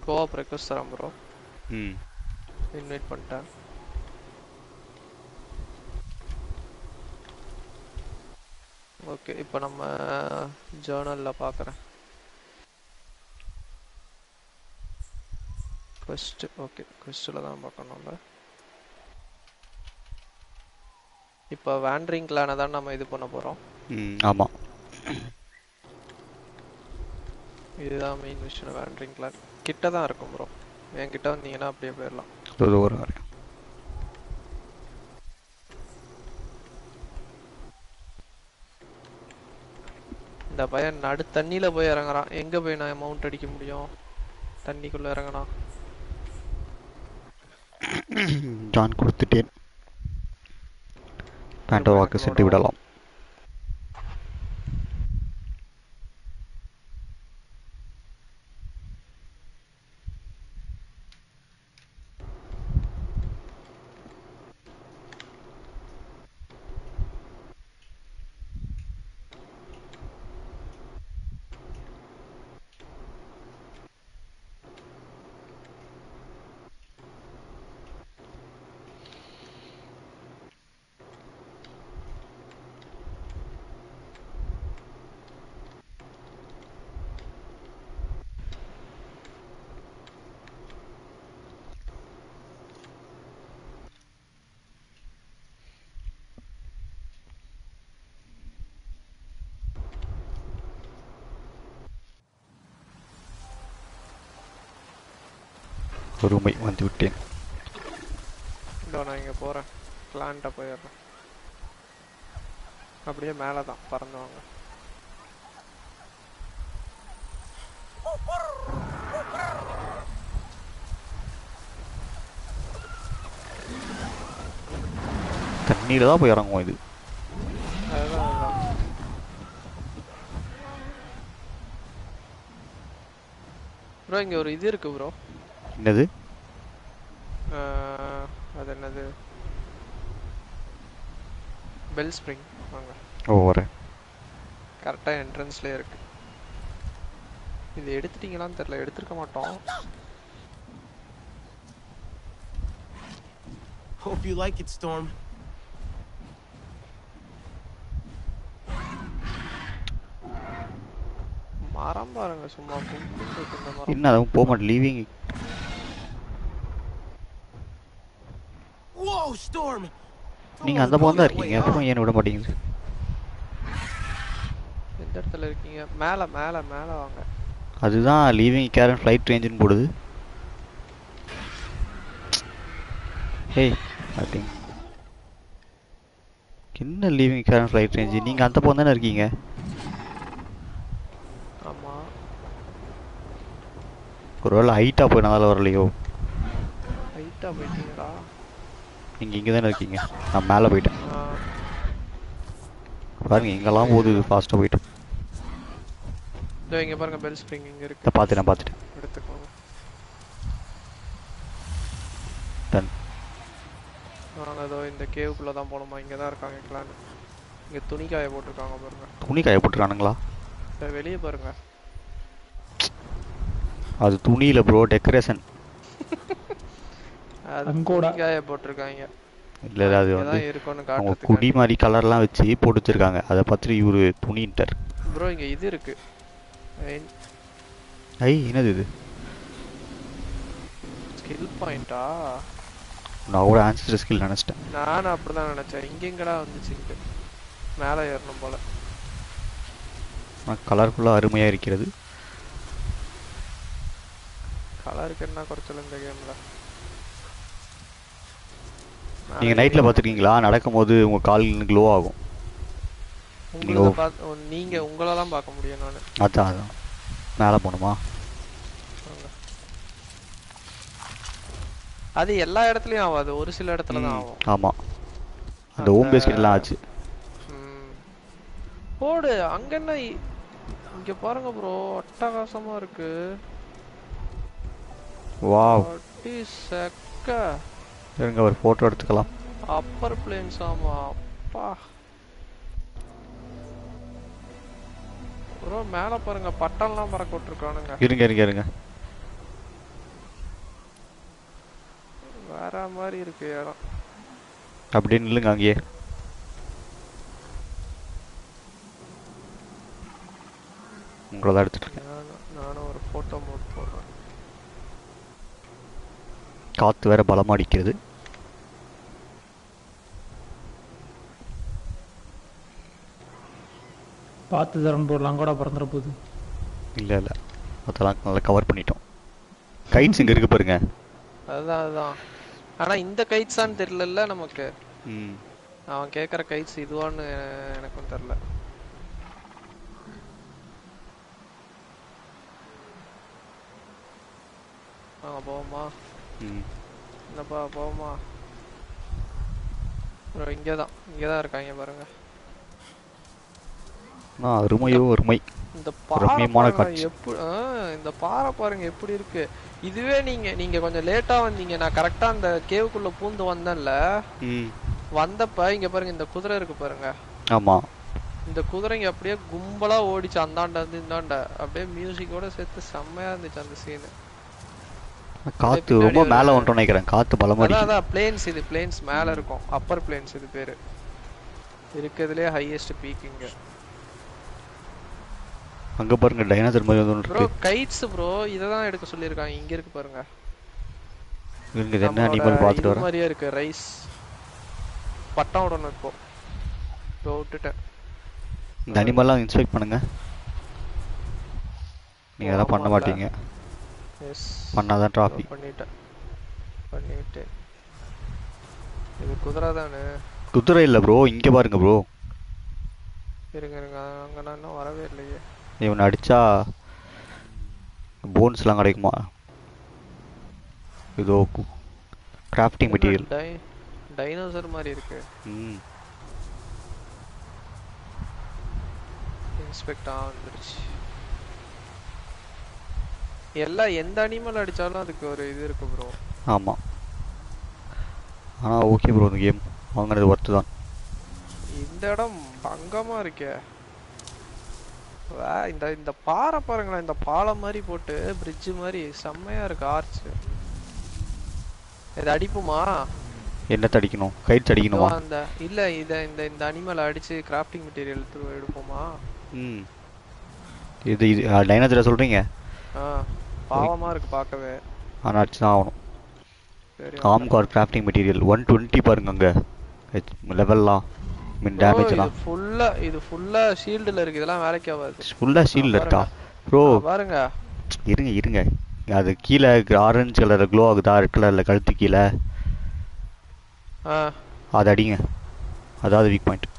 Co-op request தரேன் bro. ம் invite பண்ணிட்டேன். ஓகே, இப்போ நம்ம ஜேர்னலில் பார்க்குறேன். quest. ஓகே, questல தான் பார்க்கணும்ல. இப்போ வேண்டரிங் கிளானை தான் நம்ம இது பண்ண போகிறோம். ம் ஆமாம். இதுதான் மெயின் விஷயம். வேண்டரிங் கிளான் கிட்ட தான் இருக்கும் ப்ரோ. என்கிட்ட வந்தீங்கன்னா அப்படியே போயிடலாம். ஒரு வரேன். இந்த பையன் நடு தண்ணியில் போய் இறங்குறான். எங்கே போய் நான் மவுண்ட் அடிக்க முடியும் தண்ணிக்குள்ளே இறங்கினா? ஜான் கொடுத்துட்டேன். பேண்டோவாக்கு சென்று விடலாம். ஒருமை வந்து விட்டேன். நான் இங்கே போகிறேன். பிளான்ட்ட போயிடுறேன். அப்படியே மேலே தான் பறந்துவாங்க. தண்ணியில் தான் போய் இறங்குவோம் இது. அதுதான் ப்ரோ. இங்கே ஒரு இது இருக்கு ப்ரோ. என்னது? அது என்னது? Bell spring. வாங்க. ஓ வரேன். கரெக்டாக என்ட்ரன்ஸ்லேயே இருக்கு. இது எடுத்துட்டீங்களான்னு தெரியல. எடுத்துருக்க மாட்டோம். Hope you like it, Storm. மரம் பாருங்க சும்மா. என்ன அதுவும் போக மாட்டேன். லீவிங். Whoa, Storm! நீங்கள் அந்த பக்கம் தான் இருக்கீங்க. அப்புறம் ஏன் விட மாட்டேங்குது? எந்த இடத்துல இருக்கீங்க? மேலே மேலே மேலே வாங்க. அதுதான் லீவிங் கேரன் ஃப்ளைட் ரேஞ்சுன்னு போடுது. ஏய் ஐ திங்க் என்ன லீவிங் கேரன் ஃப்ளைட் ரேஞ்சு? நீங்கள் அந்த பக்கம் தானே இருக்கீங்க? ஆமாம். ஒருவேளை ஹைட்டாக போய் நான் வரலையோ? ஹைட்டாக போயிட்டீங்களா? நீங்கள் இங்கே தானே இருக்கீங்க. நான் மேலே போயிட்டேன். பாருங்க இங்கெல்லாம் போகுது. ஃபாஸ்ட்டாக போயிட்டேன். இதோ இங்கே பாருங்க. பெல் ஸ்ப்ரிங் இங்கே இருக்கு. இதை பார்த்துட்டேன். எடுத்துக்கோங்க. டன். நாங்கள் ஏதோ இந்த கேவுக்குள்ளே தான் போகணுமா? இங்கே தான் இருக்காங்க கிளான். இங்கே துணி காய போட்டிருக்காங்க பாருங்க. துணி காய போட்டுருக்கானுங்களா? வெளியே பாருங்க. அது துணியில் ப்ரோ, டெக்கரேஷன். அது துணி காய போட்டிருக்காங்க. இல்லை அது வந்து இருக்குன்னு அவங்க காட்டுறதுக்கு. குடி மாதிரி கலர்லாம் வச்சு போட்டு வச்சிருக்காங்க. அதை பார்த்துட்டு இவரு துணின்ட்டார். ப்ரோ இங்கே இது இருக்கு. ஐ என்னது இது? ஸ்கில் பாயிண்டா? நான் கூட ஆன்சர் ஸ்கில் நினச்சிட்டேன். நானும் அப்படிதான் நினைச்சேன். இங்கெங்கடா வந்துச்சு? மேலே ஏறணும் போல. கலர்ஃபுல்லாக அருமையாக இருக்கிறது. கலருக்கு என்ன குறைச்சல் இந்த கேம்ல? நீங்கள் நைட்டில் பார்த்துருக்கீங்களா? நடக்கும்போது உங்கள் கால் க்ளோ ஆகும். நீங்கள் உங்களெல்லாம் பார்க்க முடியும். நான் அதான் மேலே போகணுமா? அது எல்லா இடத்துலையும் ஆகாது. ஒரு சில இடத்துல தான் ஆகும். ஆமாம், அந்த ஹோம் பேஸ்கெட்லாம் ஆச்சு. போடு. அங்கே என்ன இங்கே பாருங்க ப்ரோ. அட்டகாசமாக இருக்கு. வாவ். செக்க. இருங்க ஒரு ஃபோட்டோ எடுத்துக்கலாம். Upper plains. ஆமா அப்பா ப்ரோ. மேலே பாருங்க. பட்டம்லாம் பறக்க விட்டுருக்கானுங்க. இருங்க. வேற மாதிரி இருக்கு இடம். அப்படியே நில்லுங்க அங்கேயே. உங்களை தான் எடுத்துட்டு இருக்கேன். நானும் ஒரு போட்டோ மோட் போடுறேன். காற்று வேற பலமாக அடிக்கிறது. பார்த்து தரன் போடலாம் கூட பிறந்துட போகுது. இல்லை இல்லை, அதெல்லாம் நல்லா கவர் பண்ணிட்டோம். கைட்ஸ் இங்கே இருக்கு பாருங்க. அதுதான். ஆனா இந்த கைட்ஸான்னு தெரியல நமக்கு. ம், அவன் கேட்குற கைட்ஸ் இதுவான்னு எனக்கும் தெரியல. போவோமா? ம். என்னப்பா போவோமா? இங்கதான் இருக்காங்க பாருங்க. அருமையோ அருமை. இந்த பாறை எப்படி இந்த பாறை பாருங்க எப்படி இருக்கு. இதுவே நீங்க கொஞ்சம் லேட்டா வந்தீங்க. நான் கரெக்டா அந்த கேவுக்குள்ள பூந்து வந்தேன்ல, வந்தப்ப இங்க பாருங்க இந்த குதிரை இருக்கு பாருங்க. ஆமா, இந்த குதிரைங்க அப்படியே கும்பலா ஓடிச்சு அந்தாண்ட இருந்து இந்தாண்ட. அப்படியே மியூசிக்கோட சேர்த்து செம்மையா இருந்துச்சு அந்த சீனு. காத்து ரொம்ப மேல வந்துட்டோம் நினைக்கிறேன். காத்து பலமா அடிக்குது. அதான் பிளேன்ஸ், இது பிளேன்ஸ் மேல இருக்கும். அப்பர் பிளேன்ஸ் இது பேரு. இருக்கிறதுலயே ஹையஸ்ட் பீக் இங்க. அங்க பாருங்க டைனோசர் மாதிரி வந்து ப்ரோ கைட்ஸ் ப்ரோ இததான் எடுக்க சொல்லிருக்காங்க. இங்க இருக்கு பாருங்க. இங்க என்ன அனிமல் பாத்துட்டு வரேன். மாதிரியே இருக்கு. ரைஸ் பட்டம் விடணும் இப்போ. விட்டுட்டேன். இந்த அனிமல்லாம் இன்ஸ்பெக்ட் பண்ணுங்க. நீங்க அதெல்லாம் பண்ண மாட்டீங்க. எஸ் பண்ணாதான் டிராஃபி. பண்ணிட்டேன். இது குதிரை தானே? குதிரை இல்ல ப்ரோ, இங்க பாருங்க ப்ரோ. இருங்க அங்க நான் இன்னும் வரவே இல்லையே. இவனை அடிச்சா போன்ஸ்லாம் கிடைக்குமா? இதோ கிராஃப்டிங் மெட்டீரியல். டைனோசர் மாதிரி இருக்கு. இன்ஸ்பெக்ட் வந்துருச்சு. எல்லாம் எந்த அனிமல் அடிச்சாலும் அதுக்கு ஒரு இது இருக்கு ப்ரோ. ஆமா, ஆனா ஓகே ப்ரோ, இந்த கேம் வாங்குறது ஒர்த்து தான். இந்த இடம் பங்கமா இருக்கே. இந்த பாறை பாருங்களேன். இந்த பாலம் மாதிரி போட்டு பிரிட்ஜ் மாதிரி செம்மையா இருக்கு. ஆர்ச் இது அடிப்புமா? என்ன அடிக்கணும்? கைட்ஸ் அடிக்கணுமா? அந்த இல்ல இந்த அனிமல் அடிச்சு கிராஃப்டிங் மெட்டீரியல் எடுப்போமா? இது டைனோசரை சொல்றீங்க? பாவமா இருக்கு பார்க்கவே. ஆனா அடிச்சு தான் ஆகணும். ஆர்ம் கார் கிராஃப்டிங் மெட்டீரியல் 120 பாருங்க அங்க லெவல்லாம். மீன் டேமேஜ்லாம் இது ஃபுல்லா ஷீல்ட்ல இருக்கு. இதெல்லாம் வேலைக்கு ஆகாது. ஃபுல்லா ஷீல்ட்ல இருக்கா ப்ரோ? பாருங்க. இருங்க அது கீழ ஆரஞ்சு கலர்ல க்ளோ ஆகுதா? ரெட் கலர்ல கழுத்து கீழ. அது அடிங்க, அதாவது weak point.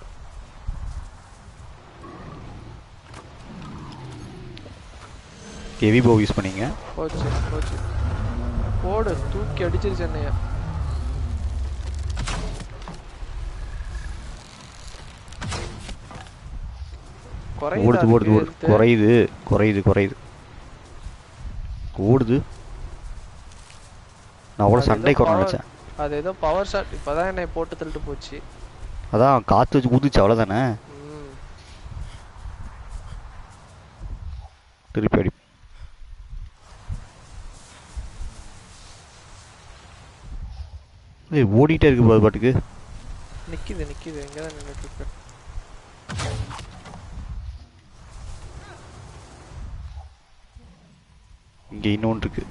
Heavy bow use பண்ணீங்க. போச்சு போடு. தூக்கி அடிச்சிருச்சு என்னையா. ஓடுது குறையுது. ஓடுது. நான் கூட சண்டை கொண்டு நினைச்சேன். அது ஏதோ பவர் ஷாட். இப்பதான் என்னை போட்டு தள்ளிட்டு போச்சு. அதான் காத்து வச்சு ஊதுச்சு அவ்வளவுதானே. திருப்பி அடி. ஓடிட்டே இருக்கு ப்ரோ. பாட்டுக்கு நிக்குது எங்கதான் நின்னுட்டு இருக்கு. இங்க இன்னொன்று இருக்கு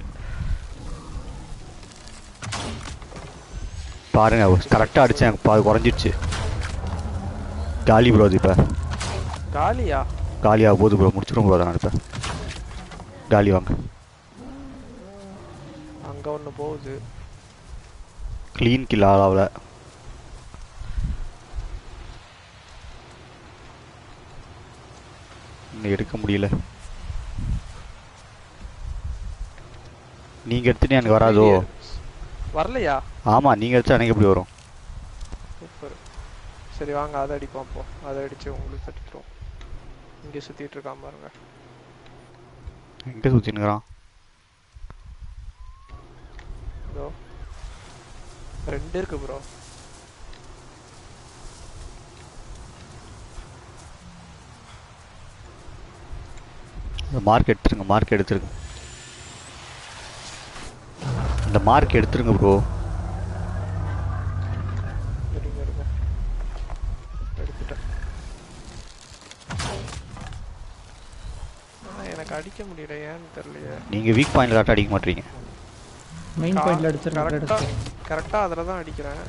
பாருங்க. கரெக்டா அடிச்சேன், அது குறைஞ்சிடுச்சு. காலி ப்ரோ. அது இப்ப காலியா போகுது ப்ரோ. முடிச்சிடும் ப்ரோ. நான் இப்ப காலி வாங்க. அங்க ஒண்ணு போகுது. கிளீன் கில் ஆகல. இன்னும் எடுக்க முடியல. நீங்க எடுத்துட்டு எனக்கு வராதோ? வரலையா? ஆமா, நீங்க எடுத்தா எனக்கு எப்படி வரும்? சூப்பர். சரி வாங்க அதை அடிப்போம். அப்போ அதை அடிச்சு உங்களுக்கு தட்டிக்கிறோம். இங்க சுத்திட்டு இருக்கான் பாருங்க. எங்க சுத்தினுக்குறான்? ப்ரோ 2 இருக்கு ப்ரோ. மார்க் எடுத்துருங்க. இந்த மார்க் எடுத்துருங்க ப்ரோ. நினைக்கிறேன், ஏன்னு தெரியலையே. நீங்க வீக் பாயிண்ட்ல கரெக்டா அடிக்க மாட்டீங்க. மெயின் பாயிண்ட்ல அடிச்சிருக்கேன். கரெக்டா அதுல தான் அடிக்கிறேன்.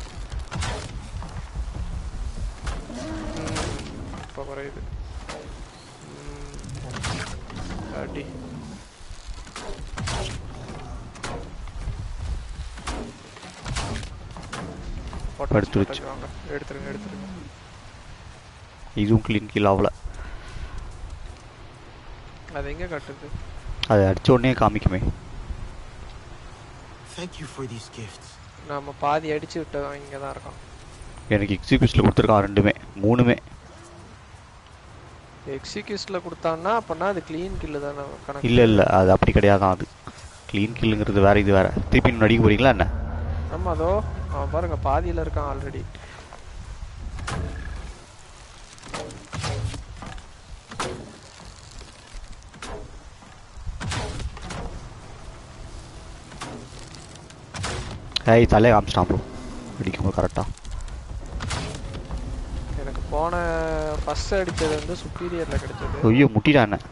இப்போ குறையுது. அடி. எடுத்துருச்சு. எடுத்துருங்க. இதுவும் க்ளீன் கில் ஆகல. அது எங்க காட்டுது? அது அடிச்ச உடனே காமிக்குமே. Thank you for these gifts. நாம பாதி அடிச்சு விட்டோம், இங்க தான் இருக்கான். எனக்கு எக்ஸிக்யூஷன்ல கொடுத்துருக்கான் ரெண்டுமே, மூணுமே. எக்ஸிக்யூஷன்ல கொடுத்தான்னா அப்பனா அது க்ளீன் கில் தான கணக்கு. இல்ல அது அப்படி கிடையாதான். அது க்ளீன் கில்ங்கிறது வேற, இது வேற. திருப்பி இன்னும் அடிக்க போறீங்களா என்ன? ஆமா, அதோ அவன் பாருங்க பாதியில இருக்கான் ஆல்ரெடி. ஏய் தலையை காமிச்சிட்டான் ப்ரோ அடிக்கும்போது கரெக்டாக. எனக்கு போன ஃபர்ஸ்ட் அடிச்சது வந்து சுப்பீரியர்ல கிடைச்சது. ஐயோ முட்டிட்டான் என்ன.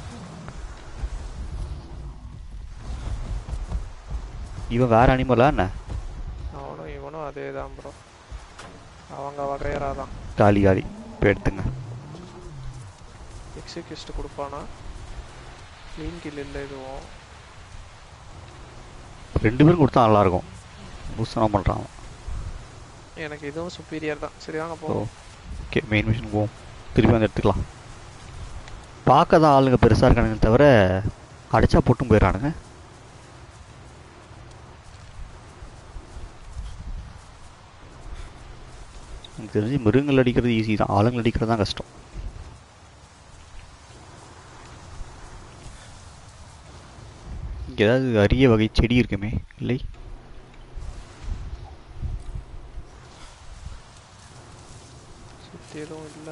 இவன் வேற அனிமலா என்ன? அவனும் இவனும் அதே தான் ப்ரோ, அவங்க வகையரா தான். காலி இப்போ எடுத்துங்க. எக்ஸிக்யூஸ்ட் கொடுப்பானா? க்ளீன் கில் இல்லை இதுவும். ரெண்டு பேரும் கொடுத்தா நல்லா இருக்கும். பூஸ்டனா பண்றான். எனக்கு இதுவும் சுப்பீரியர் தான். சரி வாங்க போ. ஓகே மெயின் மிஷன் போவோம். திருப்பி வந்து எடுத்துக்கலாம். பார்க்க தான் ஆளுங்க பெருசாக இருக்கானுங்க தவிர அடிச்சா போட்டும் போயிடறானுங்க. எனக்கு தெரிஞ்சு மிருகங்கள் அடிக்கிறது ஈஸி தான், ஆளுங்கள் அடிக்கிறது தான் கஷ்டம். இங்கே ஏதாவது அரிய வகை செடி இருக்குமே இல்லை? சுற்றி எதுவும் இல்லை.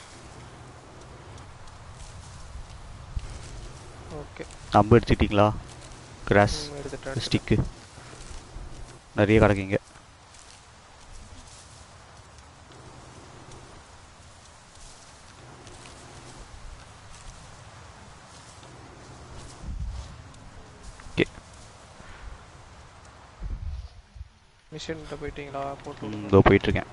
ஓகே அம்பு எடுத்துக்கிட்டீங்களா? கிராஸ் எடுத்துட்டேன். ஸ்டிக்கு நிறைய கிடக்குங்க. மிஷன்கிட்ட போயிட்டீங்களா? போட்டு இதோ போயிட்டுருக்கேன்.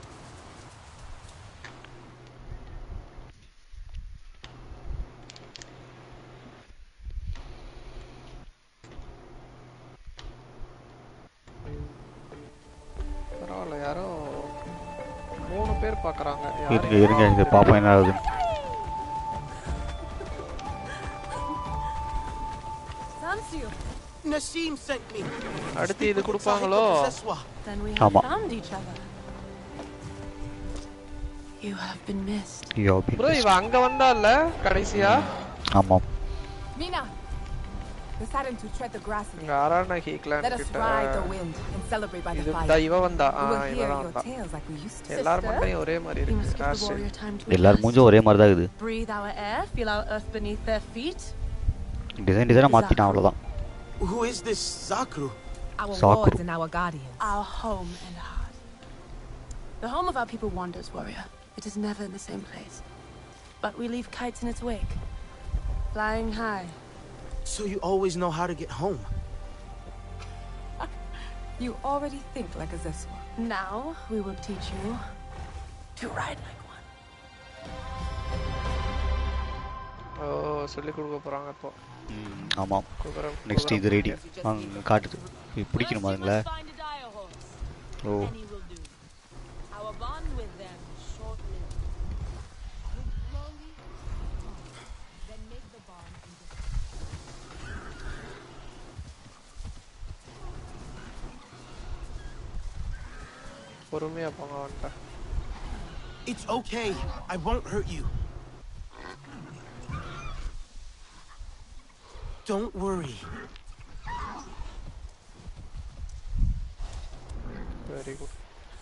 பரவாயில்ல, யாரோ 3 பேர் பார்க்குறாங்க. இருங்க இது பாப்போம் என்ன ஆகுது. Nassim sent me. அடுத்து இது கொடுப்பாங்களோ? Then we Come have on. found each other. You have been missed. Bro இவ அங்க வந்தால கடைசியா? ஆமாம். Mina, deciding to tread the grass again. இங்க ஆரானா ஹீக்லான் Let us கிட்ட. ride the wind and celebrate by the இது fire. இவ வந்தா. We will இவ hear தான் your வந்தா. tales like we used to. எல்லாரும் மட்டும் ஒரே மாதிரி We must இருக்கு. give the warrior time to எல்லாரும் மூஞ்சும் ஒரே மாதிரி தான் இருக்குது. breathe our air, feel our earth beneath their feet. டிசைனா மாத்திட்டான் அவ்வளவுதான். Who is this Zakru? Our Sakura. lords and our guardians. Our home and heart. The home of our people wanders, warrior. It is never in the same place. But we leave kites in its wake, flying high. So you always know how to get home. You already think like a Zeswa. Now we will teach you to ride like one. ஓ சொல்லி கொடுக்க போறாங்க இப்போ. ஆமாம். Next இது ready. வாங்க காட்டுது. இது பிடிக்கணுமா அதுங்களா? ஓ Our bond with them short-lived. Then make the bond பொறுமையா போங்க வந்துட்டா. It's okay. I won't hurt you. Don't worry. Very good.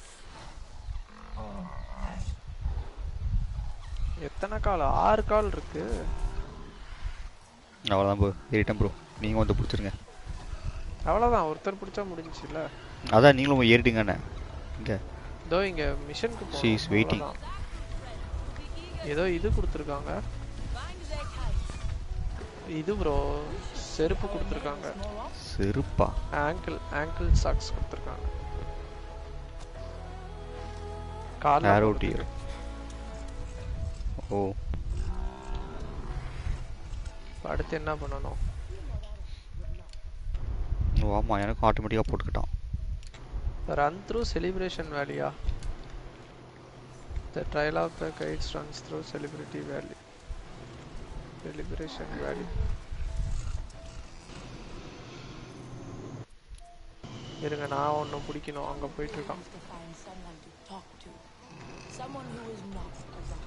எத்தனை கால்? 6 கால் இருக்கு. அவ்வளோதான் ப்ரோ. ஏறிட்டேன் ப்ரோ. நீங்கள் வந்து பிடிச்சிருங்க. அவ்வளோதான், ஒருத்தர் பிடிச்சா முடிஞ்சிச்சுல்ல. அதான் நீங்களும் ஏறிடுங்கண்ணே. இங்கே இதோ இங்க மிஷனுக்கு She is waiting. ஏதோ இது கொடுத்துருக்காங்க. இது ப்ரோ செருப்பு கொடுத்துருக்காங்க. செருப்பா? ஆங்கிள் சாக்ஸ் கொடுத்துருக்காங்க. கால்ல ஏரோ டியர். ஓ அடுத்து என்ன பண்ணணும்? ஆமா எனக்கு ஆட்டோமேட்டிக்கா போட்டுக்கிட்டான். Run through Celebration Valley. The trail of the kites runs through Celebration Valley. இருங்க நான் ஒன்னு பிடிக்கணும். அங்க போயிட்டு இருக்கான். Someone who is not a rock.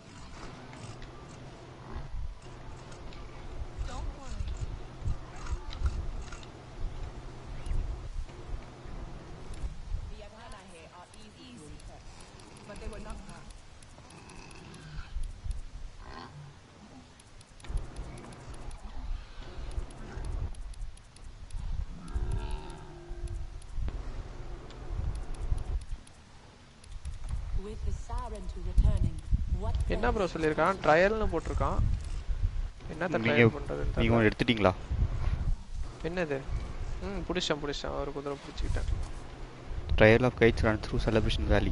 Don't worry. The Yagana here are easy, but they were not hard. With the siren to returning, what என்ன bro சொல்லிருக்கான்? ட்ரையல்னு போட்டுருக்கான். என்னத்த ட்ரையல் பண்றதுன்னு நீங்க தெரியல. எடுத்துட்டீங்களா? என்னது? புடிச்சேன். ஒரு குதிரை பிடிச்சிட்டேன். Trail of kites run through Celebration Valley.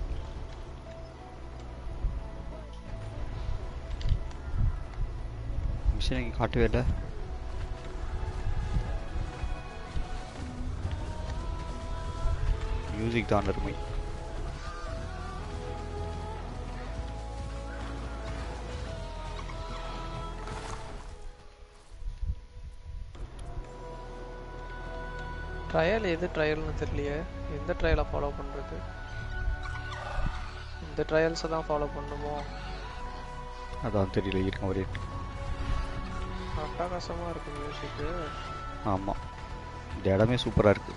Mission இங்க காட்டவே இல்ல. மியூசிக் தான் அருமை. ட்ரையல் எது ட்ரையல்னு தெரியலையே. எந்த ட்ரையலை ஃபாலோ பண்றது? இந்த ட்ரையல்ஸை தான் ஃபாலோ பண்ணுமோ? அதான் தெரியல. இருக்க ஒரே அட்டகாசமா இருக்கு மியூசிக்கு. ஆமா இந்த இடமே சூப்பரா இருக்கு.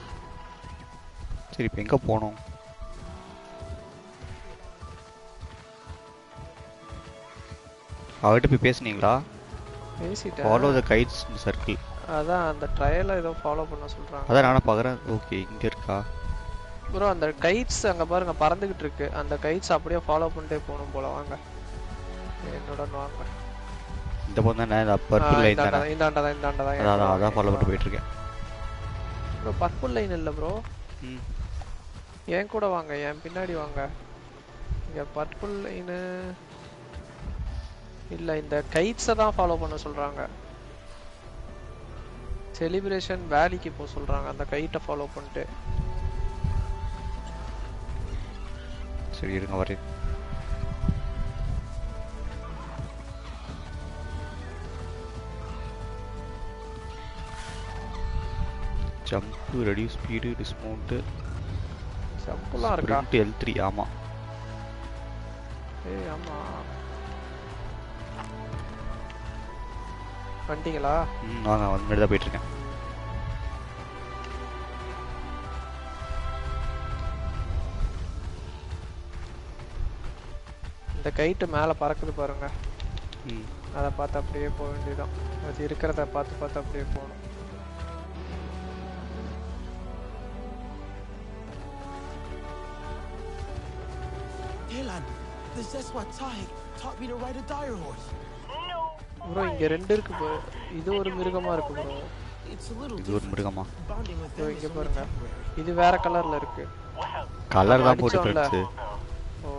சரி இப்போ எங்க போனோம்? அவர்கிட்ட போய் பேசுனீங்களா? பேசிட்டேன். Follow the kites circle. அதான் அந்த ட்ரையலை ஏதோ ஃபாலோ பண்ண சொல்றாங்க. அதான் நானும் பார்க்குறேன். ஓகே இங்க இருக்கா ப்ரோ? அந்த கைட்ஸ் அங்க பாருங்க பறந்துகிட்டு இருக்கு. அந்த கைட்ஸ் அப்படியே ஃபாலோ பண்ணிட்டே போகணும் போல. வாங்க என்னோட வாங்க. இந்த பக்கம் தானே? இந்த பர்பிள் லைன் தானே? இந்தாண்டா தான். அதான் ஃபாலோ பண்ணிட்டு போயிட்டு இருக்கேன். ப்ரோ பர்பிள் லைன் இல்ல ப்ரோ. ம் என் கூட வாங்க. என் பின்னாடி வாங்க. இங்க பர்பிள் லைன் இல்ல. இந்த கைட்ஸை தான் ஃபாலோ பண்ண சொல்றாங்க. செலிப்ரேஷன் வேலிக்கு போக சொல்றாங்க. அந்த கைட்டை ஃபாலோ பண்ணிட்டு. சரி இருங்க வரேன். ஜம்ப், ரெடியூஸ் ஸ்பீடு, டிஸ்மவுண்ட், ஜம்ப்லாம் இருக்கா? L3 ஆமா. ஏய் ஆமா. வந்துட்டீங்களா? வாங்க வந்து தான் போயிட்டு இருக்கேன். இந்த கைட்டு மேல பறக்குது பாருங்க. ம் அதை பார்த்து அப்படியே போக வேண்டியதான். அது இருக்கிறத பார்த்து அப்படியே போகணும். Elan, the Zeswa Tahik taught me to ride a dire horse. Bro இங்க ரெண்டு இருக்கு ப்ரோ. இது ஒரு மிருகமா இருக்கு ப்ரோ. It's a little இது ஒரு மிருகமா? bonding with ப்ரோ them இங்க is only பாருங்க. temporary. இது வேற கலர்ல இருக்கு. கலர் தான் போட்டு அடிச்சோம்ல. ஃப்ரெண்ட்ஸ். ஓ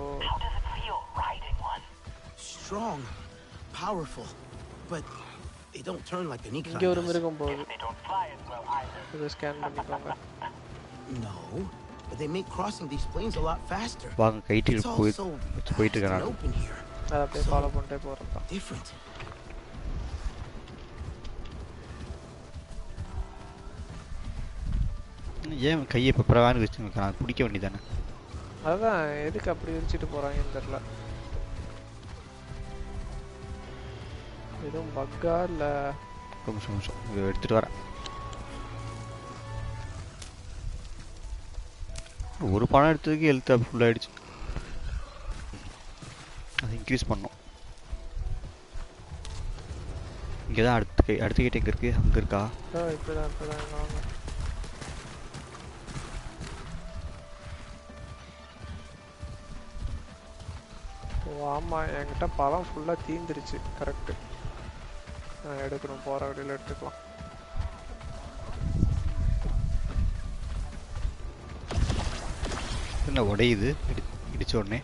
Strong, powerful, but they don't turn like an இங்க equine ஒரு does. மிருகம் போகுது. இதை ஸ்கேன் பண்ணிக்கோங்க. No, but they make crossing these plains a lot faster. வாங்க கைட்டு It's all போய் so போயிட்டு vast and இருக்கேன். open here. அதை அப்படியே ஃபாலோ பண்ணிட்டே போறது தான். Different. ஏன் கையை இப்போ பிரவான்னு வச்சுருக்கேன்? நான் பிடிக்க வேண்டியதானே? அதுதான் எதுக்கு அப்படி விரிச்சிட்டு போறாங்கன்னு தெரியல. எதுவும் பக்கா இல்ல? நிமிஷம் இதை எடுத்துட்டு வரேன். ஒரு பணம் எடுத்ததுக்கு ஹெல்த் அப்படி ஃபுல் ஆயிடுச்சு. அது இன்க்ரீஸ் பண்ணோம். இங்கே தான் அடுத்த கேட் எங்கே இருக்குது? அங்கே இருக்கா? இப்போதான் வாங்க. ஓ ஆமா, என்கிட்ட பழம் ஃபுல்லா தீந்துருச்சு. கரெக்ட். எடுக்கணும், போற வழியில எடுத்துக்கலாம். என்ன உடையுது இடிச்ச உடனே?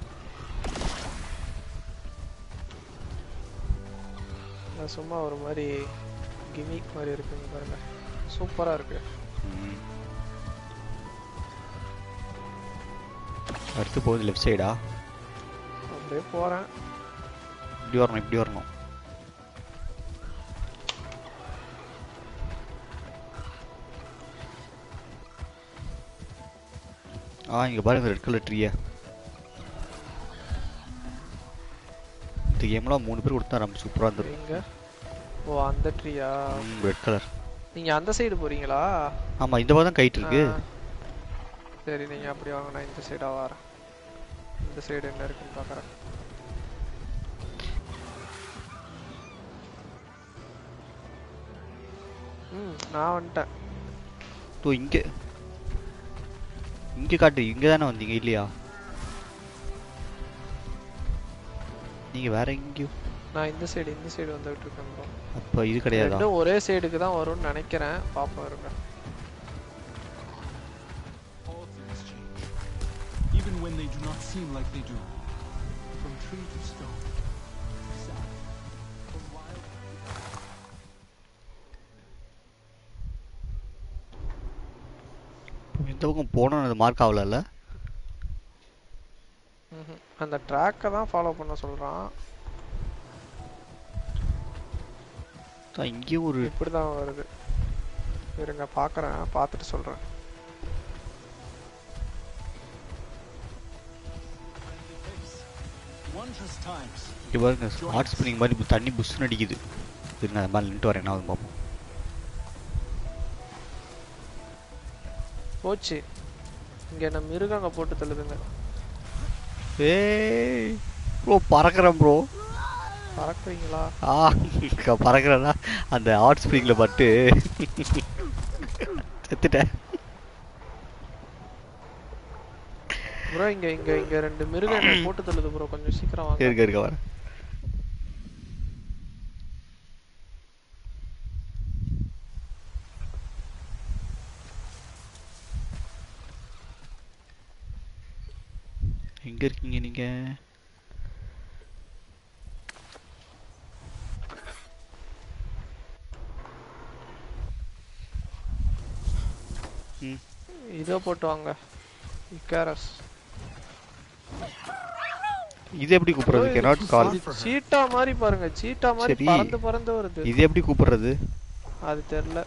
சும்மா ஒரு மாதிரி கிமிக் மாதிரி இருக்குங்க பாருங்க, சூப்பரா இருக்கு. அடுத்து போகுது லெஃப்ட் சைடா? அப்படியே போறேன். இப்படி வரணும், இப்படி வரணும். இங்க பாருங்க ரெட் கலர் ட்ரீய. இந்த கேம்ல 3 பேர் கொடுத்தா ரொம்ப சூப்பரா இருந்துரும். எங்க? ஓ அந்த ட்ரீயா? Red colour. நீங்க அந்த சைடு போறீங்களா? ஆமா, இந்த பக்கம் தான் கைட் இருக்கு. சரி நீங்க அப்படி வாங்க, நான் இந்த சைடா வரேன். இந்த சைடு என்ன இருக்குன்னு பார்க்கறேன். நான் வந்துட்டேன். தோ இங்க காட்டு, இங்க தானே வந்தீங்க இல்லையா? நீங்க வேற எங்கேயோ? நான் இந்த சைடு வந்துட்டு இருக்கேன் ப்ரோ. அப்ப இது கிடையாதா? ரெண்டும் ஒரே சைடுக்கு தான் வரும்னு நினைக்கிறேன், பாப்போம் இருங்க. Even when they do not seem like they do. From tree to stone. From wild. இந்த பக்கம் போனோம், அது மார்க் ஆகல. அந்த ட்ராக்கை தான் ஃபாலோ பண்ண சொல்றான். இங்கே ஒரு இப்படி தான் வருது. இருங்க பார்க்கறேன், பார்த்துட்டு சொல்றேன். இங்கே பாருங்க, ஹாட் ஸ்ப்ரிங் மாதிரி தண்ணி புஷ்ஷுன்னு அடிக்குது. இருங்க அது மாதிரி நின்றுட்டு வரேன், என்ன ஆகுது பார்ப்போம். போச்சு, இங்க என்ன மிருகங்க போட்டு தள்ளுதுங்க. ஏய் ப்ரோ, பறக்கிறேன் ப்ரோ. பறக்குறீங்களா? பறக்கிறேன்னா அந்த ஹாட் ஸ்ப்ரிங்ல பட்டு செத்துட்டேன் ப்ரோ. இங்க ரெண்டு மிருகம் என்ன போட்டு தள்ளுது ப்ரோ, கொஞ்சம் சீக்கிரம் வாங்க. இருக்க வரேன். எங்க இருக்கீங்க நீங்க? இதோ போட்டு வாங்க, இக்காரஸ். இது எப்படி கூப்பிடுறது? cannot call. சீட்டா மாதிரி பாருங்க, சீட்டா மாதிரி பறந்து வருது. இது எப்படி கூப்பிடுறது? அது தெரியல.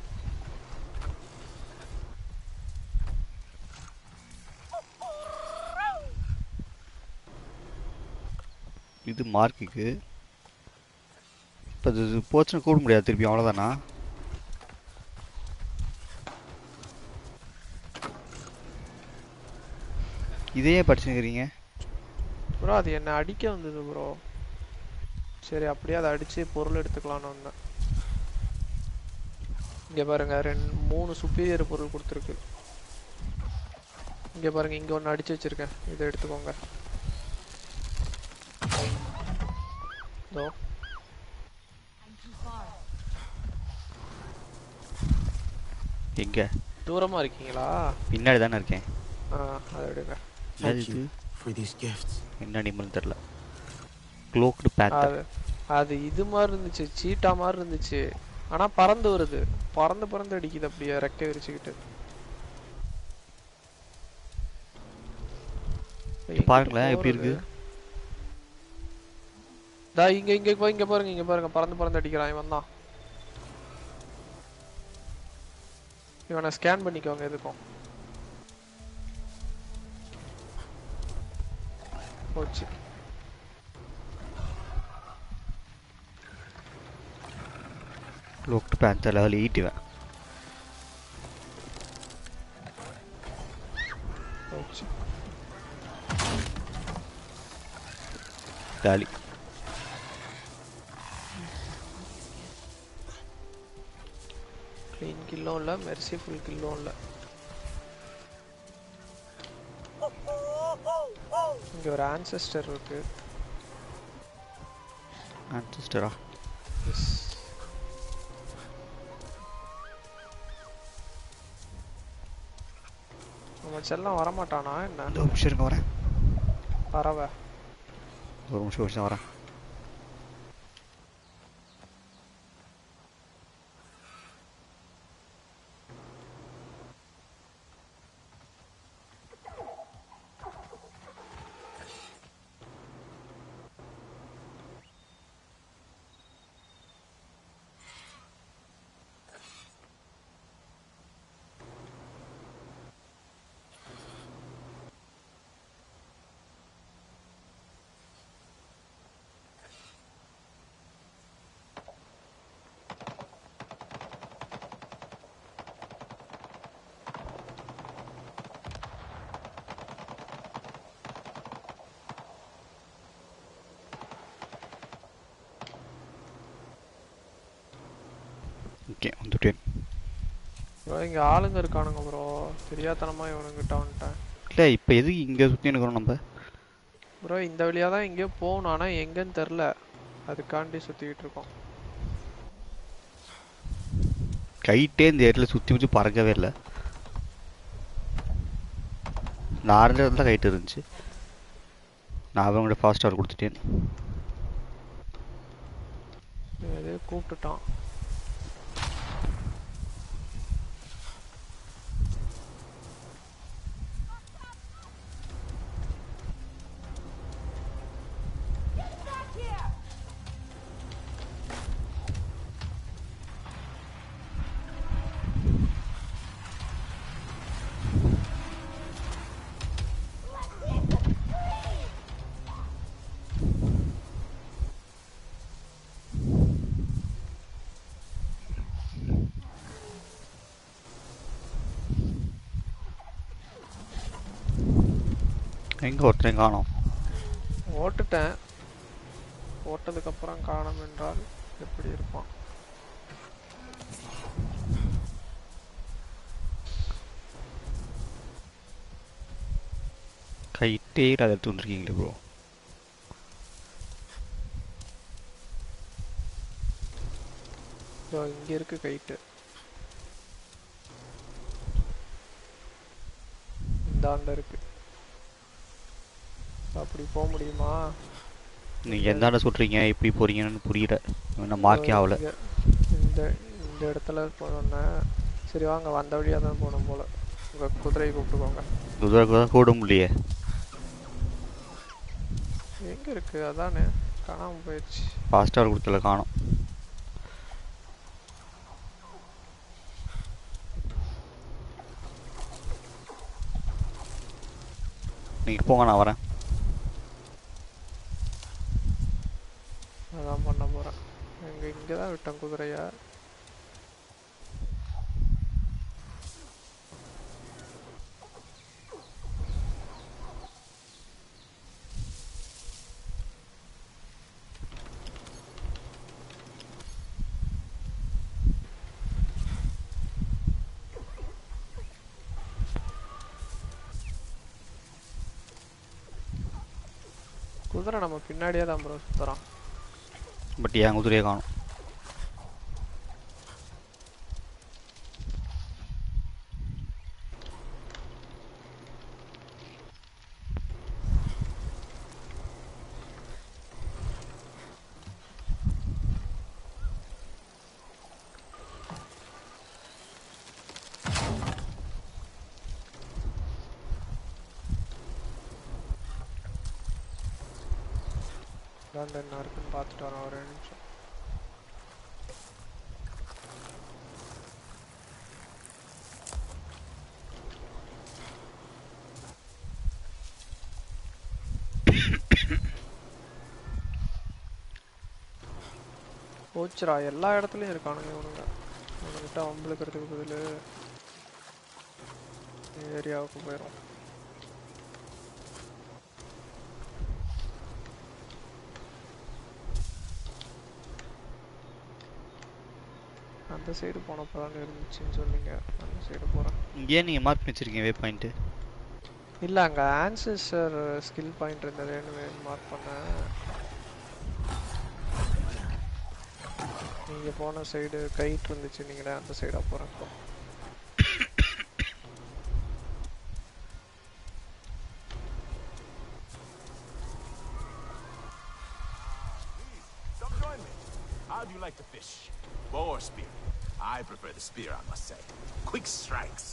இது மார்க்குக்கு. இப்போ இது போச்சுன்னு கூட முடியாது திருப்பி, அவ்வளோதானா? இதையே படிச்சுக்கிறீங்க ப்ரோ? அது என்ன அடிக்க வந்தது ப்ரோ. சரி அப்படியே அதை அடிச்சு பொருள் எடுத்துக்கலான்னு வந்தேன். இங்க பாருங்க, 3 சுப்பீரியர் பொருள் கொடுத்துருக்கு. இங்க பாருங்க, இங்க ஒன்று அடிச்சு வச்சிருக்கேன், இதை எடுத்துக்கோங்க. எங்க? தூரமா இருக்கீங்களா? பின்னாடி தானே இருக்கேன். அதை எடுங்க. என்ன அனிமல் தெரியல. Cloaked panther. அது இது மாதிரி இருந்துச்சு, சீட்டா மாதிரி இருந்துச்சு. ஆனா பறந்து வருது, பறந்து அடிக்குது அப்படியே ரெக்கை விரிச்சுக்கிட்டு. பாருங்களேன் எப்படி இருக்கு. இங்க பாருங்க, பறந்து அடிக்கிறான். இவன் தான். இவனை ஸ்கேன் பண்ணிக்கோங்க எதுக்கும். போச்சு. க்ளோக்டு பேந்தர் லெவல் 8 இவன். போச்சு. காலி. க்ளீன் கில்லும் இல்லை, மெர்சிஃபுல் கில்லும் இல்லை. இங்க ஒரு ஆன்செஸ்டர் இருக்கு. ஆன்செஸ்டரா? எஸ். நம்ம செல்லம் வர மாட்டானா என்ன? ஒரு நிமிஷம் இருங்க வரேன். பரவ ஒரு நிமிஷம் வரேன். ஓகே வந்துட்டேன். ப்ரோ இங்க ஆளுங்க இருக்கானுங்க ப்ரோ. தெரியாதனமா இவனுங்கிட்ட வந்துட்டேன். இல்லை இப்போ எதுக்கு இங்கே சுற்றி இருக்கிறோம் நம்ம? ப்ரோ இந்த வழியா தான் எங்கேயோ போகணும், ஆனா எங்கன்னு தெரில. அதுக்காண்டி சுத்திக்கிட்டு இருக்கோம். கைட்டே இந்த ஏரியில் சுற்றி பறக்கவே இல்லை. நான் இருந்த இடத்துல கைட்டு இருந்துச்சு. நான் அவங்கள்ட்ட ஃபாஸ்ட் ஹவர் கொடுத்துட்டேன். எதே கூப்பிட்டுட்டான். எங்கே ஒருத்தரையும் காணோம். ஓட்டுட்டேன். ஓட்டதுக்கப்புறம் காணோம் என்றால் எப்படி இருப்பான்? கைட்டே அதை எடுத்து வந்துருக்கீங்களே ப்ரோ. இங்க இருக்கு கைட்டு. இந்தாண்ட இருக்கு. அப்படி போக முடியுமா? நீங்கள் எந்தாண்ட சொல்கிறீங்க, எப்படி போகிறீங்கன்னு புரியல. இன்னும் மார்க்கே ஆகலை. இந்த இந்த இடத்துல போனோன்னே சரி வாங்க, வந்த வழியாக தான் போகணும் போல். உங்கள் குதிரையை கூப்பிட்டுக்கோங்க. குதிரை தான் கூட முடியலையே. எங்கே இருக்கு? அதானே காணாமல் போயிடுச்சு. ஃபாஸ்ட்டாக கொடுத்துல காணோம். நீங்கள் போங்க, நான் வரேன். அதான் பண்ண போகிறேன். இங்கே தான் விட்டேன் குதிரையை. குதிரை நம்ம பின்னாடியே தான் ப்ரோ சுற்றுறான். பட் என் குதிரையை காணும். என்ன இருக்குன்னு பார்த்துட்டு வரேன் ஒரு நிமிஷம். போச்சுரா, எல்லா இடத்துலயும் இருக்கானுங்க இவனுங்க. இவனுங்கிட்ட அம்பளுக்கிறதுக்கு பதில் ஏரியாவுக்கு போயிடும். அந்த சைடு போனப்பதான் இருந்துச்சுன்னு சொன்னீங்க. அந்த சைடு போறேன். ஏன் நீங்கள் மார்க் வச்சிருக்கீங்க வே பாயிண்ட்டு? இல்லை, அங்கே ஆன்சர் ஸ்கில் பாயிண்ட் இருந்ததுன்னு மார்க் பண்ணேன். நீங்கள் போன சைடு கைட் இருந்துச்சு, நீங்களே அந்த சைடாக போகிறேன். இப்போ like to fish? Bow or spear? I prefer the spear, I must say. Quick strikes.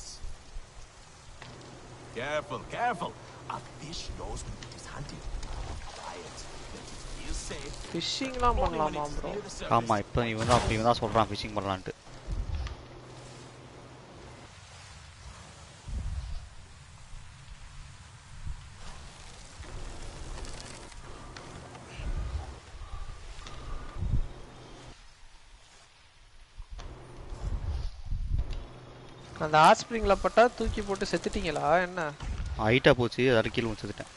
Careful, careful. A fish knows when it is hunting. Quiet. Let it feel safe. ஃபிஷிங்லாம் Only when பண்ணலாமா it is bro? near the surface. ஆமாம் இப்போ இவன் தான் சொல்கிறான் phishing பண்ணலான்ட்டு. அந்த hot ஸ்ப்ரிங்ல பட்டா தூக்கி போட்டு செத்துட்டீங்களா என்ன? ஹைட்டாக போச்சு, அதை கீழே வச்சுக்கிட்டேன்.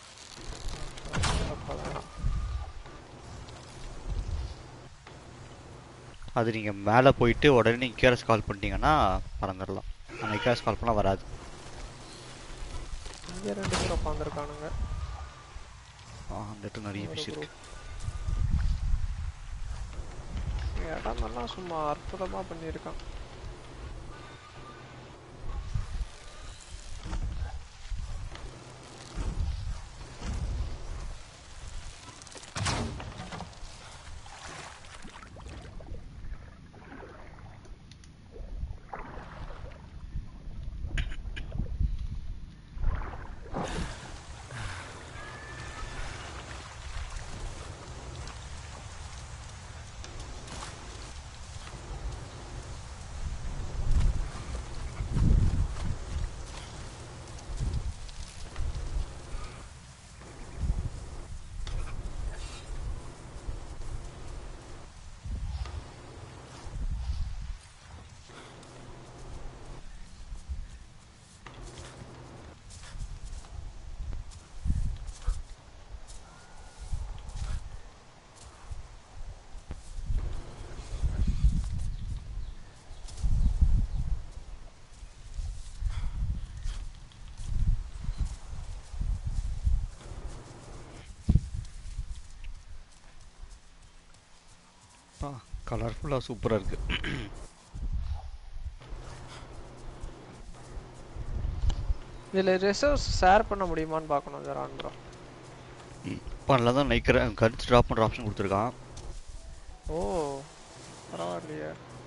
அது நீங்கள் மேலே போயிட்டு உடனே நீங்கள் கேரஸ் கால் பண்ணிட்டீங்கன்னா பறந்துடலாம். ஆனால் கேரஸ் கால் பண்ணால் வராது. இங்கே 2 பேர் உட்காந்துருக்கானுங்க. அந்த இடத்துல நிறைய ஃபிஷ் இருக்கு. இடமெல்லாம் சும்மா அற்புதமாக பண்ணியிருக்கான். கலர்ஃபுல்லாக சூப்பராக இருக்குது. இதில் ரிசர்வ்ஸ் ஷேர் பண்ண முடியுமான்னு பார்க்கணும் ஜரான் ப்ரோ. பண்ணல தான் நினைக்கிறேன். கன்ஸ் ட்ராப் பண்ணுற ஆப்ஷன் கொடுத்துருக்கான். ஓ பரவாயில்லையே.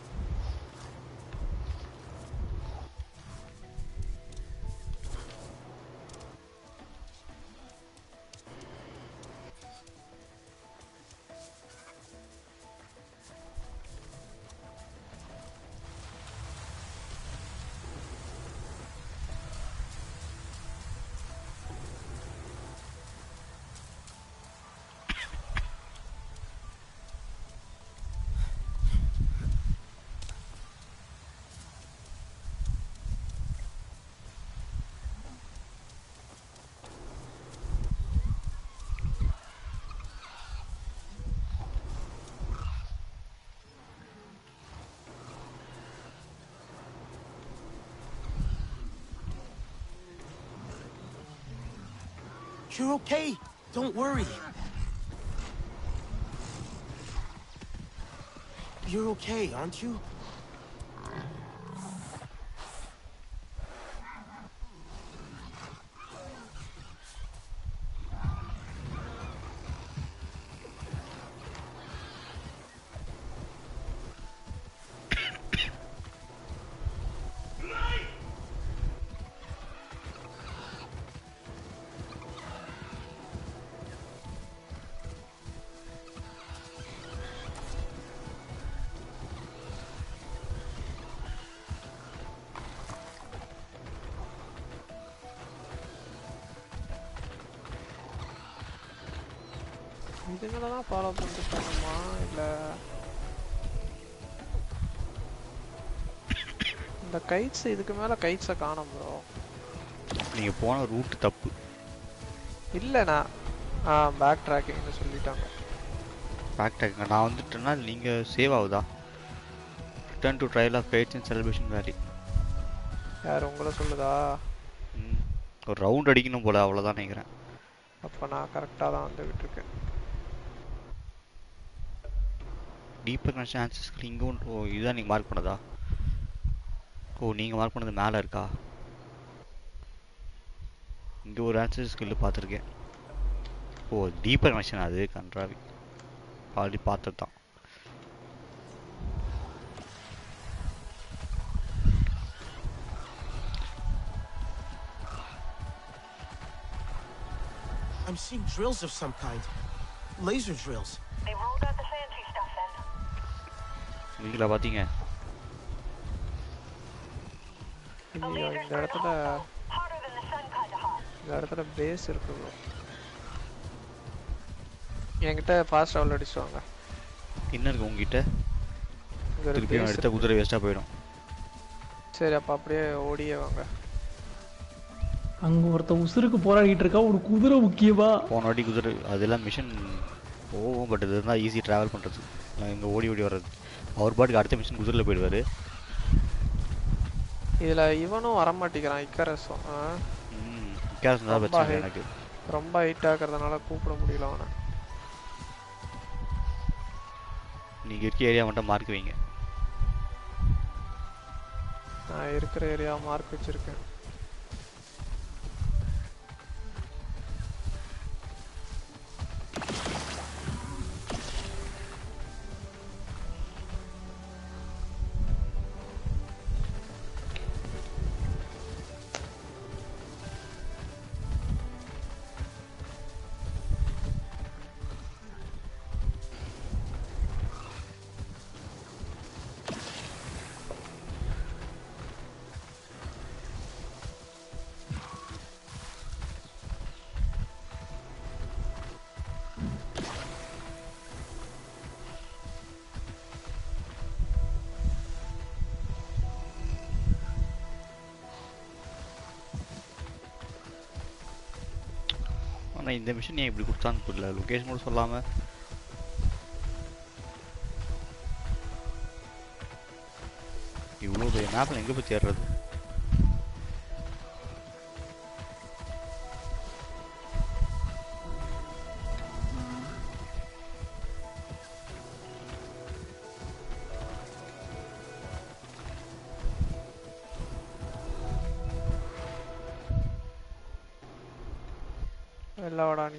You're okay. Don't worry. You're okay, aren't you? இதுங்களை தான் ஃபாலோ பண்ணிட்டு போகணுமா இல்லை இந்த கைட்ஸ்? இதுக்கு மேலே கைட்ஸை காணோம் ப்ரோ. நீங்கள் போன ரூட் தப்பு. இல்லைண்ணா பேக் ட்ராக்கிங்னு சொல்லிட்டாங்க. பேக் ட்ராக்கிங் நான் வந்துட்டேன்னா நீங்கள் சேவ் ஆகுதா? Return to trial of kites and celebration valley. யார் உங்களை சொல்லுதா? ஒரு ரவுண்ட் அடிக்கணும் போல், அவ்வளோதான் நினைக்கிறேன். அப்போ நான் கரெக்டாக தான் வந்துக்கிட்டு இருக்கேன். டீப்பர் கனெக்ஷன் ஆன்சர்ஸ்க்கு இங்கே ஒன்று. ஓ இதுதான் நீங்கள் மார்க் பண்ணதா? ஓ நீங்கள் மார்க் பண்ணது மேலே இருக்கா? இங்கே ஒரு ஆன்சர் ஸ்கில்லு பார்த்துருக்கேன். ஓ டீப்பர் கனெக்ஷன் அது கன்றாவி ஆல்ரெடி பார்த்தது தான். I'm seeing drills of some kind. Laser drills. They rolled out the fancy stuff then. நீங்களா பாத்தீங்க? ஐயோ இந்த இடத்துல பேஸ் இருக்கு bro. என்கிட்ட ஃபாஸ்ட் ட்ராவல் அடிச்சுவாங்க. என்ன இருக்கு உங்ககிட்ட? திருப்பி எடுத்த குதிரை வேஸ்டா போயிடும். சரி அப்ப அப்படியே ஓடியே வாங்க. அங்க ஒருத்த உசுருக்கு போராடிட்டு இருக்கா, ஒரு குதிரை முக்கியமா? போன வாட்டி குதிரை அதெல்லாம் மிஷன் போகும், பட் இது தான் ஈஸி ட்ராவல் பண்ணுறது. நான் இங்கே ஓடி ஓடி வர்றது. அவர் பாட்டுக்கு அடுத்த மிஷன் குதிரையில் போயிடுவார். இதில் இவனும் வரமாட்டேங்கிறான் இக்கரஸும். இக்கரஸ் தான் பிரச்சனை எனக்கு. ரொம்ப ஹைட் ஆகிறதுனால கூப்பிட முடியல அவனை. நீங்கள் இருக்க ஏரியா மட்டும் மார்க் வைங்க. நான் இருக்கிற ஏரியா மார்க் வச்சுருக்கேன். ஆனால் இந்த மிஷன் ஏன் இப்படி கொடுத்தான்னு புரியல. லொக்கேஷன் கூட சொல்லாமல் இவ்வளோ பெரிய மேப்பில் எங்கே போய் தேடுறது? எல்லாவடா நீ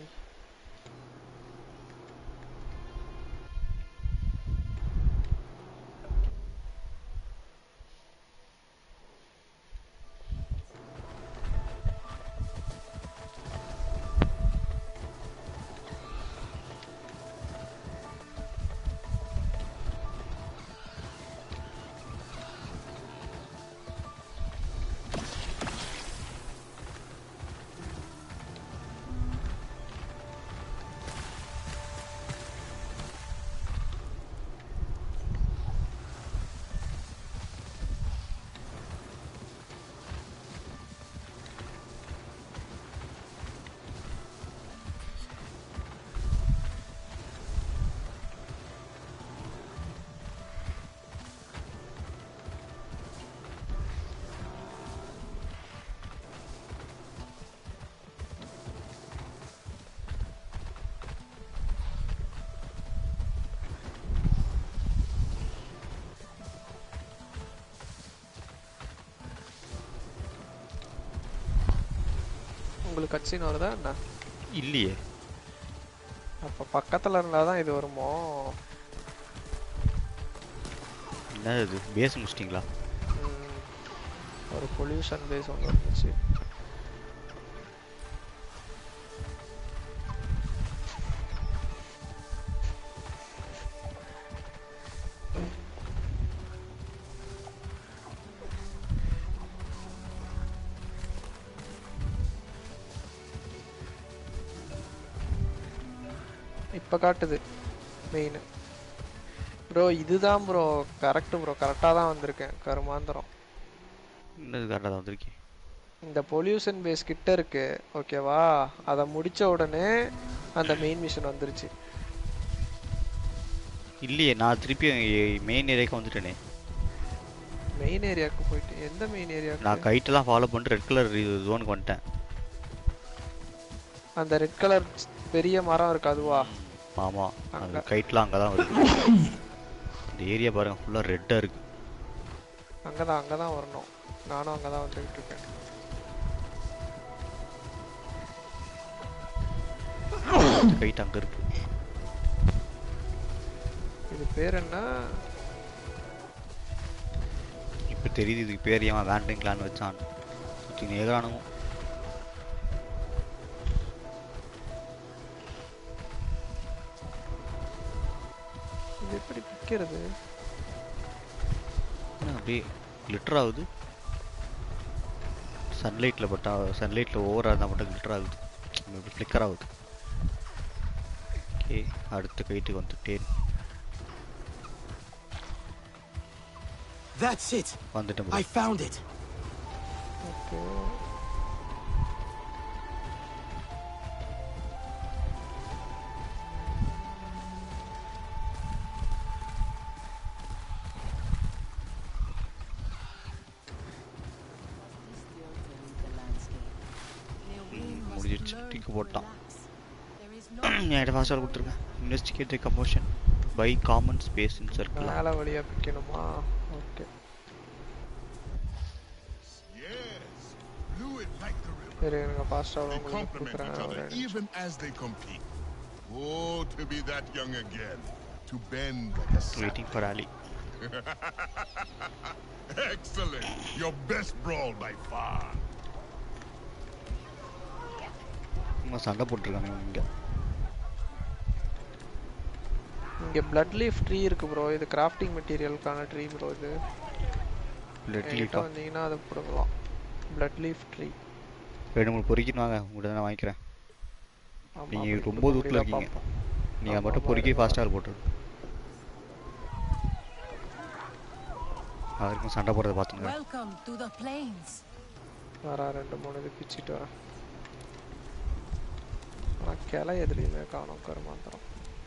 உங்களுக்கு கட்சின் வருதா என்ன? இல்லையே. அப்போ பக்கத்தில் இருந்தால் தான் இது வருமோ? என்ன இது பேஸ் முடிச்சிட்டிங்களா? ஒரு பொல்யூஷன் பேஸ் ஒன்று இருந்துச்சு. இப்போ காட்டுது மெயின். ப்ரோ இதுதான் ப்ரோ கரெக்ட் ப்ரோ, கரெக்டாக தான் வந்திருக்கேன். கருமாந்திரம் என்னது கரெக்டாக தான் வந்திருக்கேன். இந்த பொல்யூஷன் பேஸ் கிட்ட இருக்கு ஓகேவா? அதை முடிச்ச உடனே அந்த மெயின் மிஷன் வந்துருச்சு. இல்லையே, நான் திருப்பி மெயின் ஏரியாவுக்கு வந்துட்டேனே. மெயின் ஏரியாவுக்கு போயிட்டு எந்த மெயின் ஏரியா? நான் கைட்டு தான் ஃபாலோ பண்ணிட்டு ரெட் கலர் ஜோனுக்கு வந்துட்டேன். அந்த ரெட் கலர் பெரிய மரம் இருக்கு அதுவா? ஆமாம், அந்த கைட்லாம் அங்கே தான் வருது. இந்த ஏரியா பாருங்க ஃபுல்லாக ரெட்டாக இருக்கு. அங்கே தான் வரணும். நானும் அங்கே தான் வந்துக்கிட்டு இருக்கேன். கைட் அங்கே இருக்கு. இது பேர் என்ன? இப்போ தெரியுது இதுக்கு பேர் ஏன் வேண்டிங் கிளான் வச்சான். சுற்றி நேரானும் எப்படி பிக்கிறது? அப்படியே கிளிட்டர் ஆகுது. சன்லைட்டில் பட்டா சன்லைட்டில் ஓவராக இருந்தால் மட்டும் கிளிட்டர் ஆகுது, இப்படி ஃப்ளிக்கர் ஆகுது. ஓகே, அடுத்த கைட்டுக்கு வந்துட்டேன். That's it. வந்துட்டேன். I found it. ஓகே. முடிஞ்சிடுச்சு. டிக்கு போட்டான். என்கிட்ட ஃபாஸ்ட்டாக கொடுத்துருக்கேன். Investigate the commotion by common space in circle. மேலே வழியாக பிக்கணுமா? ஓகே. சரி, எனக்கு ஃபாஸ்ட்டாக உங்களுக்கு கொடுக்குறேன். Even as they compete. Oh, to be that young again. To bend like a sack. Waiting for Ali. Excellent. Your best brawl by far. சண்டை போட்டுருக்காங்க இங்க. இங்க blood leaf tree இருக்கு ப்ரோ. இது கிராஃப்டிங் மெட்டீரியலுக்கான ட்ரீ ப்ரோ. இது blood leaf வந்தீங்கன்னா அதை போடலாம். blood leaf tree. ரெண்டு மூணு பொறுக்கிட்டு வாங்க, உங்கள்கிட்ட நான் வாங்கிக்கிறேன். நீங்கள் ரொம்ப தூரத்தில் இருக்கீங்க, நீங்கள் மட்டும் பொறுக்கி ஃபாஸ்ட்டாக போட்டுரு. அவருக்கும் சண்டை போடுறத பார்த்துங்க. வரா 2-3 இது பிச்சுட்டு வரேன். ஆனால் கிளை எதுலையுமே காணும் கருமாந்திரம்.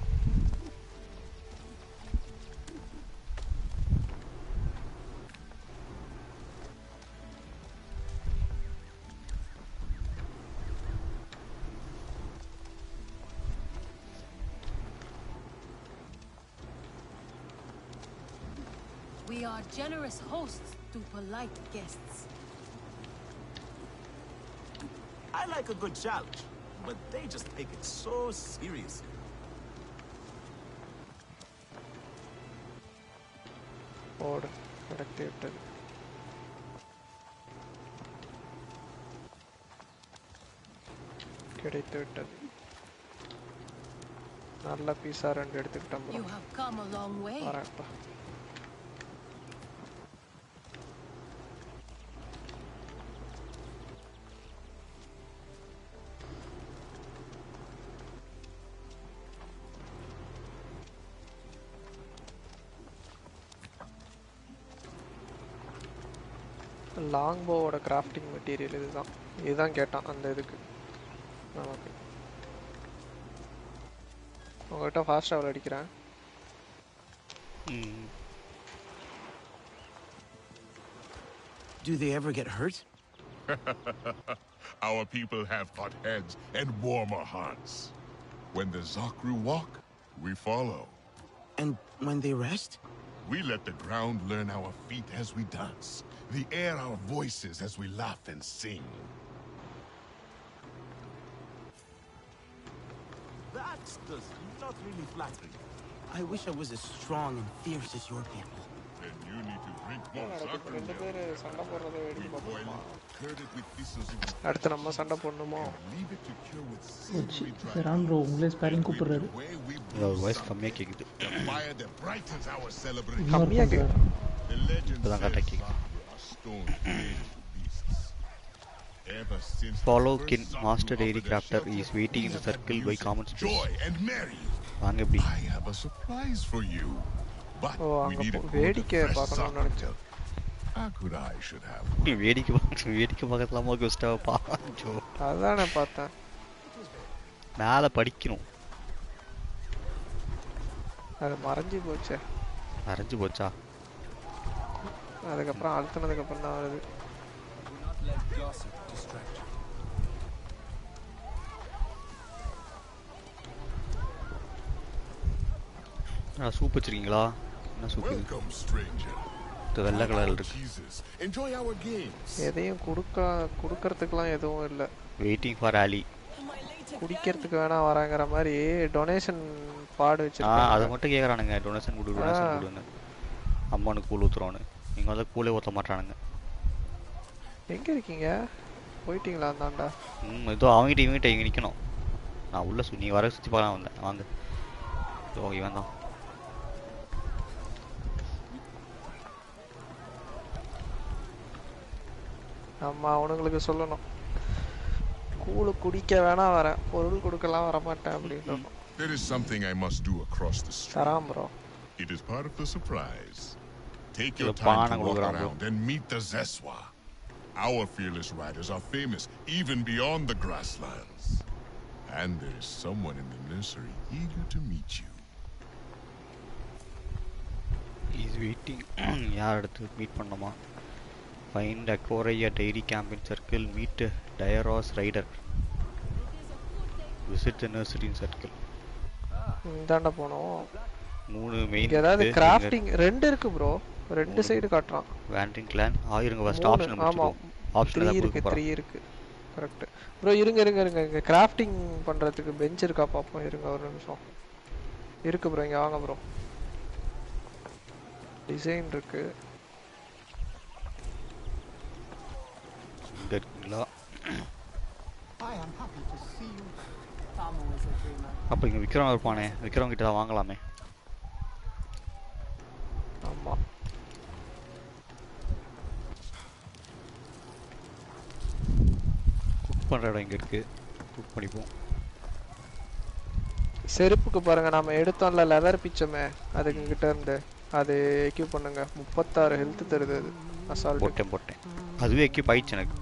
We are generous hosts to polite guests. I like a good challenge, but they just take it so seriously. Odd. Productive. கிடைத்து விட்டது. நல்ல பீஸா 2 எடுத்துக்கிட்டோம். You have come a long way. வரேன்ப்பா. லாங் போவோட கிராஃப்டிங் மெட்டீரியல் இதுதான் கேட்டான் அந்த இதுக்கு நமக்கு. உங்கள்கிட்ட ஃபாஸ்ட்டாக அடிக்கிறேன். Do they ever get hurt? Our people have hot heads and warmer hearts. When the Zakru walk, we follow. And when they rest? We let the ground learn our feet as we dance. The air our voices as we laugh and sing. That does not really flatter me. I wish I was as strong and fierce as your people. Then you need to drink more Zakru. ரெண்டு பேர் சண்டை போடுறதை வேடிக்கை We boil பார்ப்போமா? it, curd it with pieces of அடுத்து நம்ம சண்டை போடணுமோ? leave it to cure with savory dry. Ram bro உங்களே ஸ்பேரிங் கூப்பிடுறாரு. வாய்ஸ் கம்மியாக கேட்குது. The fire that brightens our celebration. கம்மியாக கேட்குது. The legend இப்போதான் says கரெக்டாக கேட்குது. Zakru are stone created beasts. Ever since Follow the Kin first Zakru Master Dairy offered a Crafter shelter, is waiting in we the have had circle by music, common space. joy and merry. வாங்க எப்படி? I have a surprise for you. But O, we அங்க need a good வேடிக்கை fresh பார்க்கணும்னு Zakru நினைச்சேன். milk. Akurai should have நீ வேடிக்கை பார்க்கலாமா குஸ்டாவ பாஞ்சோ. அதானே பார்த்தேன். மேலே படிக்கணும். அது மறைஞ்சு போச்சே. அரைஞ்சு போச்சா? அதுக்கப்புறம் அழுத்தினதுக்கு அப்புறம் தான் வருது. சூப் வச்சிருக்கீங்களா? என்ன சூப் இது? Welcome, stranger. இது வெள்ளை கலரில் இருக்கு. Jesus, enjoy our games. எதையும் குடுக்கறதுக்குலாம் எதுவும் இல்லை. வெயிட்டிங் ஃபார் ஆலி. குடிக்கிறதுக்கு வேணா வராங்கிற மாதிரி டொனேஷன் பாடு வச்சிருக்காங்க. அதை மட்டும் கேட்குறானுங்க, டொனேஷன் கொடுன்னு. அம்மானுக்கு கூழ் ஊற்றுறோன்னு. நீங்கள் வந்து கூழே ஊற்ற மாட்டானுங்க. எங்க இருக்கீங்க? போயிட்டீங்களா அந்தாண்டா? ஏதோ அவங்ககிட்ட இங்கே நிற்கணும். நான் உள்ள நீ வர சுற்றி பார்க்கலாம் வந்தேன். வாங்க. ஸோ இவன் தான் ஆமா அவனுங்களுக்கு சொல்லணும் கூழு குடிக்க வேணா வரேன் பொருள் கொடுக்கலாம் வர மாட்டேன் அப்படின்னு. There is something I must do across the street. தராம் bro. It is part of the surprise. Take your time to walk around and meet the Zeswa. Our fearless riders are famous even beyond the grasslands. And there is someone in the nursery eager to meet you. He's waiting. யார் அடுத்து meet பண்ணணுமா? Find Akoria Dairy Camp in Circle. Meet Dairos Rider. Visit the nursery in Circle. இந்தாண்ட போனோம். 3 main. ஏதாவது crafting 2 இருக்கு ப்ரோ. 2 side காட்றான். Wandering clan. இருங்க ஃபர்ஸ்ட் ஆப்ஷன் முடிச்சுப்போம். ஆப்ஷன் 3 இருக்கு 3 இருக்கு. கரெக்ட். ப்ரோ இருங்க கிராஃப்டிங் பண்றதுக்கு பெஞ்ச் இருக்கா பாப்போம். இருங்க ஒரு நிமிஷம். இருக்கு ப்ரோ இங்க வாங்க ப்ரோ. டிசைன் இருக்கு. அப்ப இங்க விக்ரம் இருப்பானே விக்ரம் கிட்ட தான் வாங்கலாமே. ஆமா குக் பண்ற இடம் இங்க இருக்கு. குக் பண்ணிப்போம். செருப்புக்கு பாருங்க நாம எடுத்தோம்ல லெதர் பிச்சமே அதுக்கு கிட்ட இருந்து அது எக்யூப் பண்ணுங்க. 36 ஹெல்த் தருது அது. அசால்ட் போட்டேன். அதுவே எக்யூப் ஆயிடுச்சு எனக்கு.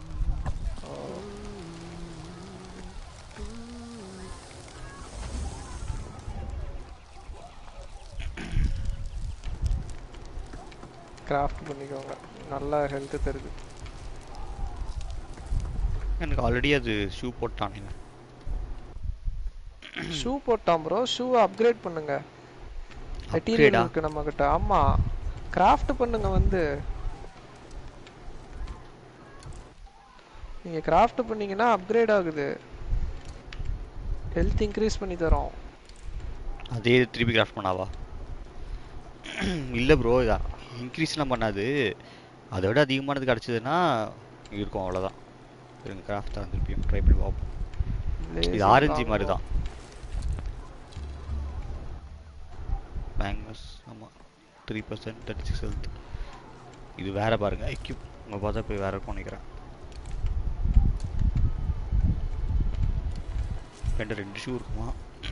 கிராஃப்ட் பண்ணிக்கோங்க. நல்ல ஹெல்த் தருது. எனக்கு ஆல்ரெடி அது ஷூ போட்டானே. ஷூ போட்டான் ப்ரோ. ஷூ அப்கிரேட் பண்ணுங்க. மெட்டீரியல் இருக்கு நம்ம கிட்ட. ஆமா கிராஃப்ட் பண்ணுங்க வந்து. நீங்க கிராஃப்ட் பண்ணீங்கன்னா அப்கிரேட் ஆகுது. ஹெல்த் இன்க்ரீஸ் பண்ணி தரோம். அதே திருப்பி கிராஃப்ட் பண்ணாவா? இல்ல ப்ரோ இன்க்ரீஸ்லாம் பண்ணாது. அதை விட அதிகமானது கிடச்சிதுன்னா இருக்கும் அவ்வளோதான். இருங்க கிராஃப்ட் தான் திருப்பியும் ட்ரை பண்ணி பார்ப்போம். இது ஆரஞ்சு மாதிரி தான். மேங்கஸ் ஆமாம் 3% 36 ஹெல்த். இது வேற பாருங்க எக்யூப் உங்கள் பார்த்தா போய் வேற இருக்கும் நினைக்கிறேன். 2 ஷூ இருக்குமா?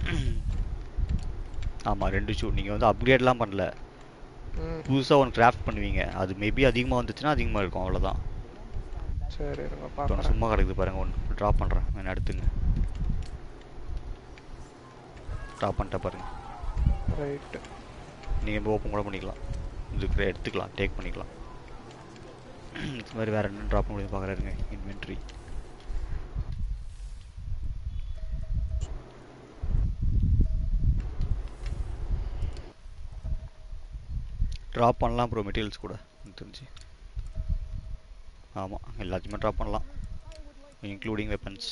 ஆமாம் 2 ஷூ. நீங்கள் வந்து அப்கிரேட்லாம் பண்ணல, புதுசாக ஒன்று கிராஃப்ட் பண்ணுவீங்க. அது மேபி அதிகமாக வந்துச்சுன்னா அதிகமாக இருக்கும் அவ்வளோதான். சரி சும்மா கிடக்குது பாருங்க. ஒன்று ட்ராப் பண்ணுறேன் என்ன எடுத்துங்க. ட்ராப் பண்ணிட்டேன் பாருங்க. ரைட்டு நீங்கள் ஓப்பன் கூட பண்ணிக்கலாம். இதுக்கு எடுத்துக்கலாம் டேக் பண்ணிக்கலாம். இது மாதிரி வேறு என்ன ட்ராப் பண்ணி பார்க்குறாருங்க. இன்வென்ட்ரி ட்ராப் பண்ணலாம் ப்ரோ மெட்டீரியல்ஸ் கூட தெரிஞ்சு. ஆமாம் எல்லாத்தையுமே ட்ராப் பண்ணலாம் இன்க்ளூடிங் வெப்பன்ஸ்.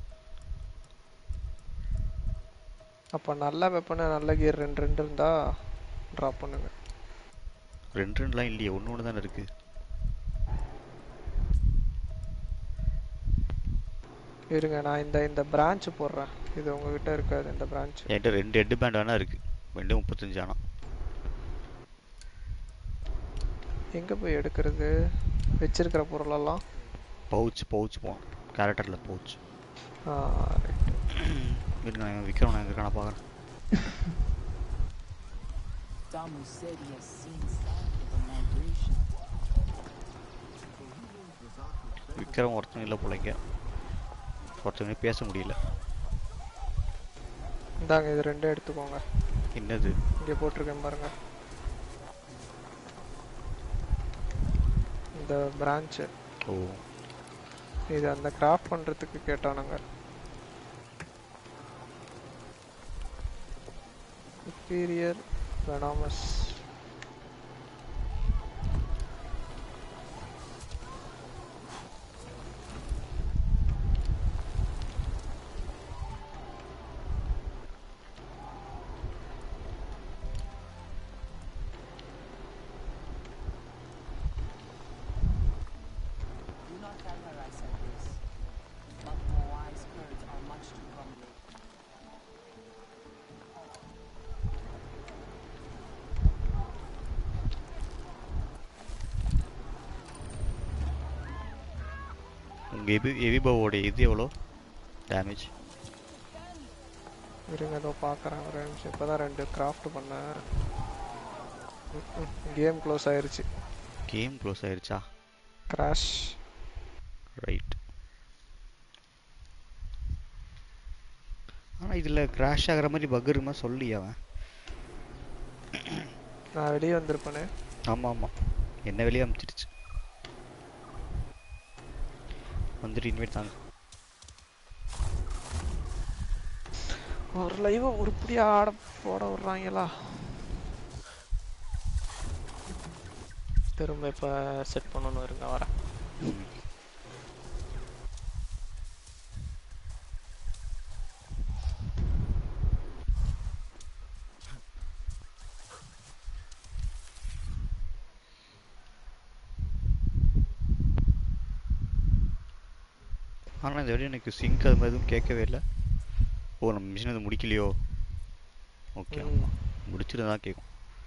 அப்போ நல்ல வெப்பனை நல்ல கியர் 2 இருந்தா ட்ராப் பண்ணுங்க. 2லாம் இல்லையே, ஒன்று தானே இருக்கு. இருங்க நான் இந்த பிரான்ச் போடுறேன். இது உங்ககிட்ட இருக்காது இந்த பிரான்ச். என்கிட்ட 2 ஹெட் பேண்ட் வேணா இருக்கு. 235 ஆனால் எங்கே போய் எடுக்கிறது? வச்சிருக்கிற பொருளெல்லாம் பவுச் போகும். கேரக்டரில் பவுச். ரைட்டு நான் விற்கிறோம். நான் எங்கே காண பார்க்குறேன். விற்கிறவன் ஒருத்தன் இல்லை பிள்ளைங்க. ஒருத்தவங்க பேச முடியல. இந்தாங்க இது 2 எடுத்துக்கோங்க. என்னது இங்கே போட்டிருக்கேன் பாருங்க. இந்த பிரான்ச்சு. ஓ இது அந்த கிராஃப்ட் பண்ணுறதுக்கு கேட்டானுங்க. superior venomous. உங்கள் எவிபாவோட இது எவ்வளோ டேமேஜ்? இருங்க ஏதோ பார்க்குறேன் ஒரு நிமிஷம். இப்போ தான் 2 கிராஃப்ட் பண்ணேன். கேம் க்ளோஸ் ஆயிருச்சு. கேம் க்ளோஸ் ஆயிருச்சா? கிராஷ். ரைட். ஆனால் இதில் கிராஷ் ஆகிற மாதிரி பக் இருக்குமா சொல்லி அவன். நான் வெளியே வந்திருப்பேனே. ஆமாம் ஆமாம், என்ன வெளியே அமுச்சிடுச்சு. வந்துட்டு இன்வைட் தாங்க. ஒரு லைவ் உருப்படியா ஆட போட விடுறாங்களா? திரும்ப இப்ப செட் பண்ணணும். இருங்க வரேன். ஆனால் இந்த வரையும் எனக்கு சிங்க் அது மாதிரி எதுவும் கேட்கவே இல்லை. ஓ நம்ம மிஷின் அது முடிக்கலையோ? ஓகே ஆமாம், முடிச்சுட்டு தான் கேட்கும்.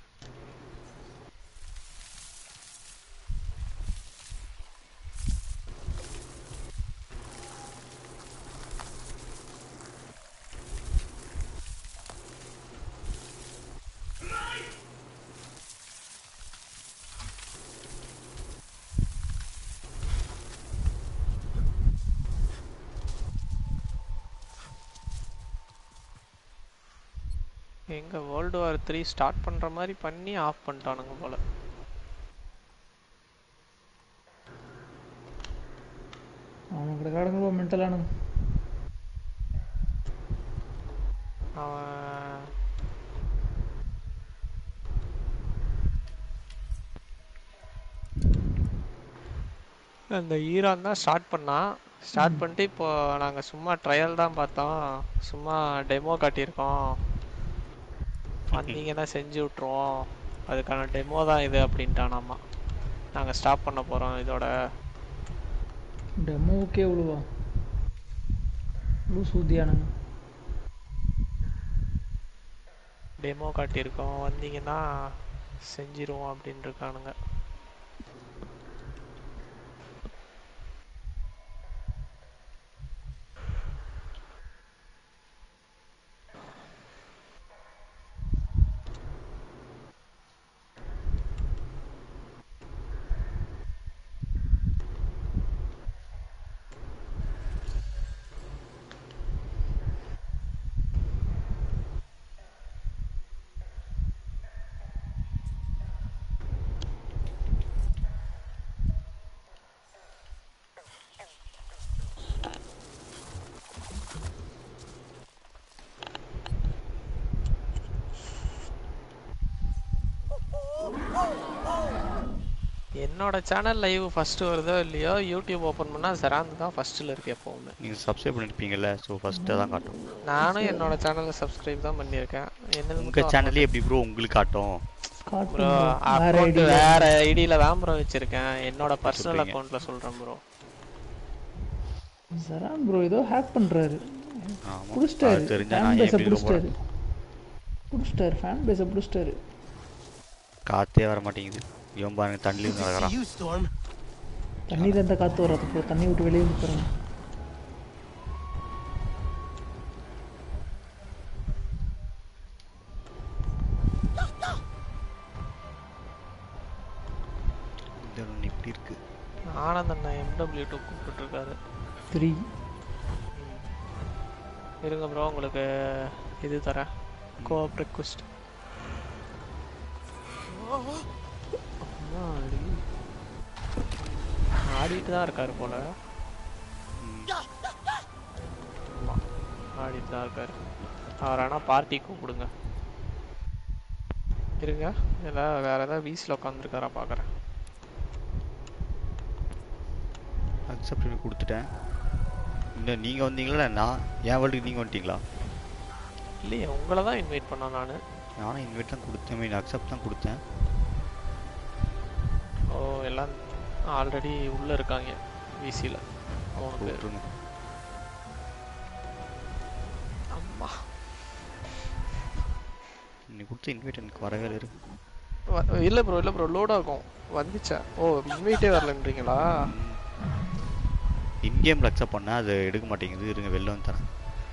எங்க வேர்ல்டு வார் 3 ஸ்டார்ட் பண்ற மாதிரி பண்ணி ஆஃப் பண்ணிட்டானுங்க போல. அவனுக்கு காடுங்களோ மென்டலானுங்க. அவன் அந்த ஈரான் தான் ஸ்டார்ட் பண்ணான். ஸ்டார்ட் பண்ணிட்டு இப்போ நாங்கள் சும்மா ட்ரையல் தான் பார்த்தோம், சும்மா டெமோ காட்டியிருக்கோம், வந்தீங்கன்னா செஞ்சு விட்ருவோம், அதுக்கான டெமோ தான் இது அப்படின்ட்டானாமா. நாங்கள் ஸ்டாப் பண்ண போகிறோம் இதோட. டெமோவுக்கே இவ்வளோவா? இவ்வளோ சூதியானுங்க. டெமோ காட்டியிருக்கோம், வந்தீங்கன்னா செஞ்சிருவோம் அப்படின்னு இருக்கானுங்க. என்னோட சேனல் லைவ் ஃபர்ஸ்ட் வருதோ இல்லையோ, யூடியூப் ஓபன் பண்ணா ஜெராந்த் தான் ஃபர்ஸ்ட்ல இருக்கு எப்பவுமே. நீங்கள் சப்ஸ்கிரைப் பண்ணிருப்பீங்கல்ல, ஸோ ஃபர்ஸ்ட்டாக தான் காட்டும். நானும் என்னோட சேனலை சப்ஸ்கிரைப் தான் பண்ணியிருக்கேன். என்னது உங்கள் சேனல்லே எப்படி ப்ரோ உங்களுக்கு காட்டும்? ப்ரோ அக்கௌண்ட் வேற ஐடியில தான் ப்ரோ வச்சிருக்கேன், என்னோட பர்சனல் அக்கௌண்ட்ல சொல்றேன் ப்ரோ. ஜெரான் ப்ரோ ஏதோ ஹேக் பண்றாரு. ஆமாம், புடிச்சிட்டாரு. தெரிஞ்சா ஃபேன் நான் பேஸை எப்படி புடிச்சிட்டாரு. புடிச்சிட்டாரு, ஃபேன் பேஸை புடிச்சிட்டாரு. காற்றே வர மாட்டேங்குது. இவன் பாருங்க தண்ணியில் நடக்கிறான். தண்ணியில் இருந்தால் காற்று வராது ப்ரோ, தண்ணி விட்டு வெளியே நிற்கிறாங்க. இப்படி இருக்கு. ஆனந்த் அண்ணா MW2 கூப்பிட்டு இருக்காரு. 3 இருங்க ப்ரோ, உங்களுக்கு இது தரேன், கோஆப் ரெக்வெஸ்ட். ஆடிட்டு தான் இருக்காரு போல. ஆடிட்டு தான் இருக்காரு அவர். ஆனால் பார்ட்டி கூப்பிடுங்க. இருங்க, இல்லை வேற ஏதாவது வீசில் உட்காந்துருக்காரா பார்க்குறேன். அக்செப்ட் பண்ணி கொடுத்துட்டேன். இல்லை நீங்கள் வந்தீங்களா? நான் என் வேர்ல்டுக்கு நீங்கள் வந்துட்டீங்களா? இல்லையே, உங்களை தான் இன்வைட் பண்ணேன் நான். நானும் இன்வைட் தான் கொடுத்தேன், மீன் அக்செப்ட் தான் கொடுத்தேன். ஓ, எல்லாம் ஆல்ரெடி உள்ளே இருக்காங்க விசியில். போட்டுருங்க. அம்மா, நீ கொடுத்த இன்வைட் எனக்கு வரவே இருக்கு. இல்லை ப்ரோ, இல்லை ப்ரோ, லோட் ஆகும். வந்துச்சா? ஓ, இன்வைட்டே வரலன்றீங்களா? இன் கேம்ல அக்செப்ட் பண்ணா அது எடுக்க மாட்டேங்குது. இருங்க வெளில வந்து தரேன்.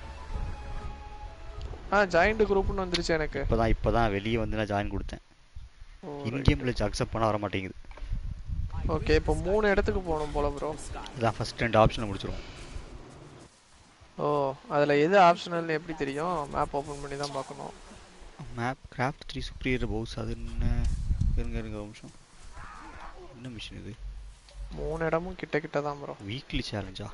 ஜாயிண்ட் குரூப்னு வந்துருச்சு எனக்கு. இப்பதான் வெளியே வந்து நான் ஜாயின் கொடுத்தேன். இன் கேம்ல அக்செப்ட் பண்ண வர மாட்டேங்குது. ஓகே இப்போ 3 இடத்துக்கு போகணும் போல ப்ரோ. அதான் ஃபர்ஸ்ட் 2 ஆப்ஷனை முடிச்சிருவோம். ஓ அதில் எது ஆப்ஷனல்னு எப்படி தெரியும்? மேப் ஓப்பன் பண்ணி தான் பார்க்கணும். மேப் கிராஃப்ட் 3 சுப்ரியர் பவுஸ் அது என்ன? இருங்க ஒரு நிமிஷம். என்ன மிஷன் இது? 3 இடமும் கிட்ட தான் ப்ரோ. வீக்லி சேலஞ்சா?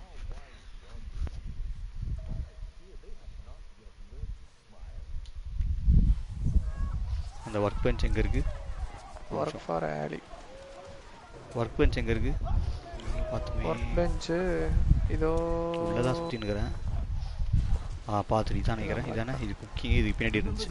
அந்த ஒர்க் பெஞ்ச் எங்க இருக்கு? ஒர்க் ஃபார் ஆலி. ஒர்க் பெஞ்ச் எங்க இருக்கு? பாத்துமே. ஒர்க் பெஞ்ச் இதோ உள்ள தான் சுத்தி நிக்கறேன். பாத்து இதான் நிக்கறேன். இதானே இது குக்கிங் இது பின்னாடி இருந்துச்சு.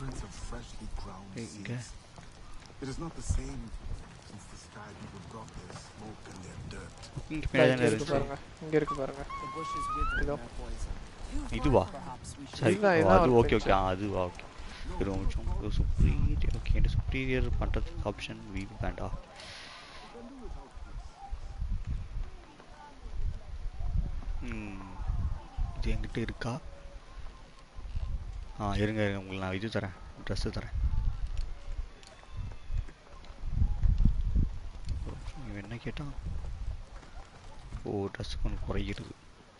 இங்க It is not the same since the sky people got their smoke and their dirt. Cooking பின்னாடி இருக்கு பாருங்க. இங்க இருக்கு பாருங்க. இதோ இதுவா? சரி அது ஓகே ஓகே அதுவா ஓகே. இருந்துச்சு. சுப்ரியர் ஓகே இந்த சுப்ரியர் பண்றது ஆப்ஷன் வீ வேண்டா. இது என்கிட்ட இருக்கா? இருங்க உங்களுக்கு நான் இது தரேன். ட்ரெஸ் தரேன். என்ன கேட்டா? ட்ரெஸ் கொஞ்சம் குறைகிறது.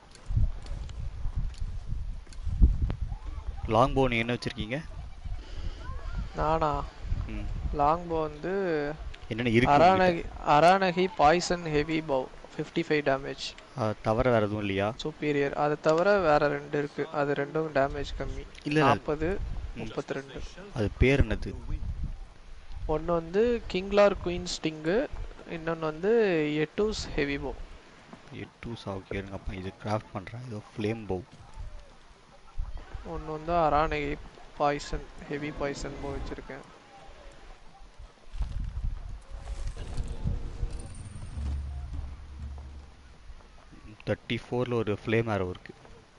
லாங் போ நீ என்ன வச்சிருக்கீங்க? நானா லாங் போ வந்து என்னென்ன இருக்கு? அரானகி பாய்சன் ஹெவி போ 55 டேமேஜ். தவிர வேற எதுவும் இல்லையா? சுப்பீரியர் அது தவிர வேற 2 இருக்கு. அது ரெண்டும் டேமேஜ் கம்மி. இல்ல 40 32. அது பேர் என்னது? ஒன்னு வந்து கிங்லார் குயின் ஸ்டிங், இன்னொன்னு வந்து எட்டூஸ் ஹெவி போ. எட்டூஸ் ஓகே இருங்க அப்ப இது கிராஃப்ட் பண்றேன். இது ஃப்ளேம் போ. ஒன்னு வந்து அரானகி பாய்சன் ஹெவி பாய்சன் போ வச்சிருக்கேன். ல ஒரு ஃப்ளேம் ஆரோ இருக்கு.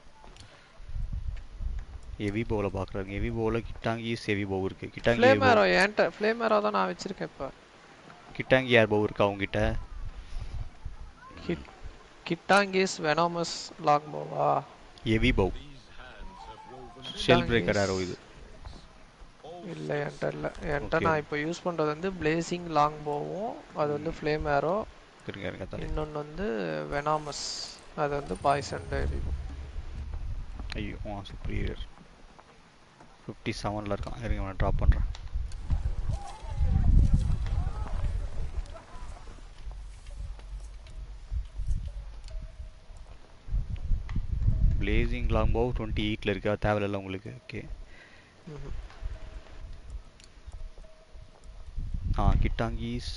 ஹெவி போல பாக்குறாங்க. ஹெவி போல கிட்டாங்கி ஹெவி போ இருக்கு. கிட்டாங்கி ஃப்ளேம் ஆரோ ஏன்ட்ட ஃப்ளேம் ஆரோ தான் நான் வச்சிருக்கேன் இப்ப. கிட்டாங்கி ஏர் போ இருக்கா உங்க கிட்ட? கிட்டாங்கிஸ் வெனோமஸ் லாங் போவா? Heavy bow. Shell breaker arrow இது. இல்ல என்கிட்ட இல்ல. என்கிட்ட நான் இப்போ யூஸ் பண்றது வந்து பிளேசிங் லாங் போவும் அது வந்து ஃப்ளேம் ஆரோ. இன்னொன்னு வந்து வெனாமஸ் அது வந்து பாய்சன் ஹெவி போ. ஐயோ சுப்ரியர் 57ல இருக்கான். இருங்க நான் டிராப் பண்றேன். பிளேசிங் லாங் போ 28ல இருக்கா? தேவையில்ல உங்களுக்கு. ஓகே கிட்டாங்கிஸ்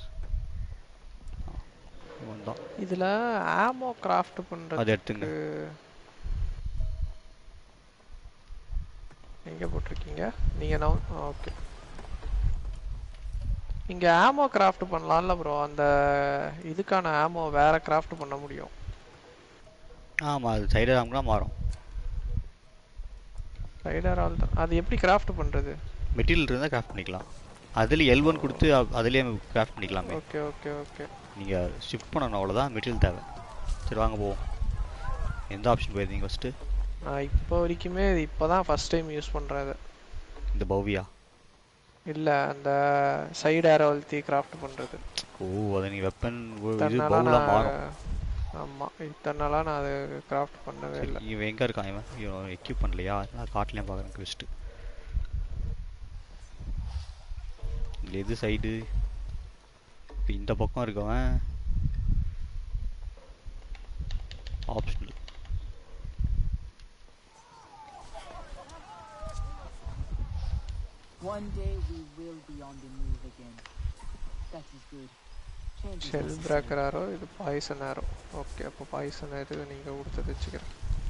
வந்தான். இதுல ஆமோ கிராஃப்ட் பண்றது அது எடுத்துங்க. எங்க போட்டுருக்கீங்க நீங்க? ஓகே இங்க ஆமோ கிராஃப்ட் பண்ணலாம்ல ப்ரோ. அந்த இதுக்கான ஆமோ வேற கிராஃப்ட் பண்ண முடியும். ஆமா அது சைடர் ஆம்னா மாறும். சைடர் ஆல் அது எப்படி கிராஃப்ட் பண்றது? மெட்டீரியல் இருந்தா கிராஃப்ட் பண்ணிக்கலாம். அதுல L1 கொடுத்து அதுலயே கிராஃப்ட் பண்ணிக்கலாமே. ஓகே ஓகே ஓகே நீங்க ஷிஃப்ட் பண்ணனும் அவ்வளவுதான். மெட்டீரியல் தேவை. சரி வாங்க போவோம். எந்த ஆப்ஷன் போயிருந்தீங்க ஃபர்ஸ்ட்? நான் இப்போ வரைக்குமே இப்போதான் ஃபர்ஸ்ட் டைம் யூஸ் பண்றது. இந்த பவ்யா இல்ல அந்த சைடு ஏரோ அழுத்தி கிராஃப்ட் பண்றது. அது நீ வெப்பன் இது பவுலா மாறும். ஆமா இத்தனை நாளா நான் அது கிராஃப்ட் பண்ணவே இல்லை. இவன் எங்க இருக்கான்? இவன் எக்யூப் பண்ணலையா? நான் காட்டுலயும் பாக்குறேன் குவெஸ்ட். எது சைடு? இந்த பக்கம் இருக்கவன் optional. One day we will be on the move again. That is good. Shell breaker arrow இது பாய்சன் ஆரோ. ஓகே அப்போ பாய்சன் ஆரோ நீங்க கொடுத்து வச்சுக்கிறேன்.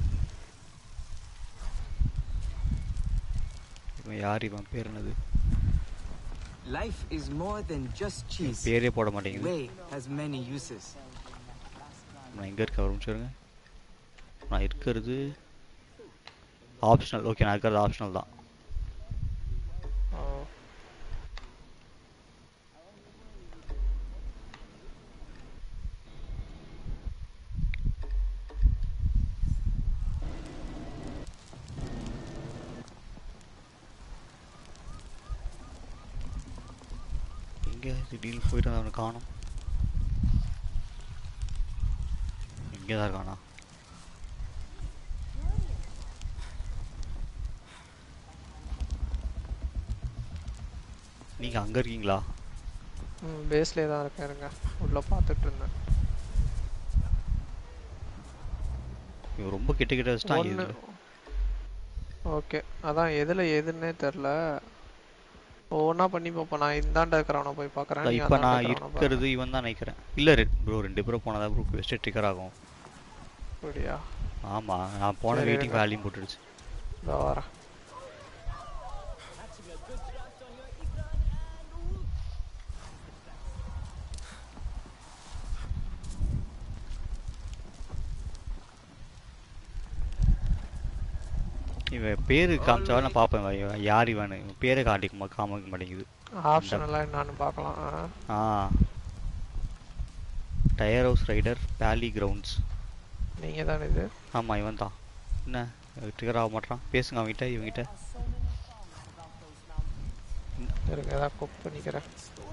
இவன் யார்? இவன் பேர் என்னது? Life is more than just cheese. பேரே போட மாட்டேங்குது. Way has many uses. நான் எங்க இருக்க ஆரம்பிச்சிருங்க. நான் இருக்கிறது ஆப்ஷனல். ஓகே நான் இருக்கிறது ஆப்ஷனல் தான். எங்கே திடீர்னு போயிட்டு அவனை காணும். இங்கே தான் இருக்கானா? நீங்கள் அங்கே இருக்கீங்களா? பேஸ்லேயே தான் இருக்கேன், இருங்க. உள்ள பார்த்துட்டு இருந்தேன். இவன் ரொம்ப கிட்ட கிட்ட வச்சுட்டான். ஓகே, அதான் எதில் எதுன்னே தெரில. ஒவ்வொன்றா பண்ணி பார்ப்போம். நான் இந்தாண்ட இருக்கிறவனை போய் பார்க்குறேன். இப்போ நான் இருக்கிறது இவன் தான் நினைக்கிறேன். இல்லை ப்ரோ, 2 பேரும் போனதா ப்ரோ பெஸ்ட்டு ட்ரிக்கர் ஆகும். அப்படியா? ஆமாம், நான் போன வெயிட்டிங் வேல்யூம் போட்டுடுச்சு. இதோ வரேன். இவன் பேரு காமிச்சாலும் நான் பார்ப்பேன். யார் இவன்? இவன் பேரை காமிக்க மாட்டேங்குது. ஆப்ஷன் எல்லாம் என்னன்னு பார்க்கலாம். டயர் ஹவுஸ் ரைடர் பேலி கிரவுண்ட்ஸ். நீங்கள் தானே இது? ஆமாம், இவன் தான். என்ன ட்ரிகர் ஆக மாட்டான்? பேசுங்க அவங்ககிட்ட. இவங்ககிட்ட இருங்க, ஏதாவது குக் பண்ணிக்கிறேன்.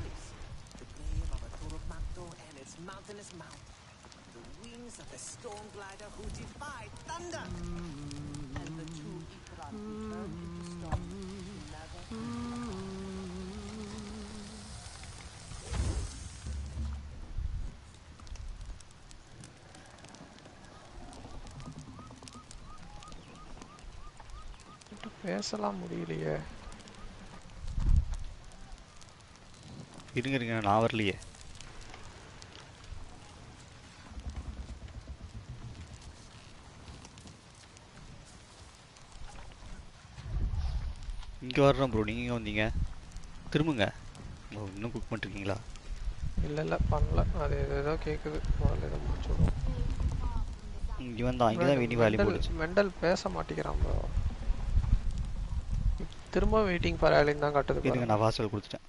பேசலாம் முடியலையே. இருங்க, நான் வரலையே. இங்கே வர்றோம் ப்ரோ. நீங்கள் இங்கே வந்தீங்க, திரும்புங்க. இன்னும் குக் பண்ணிருக்கீங்களா? இல்லை பண்ணல. அது ஏதோ கேட்குது. முதல்ல இதை முடிச்சுடுவோம். இவன் தான் இங்கே தான் வெயிட்டிங் வேல்யூ போட்டுச்சு. மெண்டல் பேச மாட்டேங்கிறான் ப்ரோ. திரும்ப வெயிட்டிங் ஃபார் ஆலின் தான் காட்டுது. இருங்க, நான் வாசல் கொடுத்துட்டேன்.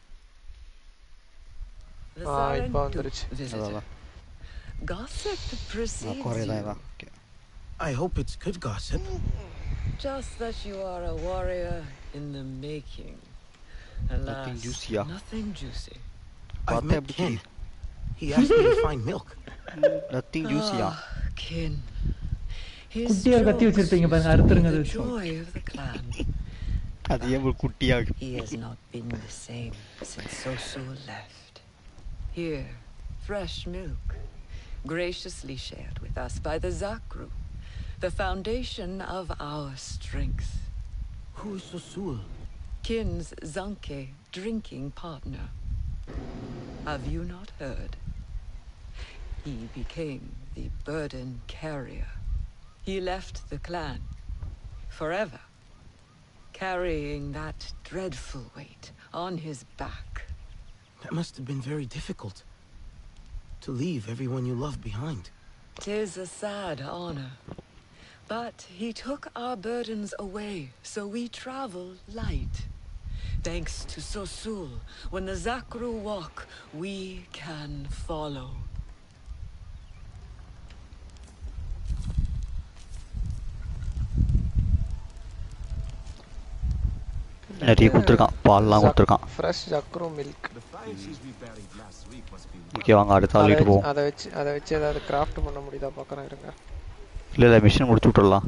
இப்போ வந்துருச்சு. அதான் Gossip precedes you. I hope it's good gossip. Just that you are a warrior in the making. Alas, nothing juicy. Nothing juicy. I've met Kin. He asked me to find milk. Nothing juicy. Kin. குட்டியா கத்தி வச்சிருப்பீங்க பாருங்க, அறுத்துருங்க அது. Joy of the clan. அது ஏன் ஒரு குட்டியா? He has not been the same since Sosul left. Here, fresh milk, graciously shared with us by the Zakru, the foundation of our strength. Who is Sosul? Kin's Zanke drinking partner. Have you not heard? He became the burden carrier. He left the clan forever, carrying that dreadful weight on his back. That must have been very difficult. To leave everyone you love behind. 'Tis a sad honor. But he took our burdens away, so we travel light. Thanks to Sosul, when the Zakru walk, we can follow. நிறைய கொடுத்துருக்கான், பால்லாம் கொடுத்துருக்கான். Fresh ஜக்ரோ milk. Okay, வாங்க அடுத்த ஆளுக்கு போவோம். அதை வச்சு ஏதாவது கிராஃப்ட் பண்ண முடியுதா பார்க்குறேன், இருங்க. இல்லை மிஷின் முடிச்சு விட்டுறலாம்.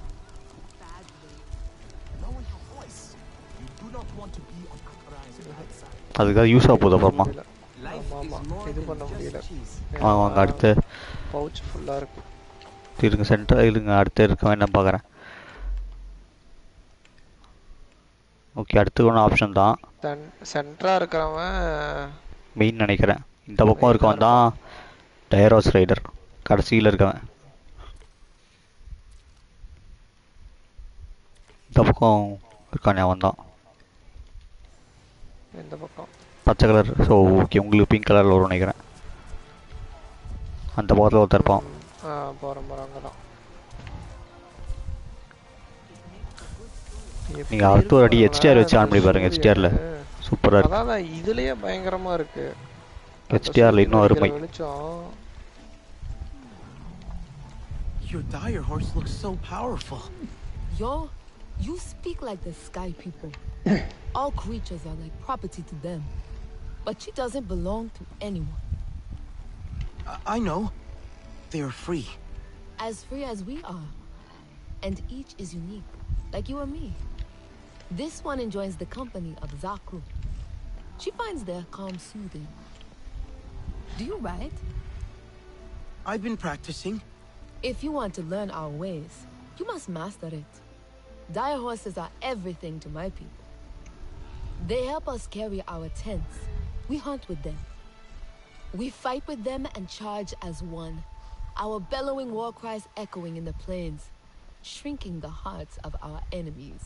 அதுக்காக யூஸ் ஆக போகுது அப்புறமா. இது பண்ண முடியல. வாங்க அடுத்து. பவுச் ஃபுல்லாக இருக்கு. இருங்க சென்டர் இருங்க, அடுத்து இருக்க என்ன பார்க்குறேன். ஓகே, அடுத்து ஒன்று ஆப்ஷன் தான். சென்டராக இருக்கிறவன் மெயின் நினைக்கிறேன். இந்த பக்கம் இருக்கவன் தான் டயர் ஹவுஸ் ரைடர், கடைசியில் இருக்கவன். இந்த பக்கம் இருக்கானே அவன் தான். இந்த பக்கம் பச்சை கலர். ஸோ ஓகே, உங்களுக்கு பிங்க் கலரில் வரும் நினைக்கிறேன். அந்த பக்கத்தில் ஒருத்தர் இருப்பான். போகிறோம் தான். நீங்கள் அடுத்து ஒரு அடி ஹெச்டிஆர் வச்சு ஆன் பண்ணி பாருங்க. ஹெச்டிஆரில் சூப்பராக இருக்கு. அதான் இதுலயே பயங்கரமா இருக்கு. ஹெச்டிஆரில் இன்னும் அருமை. Your dire horse looks so powerful. Yo, you speak like the sky people. All creatures are like property to them. but she doesn't belong to anyone. I know. They are free. As free as we are. And each is unique, like you and me. This one enjoys the company of Zakru. She finds their calm soothing. Do you ride? I've been practicing. If you want to learn our ways, you must master it. Dire horses are everything to my people. They help us carry our tents. We hunt with them. We fight with them and charge as one. Our bellowing war cries echoing in the plains, shrinking the hearts of our enemies.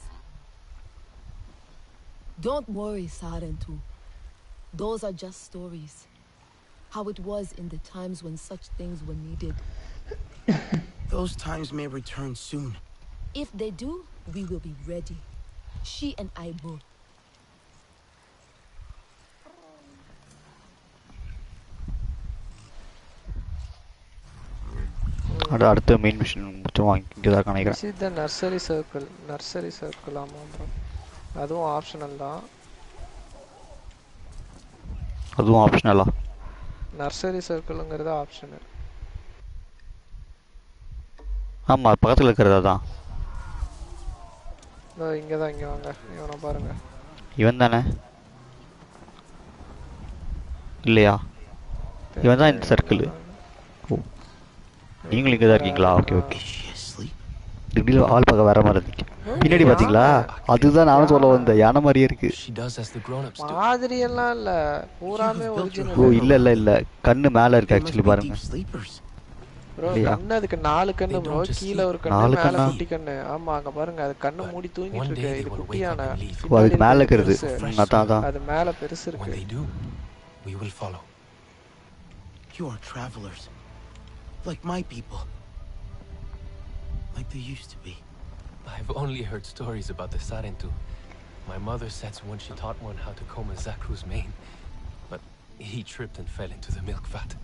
Don't worry, Sarentu. Those are just stories. How it was in the times when such things were needed. Those times may return soon. If they do, we will be ready. She and I both. அடுத்த main mission முடிச்சுருவாங்க. இங்கே தான் நினைக்கிறேன். This is the nursery circle. Nursery circle ஆமாம் bro. அதுவும் optional தான். அதுவும் ஆப்ஷனலா? Nursery சர்க்கிள்ங்கிறது optional. ஆமா, பக்கத்துல இருக்கிறதா தான். இங்க தான், இங்க வாங்க. இவனை பாருங்க. இவன் தானே? இல்லையா? இவன் தான் இந்த சர்க்கிள். நீங்களும் இங்கே தான் இருக்கீங்களா? Okay okay. திடீர்னு ஆள் பார்க்க வர மாதிரி இருந்துச்சு. பின்னாடி பாத்தீங்களா? அதுதான் நானும் சொல்ல வந்தேன். யானை மாதிரியே இருக்கு. மாதிரி எல்லாம் இல்ல, பூராமே ஒரிஜினல். ஓ இல்ல இல்ல இல்ல, கண்ணு மேல இருக்கு ஆக்சுவலி பாருங்க. ப்ரோ கண்ணு, அதுக்கு 4 கண்ணு ப்ரோ. கீழ ஒரு கண்ணு, மேல குட்டி கண்ணு. ஆமா அங்க பாருங்க, அது கண்ணு மூடி தூங்கிட்டு இருக்கு. இது குட்டியான. அதுக்கு மேல இருக்குது. அதான் அது மேல பெருசு இருக்கு. We will follow. You are travelers, like my people, like they used to be. I've only heard stories about the Sarentu. My mother said once she taught one how to comb a Zakru's mane, but he tripped and fell into the milk vat.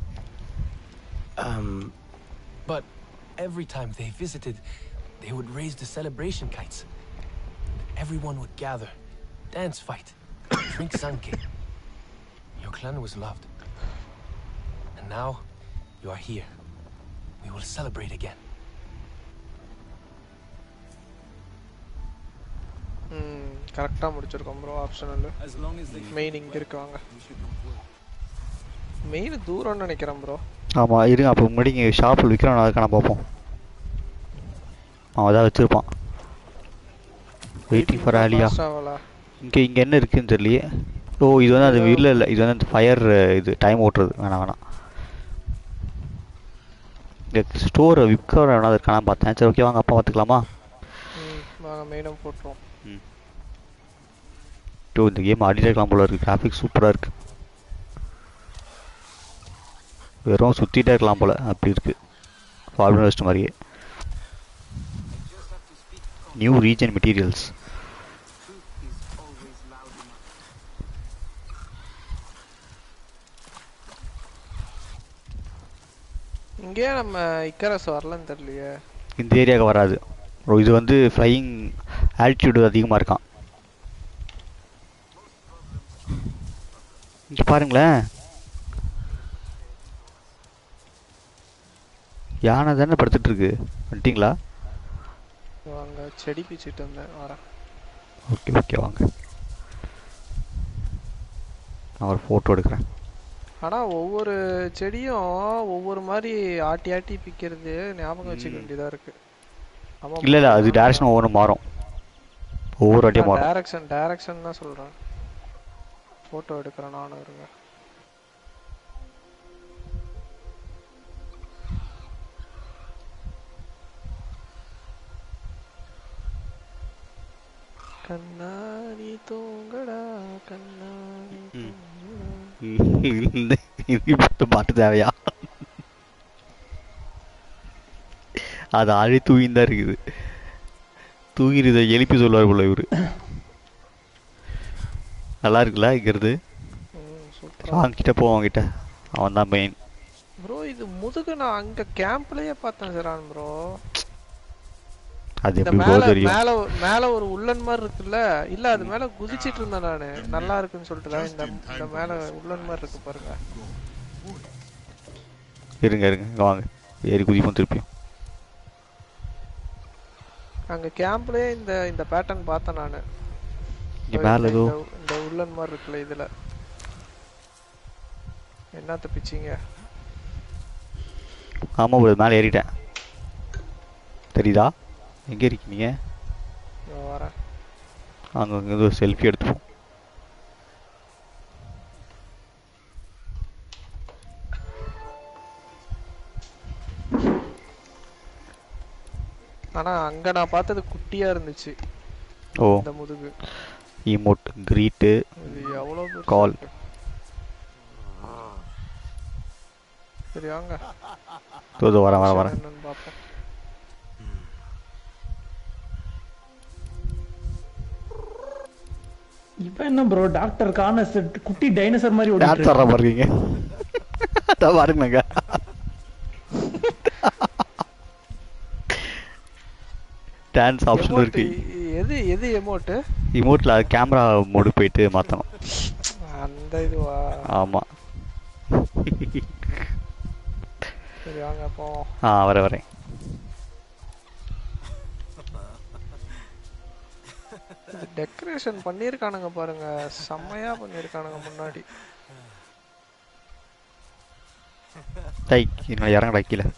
But every time they visited, they would raise the celebration kites. Everyone would gather, dance, fight, drink sanke. Your clan was loved. And now, you are here. We will celebrate again. கரெக்டா முடிச்சிருக்கோம் bro. Optional main இங்க இருக்காங்க. Main தூரம்னு நினைக்கிறேன் bro. ஆமா இருங்க, அப்போ முன்னாடி இங்கே ஷாப்பில் விற்கிறான், அதுக்கான பார்ப்போம். அவன் தான் வச்சிருப்பான். வெயிட்டிங் ஃபார் ஆலியா. இங்கே என்ன இருக்குன்னு தெரியலையே. ஓ இது வந்து அது இல்லை இல்லை, இது வந்து அந்த ஃபயர், இது டைம் ஓட்டுறது. வேணாம் வேணாம். இந்த ஸ்டோரை விற்கிற வேணா இருக்கானா பார்த்தேன். சரி ஓகே வாங்க, அப்பா பார்த்துக்கலாமா? வாங்க மெயினும் போட்டுருவோம். இந்த கேம் ஆடிட்டே இருக்கலாம் போல இருக்கு. கிராஃபிக்ஸ் சூப்பராக இருக்கு. வெறும் சுற்றிட்டே இருக்கலாம் போல அப்படி இருக்கு. ஃபார்முலா வெஸ்ட் மாதிரியே. New region materials. இங்கே நம்ம இக்கரஸ் வரலன்னு தெரியலையே. இந்த ஏரியாவுக்கு வராது. இது வந்து ஃப்ளையிங் ஆல்டிடியூடு அதிகமாக இருக்கான். இங்கே பாருங்களேன், யானை தானே படுத்துட்டு இருக்கு. வந்துட்டீங்களா? வாங்க, செடி பிச்சுட்டு வந்தேன், வரேன். ஓகே ஓகே வாங்க, நான் ஒரு ஃபோட்டோ எடுக்கிறேன். ஆனால் ஒவ்வொரு செடியும் ஒவ்வொரு மாதிரி ஆட்டி ஆட்டி பிக்கிறது ஞாபகம் வச்சுக்க வேண்டியதாக இருக்கு. இல்லை இல்லை, அது டைரக்ஷன் ஒவ்வொன்றும் மாறும். ஒவ்வொரு வாட்டியும் மாறும். டைரக்ஷன் தான் சொல்கிறேன். ஃபோட்டோ எடுக்கிறேன் நானும், இருங்க. கண்ணாடி தூங்கடா கண்ணாடி பாட்டு தேவையா? அது ஆழி தூங்கிதான் இருக்குது. தூங்கிருத எழுப்பி சொல்லுவார் போல இவரு. நல்லா இருக்குல்ல இங்கிறது? அவன்கிட்ட போ, அவன்கிட்ட. அவன் தான் மெயின் ப்ரோ. இது முதுகு நான் அங்க கேம்ப்லயே பார்த்தேன் சரான் ப்ரோ. அது இந்த எப்படி மேல தெரியும்? மேல மேல ஒரு உள்ளன் மாதிரி இருக்குல்ல, இல்ல அது மேல குதிச்சிட்டு இருந்தேன் நானு, நல்லா இருக்குன்னு சொல்லிட்டு தான். இந்த மேல உள்ளன் மாதிரி இருக்கு பாருங்க. இருங்க வாங்க ஏறி குதிப்போம் திருப்பியும். அங்க கேம்ப்லயே இந்த பேட்டர்ன் பார்த்தேன் நானு. இங்க மேல ஏதோ இந்த உள்ளன் மாதிரி இருக்குல்ல, இதுல என்ன தப்பிச்சீங்க? ஆமா ப்ரோ, மேலே ஏறிட்டேன். தெரியுதா எங்க இருக்கீங்க? வரேன். அங்க ஏதோ செல்ஃபி எடுத்துப்போம். ஆனா அங்க நான் பார்த்தது குட்டியா இருந்துச்சு. ஓ இந்த முதுகு ஈமோட் கிரீட் இது எவ்வளவு கால். சரி வாங்க தோது வரேன் என்னன்னு பாப்போம். இப்போ என்ன ப்ரோ டாக்டர் கானஸ் குட்டி டைனோசர் மாதிரி ஓடிட்டு டான்ஸ் ஆடுற பாருங்க. அத பாருங்க. டான்ஸ் ஆப்ஷன் இருக்கு. எது எமோட்? எமோட்ல கேமரா மோடு போயிட்டு மாத்தணும். அந்த இதுவா? ஆமா. சரி வாங்க அப்போ. வரேன். டெக்கரேஷன் பண்ணிருக்கானுங்க பாருங்க, செம்மையா பண்ணிருக்கானுங்க முன்னாடி. டேய் இன்னும் இறங்கடா கீழே.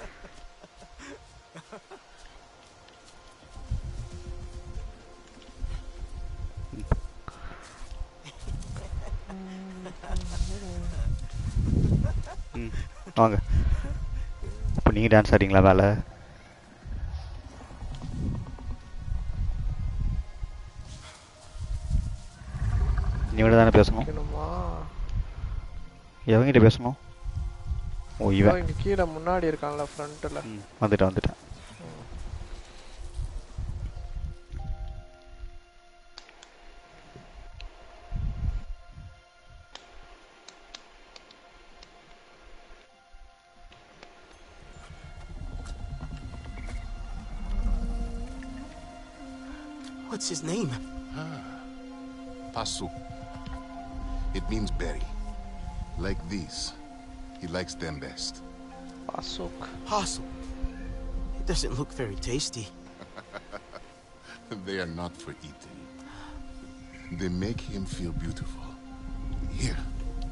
வாங்க. இப்போ நீங்க டான்ஸ் ஆடுறீங்களா மேல? நீங்க தானே பேசணும். எவங்கிட்ட பேசணும்? ஓ இவன் இங்க கீழ முன்னாடி இருக்கான்ல ஃப்ரண்ட்ல. வந்துட்டேன். What's his name? Pasu. It means berry. Like these. He likes them best. Pasuk. Pasu. It doesn't look very tasty. They are not for eating. They make him feel beautiful. Here.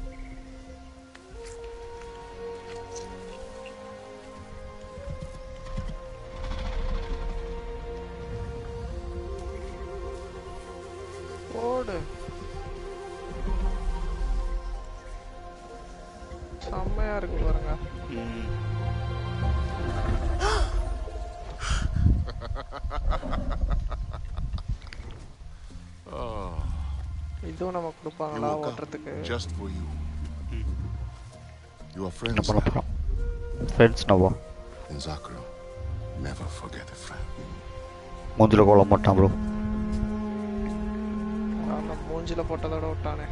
செம்மையா இருக்கு பாருங்க. இதுவும் நமக்கு கொடுப்பாங்களா ஓட்டுறதுக்கு? Just for you. Your friends. Friends நவா. In Zakro, never forget a friend. மூஞ்சில கோலம் போட்டான் ப்ரோ. ஆமா மூஞ்சில போட்டதோட விட்டானே.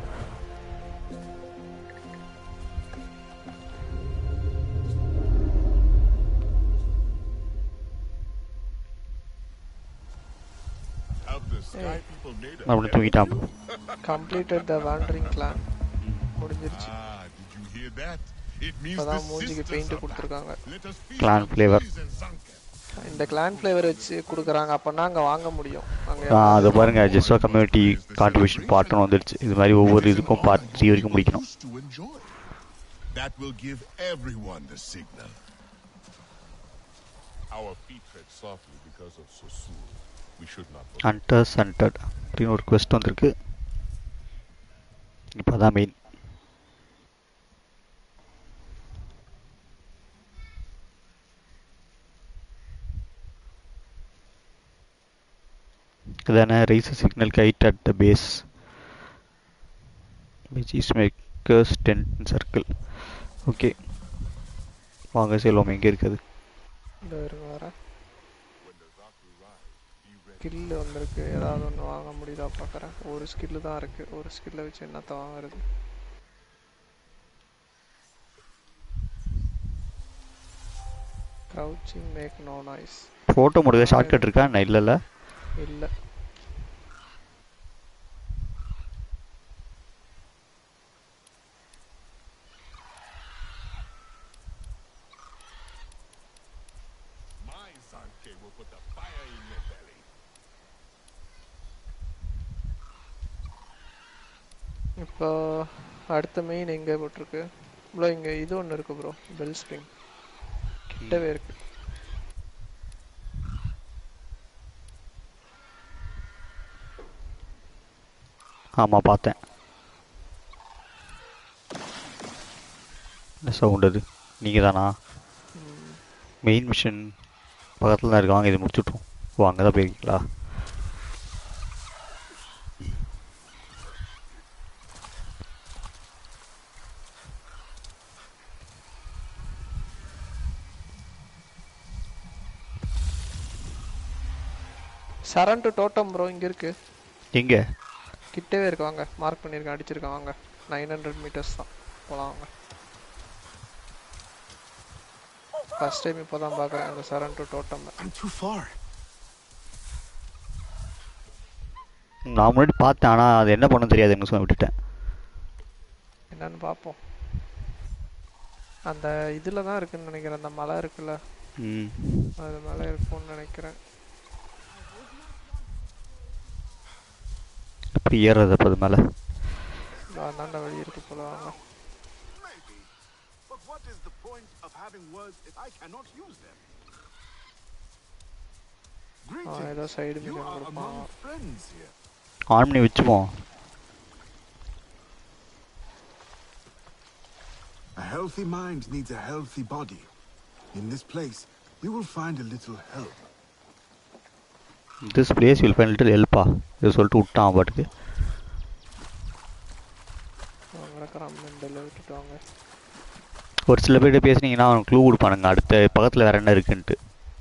மறுபடியும் தூங்கிட்டான். Completed the wandering clan. முடிஞ்சிருச்சு. இப்பதான் மூஞ்சிக்கு பெயிண்ட் கொடுத்துருக்காங்க. Clan flavour. இந்த கிளான் ஃப்ளேவர் வச்சு கொடுக்குறாங்க, அப்பனா அங்க வாங்க முடியும். அது பாருங்க ஜெஸ்வா கம்யூனிட்டி கான்ட்ரிபியூஷன் பார்ட் வந்துருச்சு. இது மாதிரி ஒவ்வொரு இதுக்கும் பார்ட் 3 வரைக்கும் முடிக்கணும். That will give everyone the signal. Our feet tread softly because of Sosul. We should not. Hunters Hunted அப்படின்னு ஒரு quest வந்திருக்கு. இப்போதான் main. Then raise a signal kite at the base, which is makers tent circle. Okay. வாங்க செல்வம் எங்க இருக்குது? இந்த வர skill வந்திருக்கு. ஏதாவது ஒன்று வாங்க முடியுதா பார்க்குறேன். ஒரு ஸ்கில் தான் இருக்கு. ஒரு ஸ்கில்லை வச்சு என்னத்த வாங்குறது? crouching make no noise. Photo முடிய ஷார்ட்கட் இருக்கா? இல்ல இல்ல. இப்போ அடுத்த மெயின் எங்க போட்டுருக்கு ப்ரோ? இங்க இது ஒன்னு இருக்கு ப்ரோ, பெல் ஸ்ப்ரிங் கிட்டவே இருக்கு. ஆமா பார்த்தேன். என்ன சவுண்ட் அது? நீங்க தானா? மெயின் மிஷன் பக்கத்துல தான் இருக்கு. வாங்க இது முடிச்சுட்டோம். ஓ அங்கே தான் போயிருக்கீங்களா? சரண்ட் டோட்டம் ப்ரோ இங்க இருக்கு. எங்க? கிட்டவே இருக்கு. வாங்க மார்க் பண்ணிருக்கேன், அடிச்சிருக்கேன். வாங்க 900 மீட்டர்ஸ் தான். போலாம் வாங்க. ஃபர்ஸ்ட் டைம் இப்போதான் பார்க்கறேன் அந்த சரண்ட் டோட்டம். I'm too far. நான் முன்னாடி பார்த்தேன், ஆனா அது என்ன பண்ண தெரியாது எனக்கு, சொல்ல விட்டுட்டேன். என்னன்னு பாப்போம். அந்த இதுல தான் இருக்குன்னு நினைக்கிறேன். அந்த மலை இருக்குல்ல, அது மேல இருக்கும்னு நினைக்கிறேன். எப்படி ஏறது அப்ப அது மேல? அந்தாண்ட வழி இருக்கு போல. வாங்க. But what is the point of having words if I cannot use them? ஏதோ சைடு மிஷன் கொடுப்பான். ஆன் பண்ணி வச்சுப்போம். A healthy mind needs a healthy body. In this place, you will find a little help. This place will find a little help. இது சொல்லிட்டு விட்டான் பாட்டுக்கு. ஒரு சில பேர்கிட்ட பேசுனீங்கன்னா அவன் க்ளூ கொடுப்பானுங்க அடுத்த பக்கத்தில் வேற என்ன இருக்குன்ட்டு.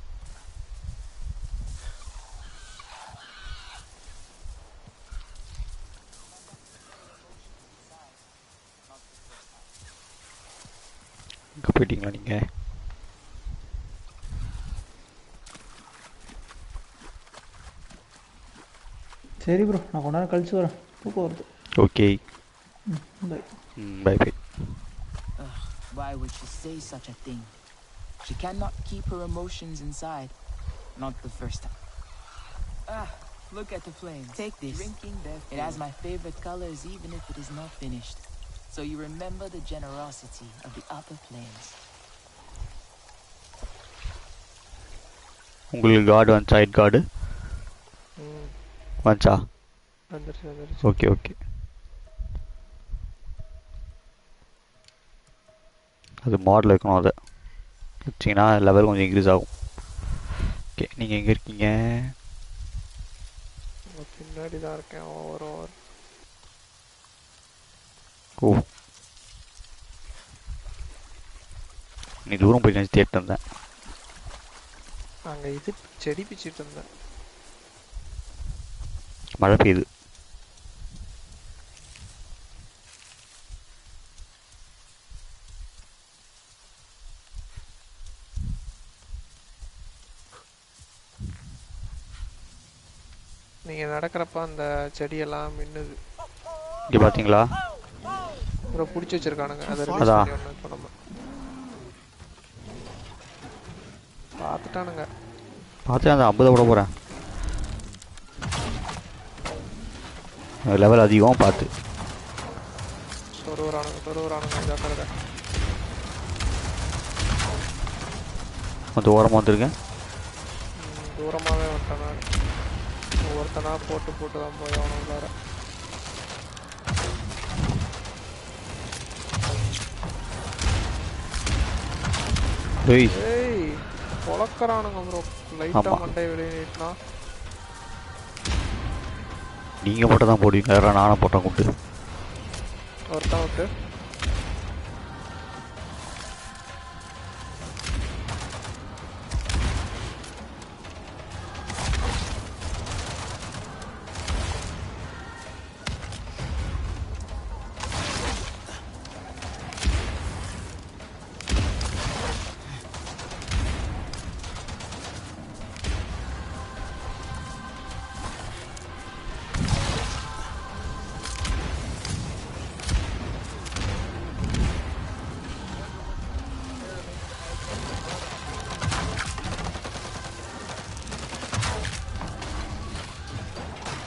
இங்கே போயிட்டீங்களா நீங்கள்? சரி ப்ரோ, நான் கொஞ்ச நேரம் கழிச்சு வரேன், தூக்கம் வருது. Okay bye bye bye. Why would she say such a thing? She cannot keep her emotions inside. Not the first time. Look at the flames. Take this. Drinking their food. It has my favorite colors even if it is not finished. So you remember the generosity of the upper planes. உங்களுக்கு card வந்து side card வந்துச்சா? Okay okay. அது model வைக்கணும், அதை வச்சிங்கன்னா level கொஞ்சம் increase ஆகும். Okay நீங்கள் எங்கே இருக்கீங்க? பின்னாடி தான் இருக்கேன். ஓவர் ஓ நீ தூரம் போய் நினச்சி தேட்டு இருந்தேன். அங்கே இது செடி பிச்சுட்டு இருந்தேன். மழை பெய்யுது. நீங்க நடக்கிறப்ப அந்த செடியெல்லாம் மின்னுது. இங்கே பார்த்தீங்களா? அப்புறம் பிடிச்சி வச்சிருக்கானுங்க. அதை இப்போ நம்ம பார்த்துட்டானுங்க. பார்த்து அந்த 50 விட போகிறேன். லெவல் அதிகம் பார்த்து. சொருவரானுங்க ஜாக்கிரதை. கொஞ்சம் ஓரமாக வந்துருக்கேன். தூரமாகவே வந்துட்டானா. ஒவ்வொருத்தனா போட்டு தான் போய் அவனை உள்ளார. ஏய் பொளக்கறானுங்க ப்ரோ. லைட்டா மண்டை வெளியே நீட்டினா நீங்கள் மட்டும் தான் போடுவீங்க, யாரும் நானும் போட்டேன் கூப்பிட்டு. ஒருத்தன் விட்டு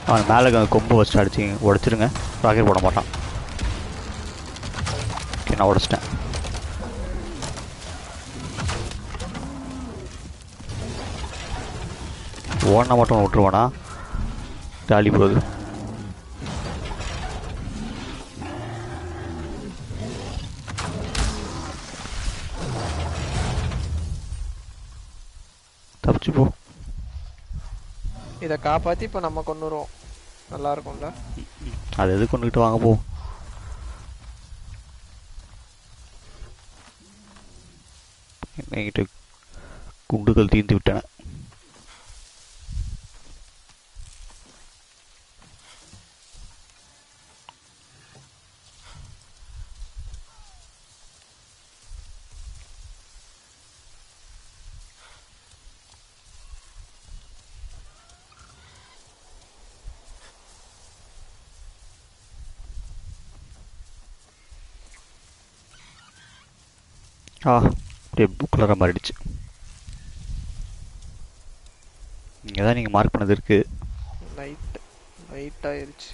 அவன் மேலே கொம்பு வச்சுட்டு அடிச்சு உடச்சிருங்க. ராக்கெட் போட மாட்டான். ஓகே, நான் உடச்சிட்டேன். ஓடனா மட்டும் விட்டுருவானா? ஜாலி போகுது. தப்பிச்சு போ. இதை காப்பாற்றி இப்போ நம்ம கொண்டுருவோம். நல்லா இருக்கும்ல? அது எது கொண்டுகிட்டு வாங்க போ. என்கிட்ட குண்டுகள் தீர்ந்து விட்டன. அப்படியே புக்கலராக மாறிடுச்சு. இங்கே தான் நீங்கள் மார்க் பண்ணது இருக்கு. லைட் ஆயிடுச்சு.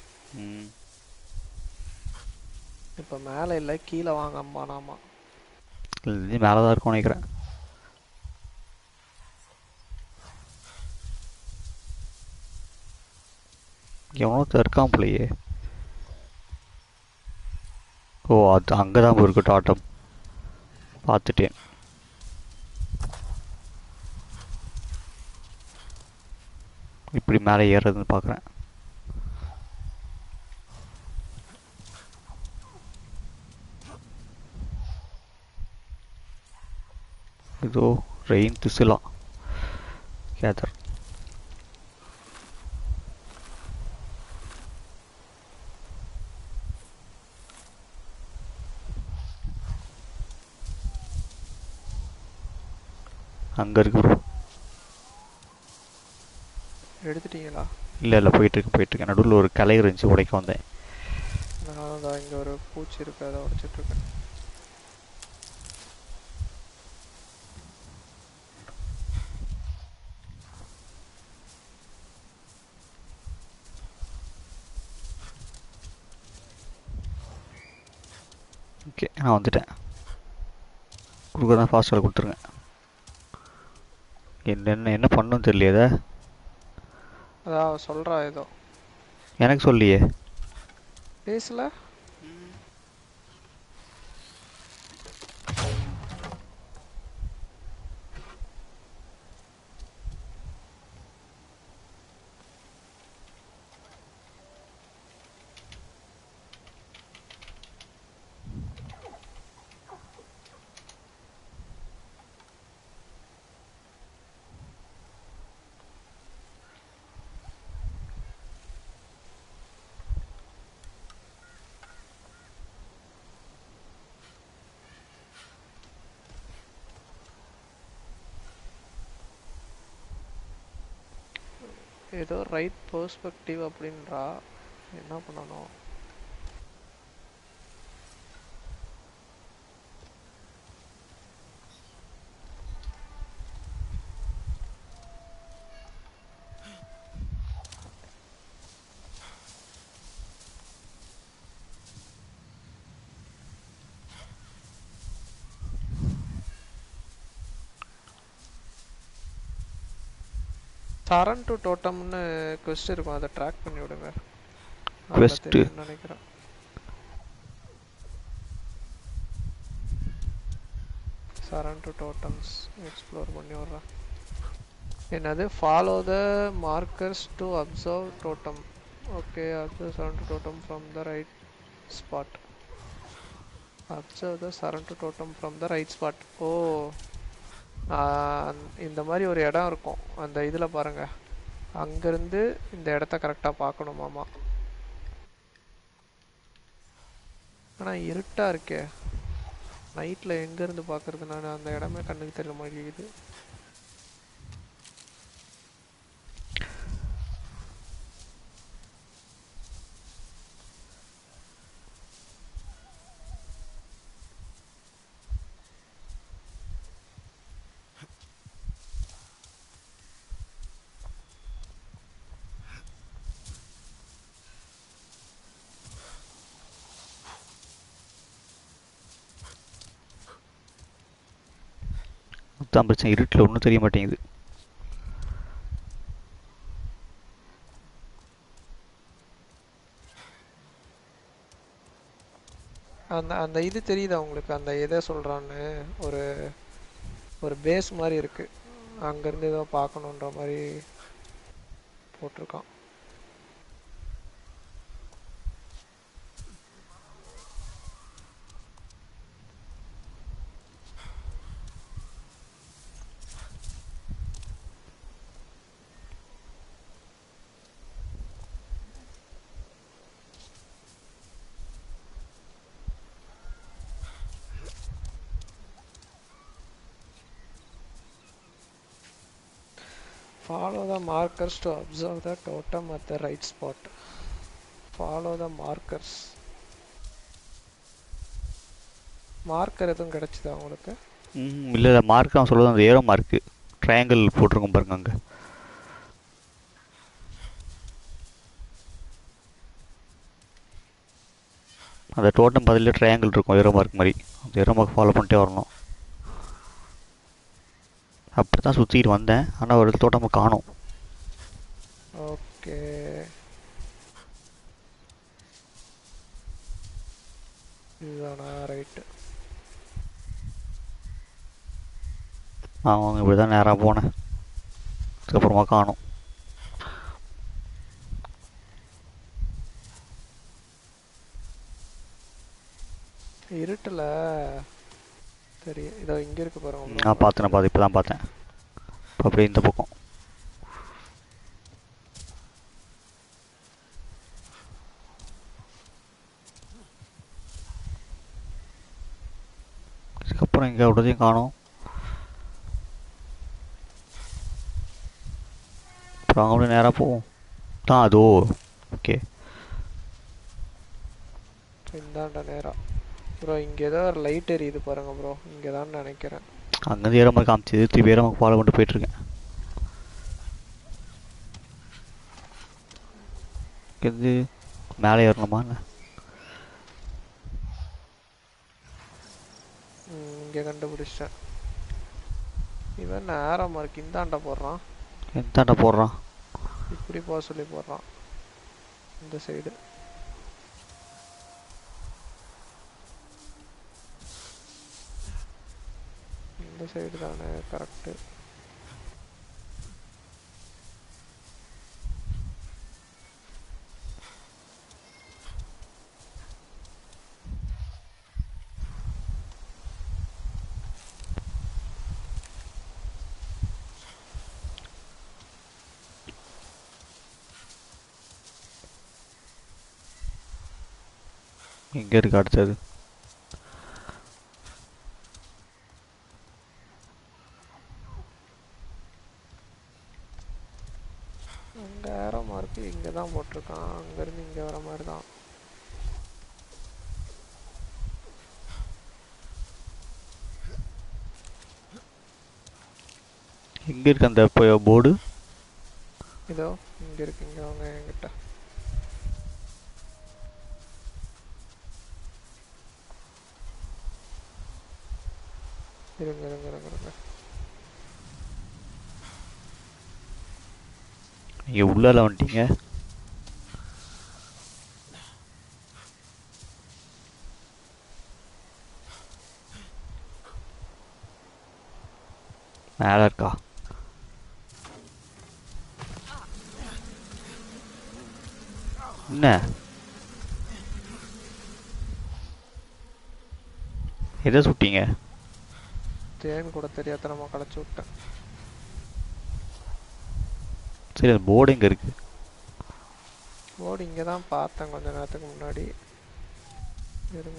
இப்போ மேலே இல்லை, கீழே வாங்க அம்மானாமா. இது மேலே தான் இருக்கும் நினைக்கிறேன். எவனோ இருக்கான் போலையே. ஓ, அது அங்கே தான் இருக்கு டாட்டம். பார்த்துட்டேன். இப்படி மேலே ஏறுறதுன்னு பார்க்குறேன். இதோ ரெயின் திசுலாம் கேதர். அங்கே இருக்கு ப்ரோ. எடுத்துட்டீங்களா? இல்லை போயிட்டுருக்கேன். நடுவில் ஒரு கிளை இருந்துச்சு, உடைக்க வந்தேன். நான் தான் இங்கே ஒரு பூச்சி இருக்கு, அதை உடைச்சிட்ருக்கேன். ஓகே, நான் வந்துட்டேன். கொடுக்குறதா ஃபாஸ்ட்டாக கொடுத்துருங்க. என்ன பண்ணணும்னு தெரியலையே. அதான் சொல்கிறா ஏதோ. எனக்கு சொல்லியே பேசல. ஏதோ ரைட் பெர்ஸ்பெக்டிவ் அப்படின்றா. என்ன பண்ணணும்? சரண் டு டோட்டம்னு quest இருக்கும், அதை ட்ராக் பண்ணி விடுங்க. quest நினைக்கிறேன். சரண் டு டோட்டம்ஸ் எக்ஸ்ப்ளோர் பண்ணி விடுறேன். என்னது? Follow the markers to observe totem. Okay, observe சரண் to totem from the right spot. Observe the சரண் to totem from the right spot. ஓ, இந்த மாதிரி ஒரு இடம் இருக்கும் அந்த இதில் பாருங்க. அங்கேருந்து இந்த இடத்த கரெக்டாக பார்க்கணுமாமா. ஆனால் இருட்டாக இருக்கே, நைட்டில் எங்கேருந்து பார்க்குறது? நான் அந்த இடமே கண்ணுக்கு தெரிய மாட்டேங்குது. தான் பிரச்சனை, இருட்டில் ஒன்றும் தெரிய மாட்டேங்குது. அந்த அந்த இது தெரியுதா உங்களுக்கு? அந்த எதை சொல்றான்னு ஒரு ஒரு பேஸ் மாதிரி இருக்கு, அங்கேருந்து ஏதோ பார்க்கணுன்ற மாதிரி போட்டிருக்கான். Follow the markers to observe the totem at the right spot. Follow the markers. Marker எதுவும் கிடைச்சதா உங்களுக்கு? இல்லை இல்லை, மார்க் நான் சொல்லுவது அந்த ஏரோ மார்க்கு ட்ரையாங்கிள் போட்டிருக்கோம் பாருங்க அங்கே. அந்த டோட்டம் பதிலே ட்ரையாங்கிள் இருக்கும் ஏரோ மார்க் மாதிரி. அந்த ஏரோ மார்க் ஃபாலோ பண்ணிட்டே வரணும். அப்படி தான் சுற்றிட்டு வந்தேன், ஆனால் ஒரு தோட்டமாக காணும். ஓகே, இதுதானா? ரைட்டு. அவங்க இப்படி தான் நேராக போனேன், அதுக்கப்புறமா காணும். இருட்டில் தெரியும். இதோ இங்கே இருக்கு பாருங்க. நான் பார்த்தேன், இப்போ தான் பார்த்தேன். அப்படியே இந்த பக்கம் இதுக்கப்புறம் இங்கே விடுறதையும் காணும். அப்புறம் அவங்க நேராக போவோம் தான். அதோ ஓகே, இந்தாண்டா நேரா ப்ரோ. இங்கே ஏதோ ஒரு லைட் எரியுது பாருங்க ப்ரோ, இங்கே தான் நினைக்கிறேன். அங்கேருந்து ஏற மாதிரி காமிச்சது, திருப்பி ஏற மாதிரி ஃபாலோ பண்ணிட்டு போயிட்டுருக்கேன். இங்கேருந்து மேலே ஏறணுமா? இங்கே கண்டுபிடிச்சிட்டேன். இவன் நேரமாக இருக்கு. இந்தாண்டா போடுறான். எந்தாண்டா போடுறான்? இப்படி போக சொல்லி போடுறான். இந்த சைடு இந்த சைடு தானே கரெக்டு. இங்கே இருக்கு அடுத்தது. அங்கே ஏற மார்க்கு இங்கே தான் போட்டிருக்கான். அங்கேருந்து இங்கே வர மாதிரி தான். எங்கே இருக்கு அந்த போர்டு? இதோ இங்கே இருக்கு. இங்கே வாங்க என்கிட்ட. இருங்க இருங்க இருங்க இருங்க. நீங்கள் உள்ளால வந்துட்டீங்க. மேலே இருக்கா? என்ன எதை சுட்டீங்க? தேன் கூட தெரியாதனமா களைச்சு விட்டேன். சரி, அந்த போர்டு எங்கே இருக்கு? போர்டு இங்கே தான் பார்த்தேன் கொஞ்ச நேரத்துக்கு முன்னாடி. இருங்க,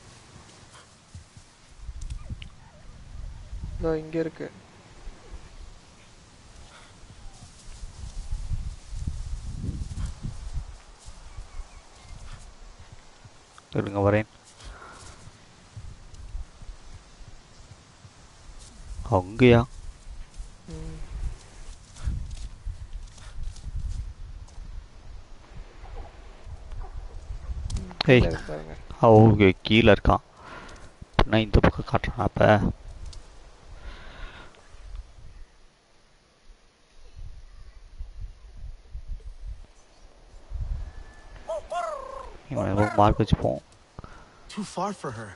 இதோ இங்கே இருக்கு. இருங்க வரேன். அங்கேயா? ஏய், ஓகே, கீழே இருக்கான். நான் இந்த பக்கம் காட்டுறேன். அப்போ இவன் மார்க் வச்சுப்போம். Too far for her.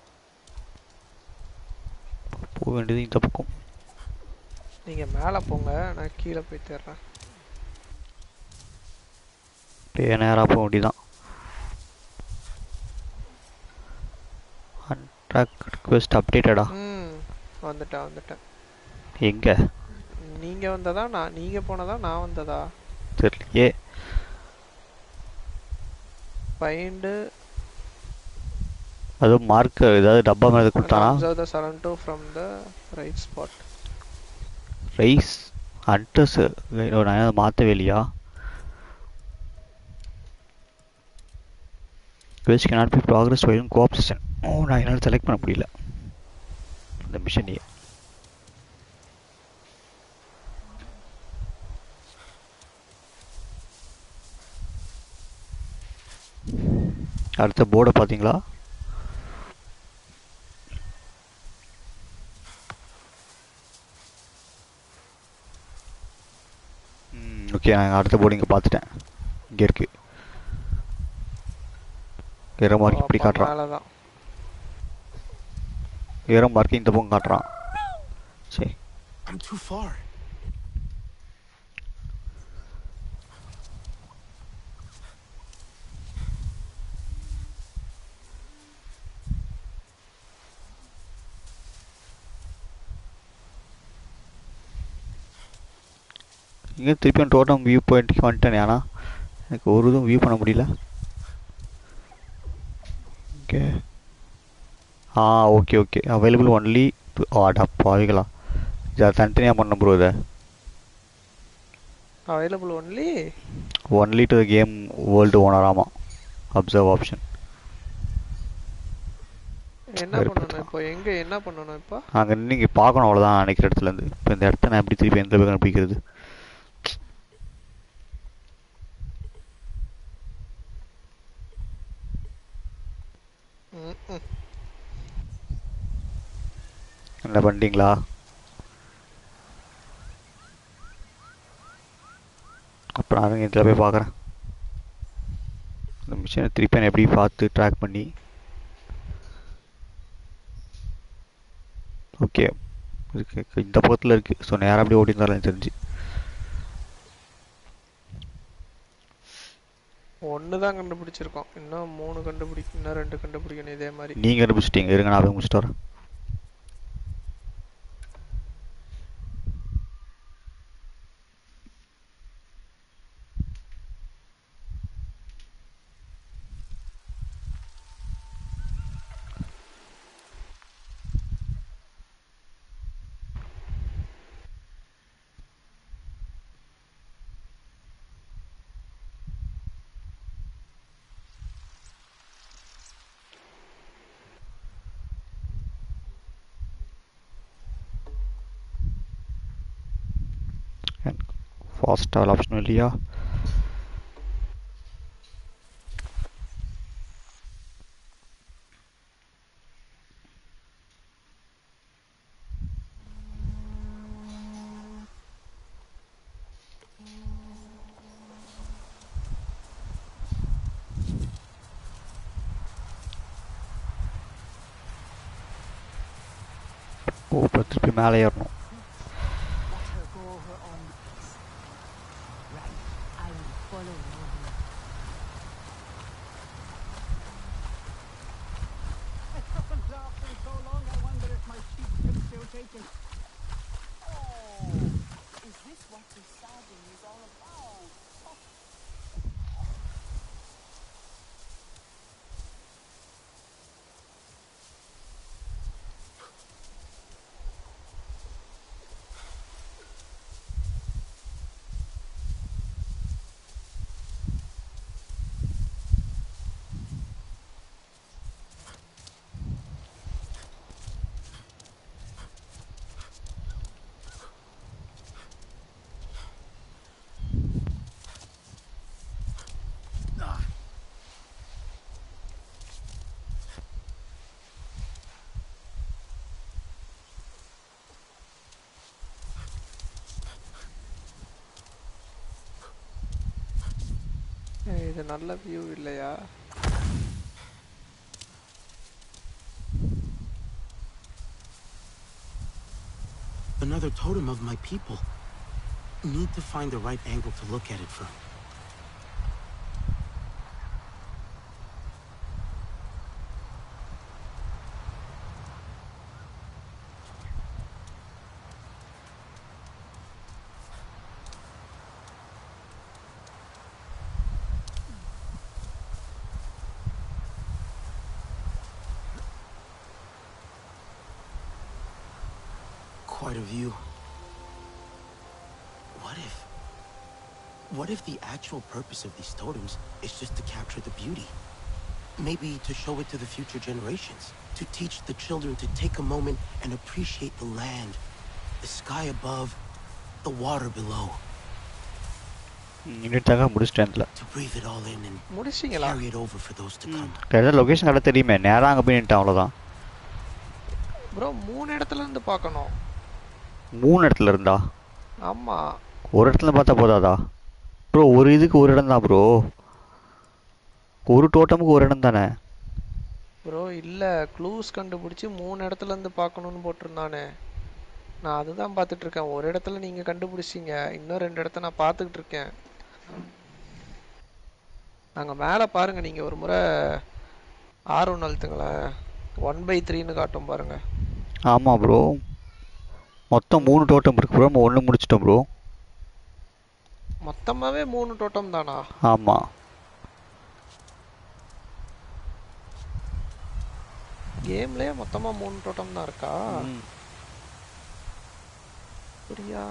போக வேண்டியது இந்த பக்கம். நீங்க மேல போங்க, நான் கீழே போய் தேடுறேன். அப்படியே நேராக போக வேண்டியதான். அன்ட்ராக் ரிக்வெஸ்ட் அப்டேட்டடா. வந்துட்டேன். எங்க நீங்க வந்ததா நீங்க போனதா நான் வந்ததா தெரியலையே. ஃபைண்ட் அது மார்க் ஏதாவது டப்பா மேல கொடுத்தானா? observe the Saranto from the right spot. ரைஸ் அட்ரஸ் நான் மாற்றவே இல்லையா? quest cannot be progressed while in co-op session. நான் என்னால் செலக்ட் பண்ண முடியல இந்த மிஷனையே. அடுத்த போர்டை பார்த்தீங்களா? ஓகே, நான் அடுத்த போர்டு இங்கே பார்த்துட்டேன். இங்கே இருக்கு. ஏரோ மார்க் இப்படி காட்டுறான். ஏரோ மார்க் இந்த பக்கம் காட்டுறான். சரி. I'm too far. இங்கே திருப்பியும் டோட்டம் வியூ பாயிண்ட்டுக்கு வந்துட்டேன். ஆனால் எனக்கு ஒரு இதுவும் வியூ பண்ண முடியல. ஓகே ஓகே அவைலபிள் ஒன்லி பாவிகளா இதை தனித்தனியாக பண்ண ப்ரோ. இதை available only to the game world owner. ஆமாம், அப்சர்வ் ஆப்ஷன். என்ன பண்ணணும் இப்போ? என்ன பண்ணணும் இப்போ? அங்கே நீங்கள் பார்க்கணும், அவ்வளோதான் நினைக்கிற இடத்துலேருந்து. இப்போ இந்த இடத்த நான் எப்படி திருப்பி எந்த பக்கம் கண்டுபிடிக்கிறது? என்ன பண்ணிட்டீங்களா? அப்புறம் நான் இதில் போய் பார்க்குறேன். இந்த மிஷினை திருப்பி நான் எப்படி பார்த்து ட்ராக் பண்ணி. ஓகே, இருக்கு இந்த பக்கத்தில் இருக்குது. ஸோ நேராக அப்படியே ஓடி இருந்தாலும் தெரிஞ்சு. ஒன்று தான் கண்டுபிடிச்சிருக்கோம். இன்னும் 3 கண்டுபிடிக்கணும். இன்னும் 2 கண்டுபிடிக்கணும் இதே மாதிரி. நீங்கள் கண்டுபிடிச்சிட்டீங்க. இருங்க, நான் போய் முடிச்சுட்டு வரேன். ஃபாஸ்ட் ட்ராவல் ஆப்ஷன் இல்லையா? இப்போ திருப்பி மேலே ஏறணும். இது நல்ல வியூ இல்லையா? Another totem of my people. Need to find the right angle to look at it from. Quite a view. What if the actual purpose of these totems is just to capture the beauty? Maybe to show it to the future generations. To teach the children to take a moment and appreciate the land, the sky above, the water below. இன்னிட்டாக முடிச்சிட்டேன்ல. To breathe it all in and முடிச்சிங்களா? carry it over for those to come. கரெக்டா location கரெக்டா தெரியுமே. நேரா அங்க போய் நின்னுட்டேன் அவ்வளவுதான். bro 3 இடத்துல இருந்து பார்க்கணும். 3 இடத்துல இருந்தா? ஆமா. ஒரு இடத்துல பார்த்தா போதாதா? ப்ரோ ஒரு இதுக்கு ஒரு இடம் தான் ப்ரோ. ஒரு டோட்டமுக்கு ஒரு இடம் தானே ப்ரோ? இல்ல க்ளூஸ் கண்டுபிடிச்சு 3 இடத்துல இருந்து பார்க்கணும்னு போட்டிருந்தானே. நான் அதுதான் பார்த்துட்டு இருக்கேன். ஒரு இடத்துல நீங்க கண்டுபிடிச்சீங்க, இன்னும் 2 இடத்த நான் பார்த்துக்கிட்டு இருக்கேன். அங்க மேல பாருங்க, நீங்க ஒரு முறை R1 அழுத்துங்களேன். 1/3ன்னு காட்டும் பாருங்க. ஆமா ப்ரோ, மொத்தம் 3 டோட்டம் இருக்கு ப்ரோ. நம்ம 1 முடிச்சிட்டோம் ப்ரோ. மொத்தமாவே 3 டோட்டம் தானா? ஆமா. கேம்லயே மொத்தமா 3 டோட்டம் தான் இருக்கா? புரியா?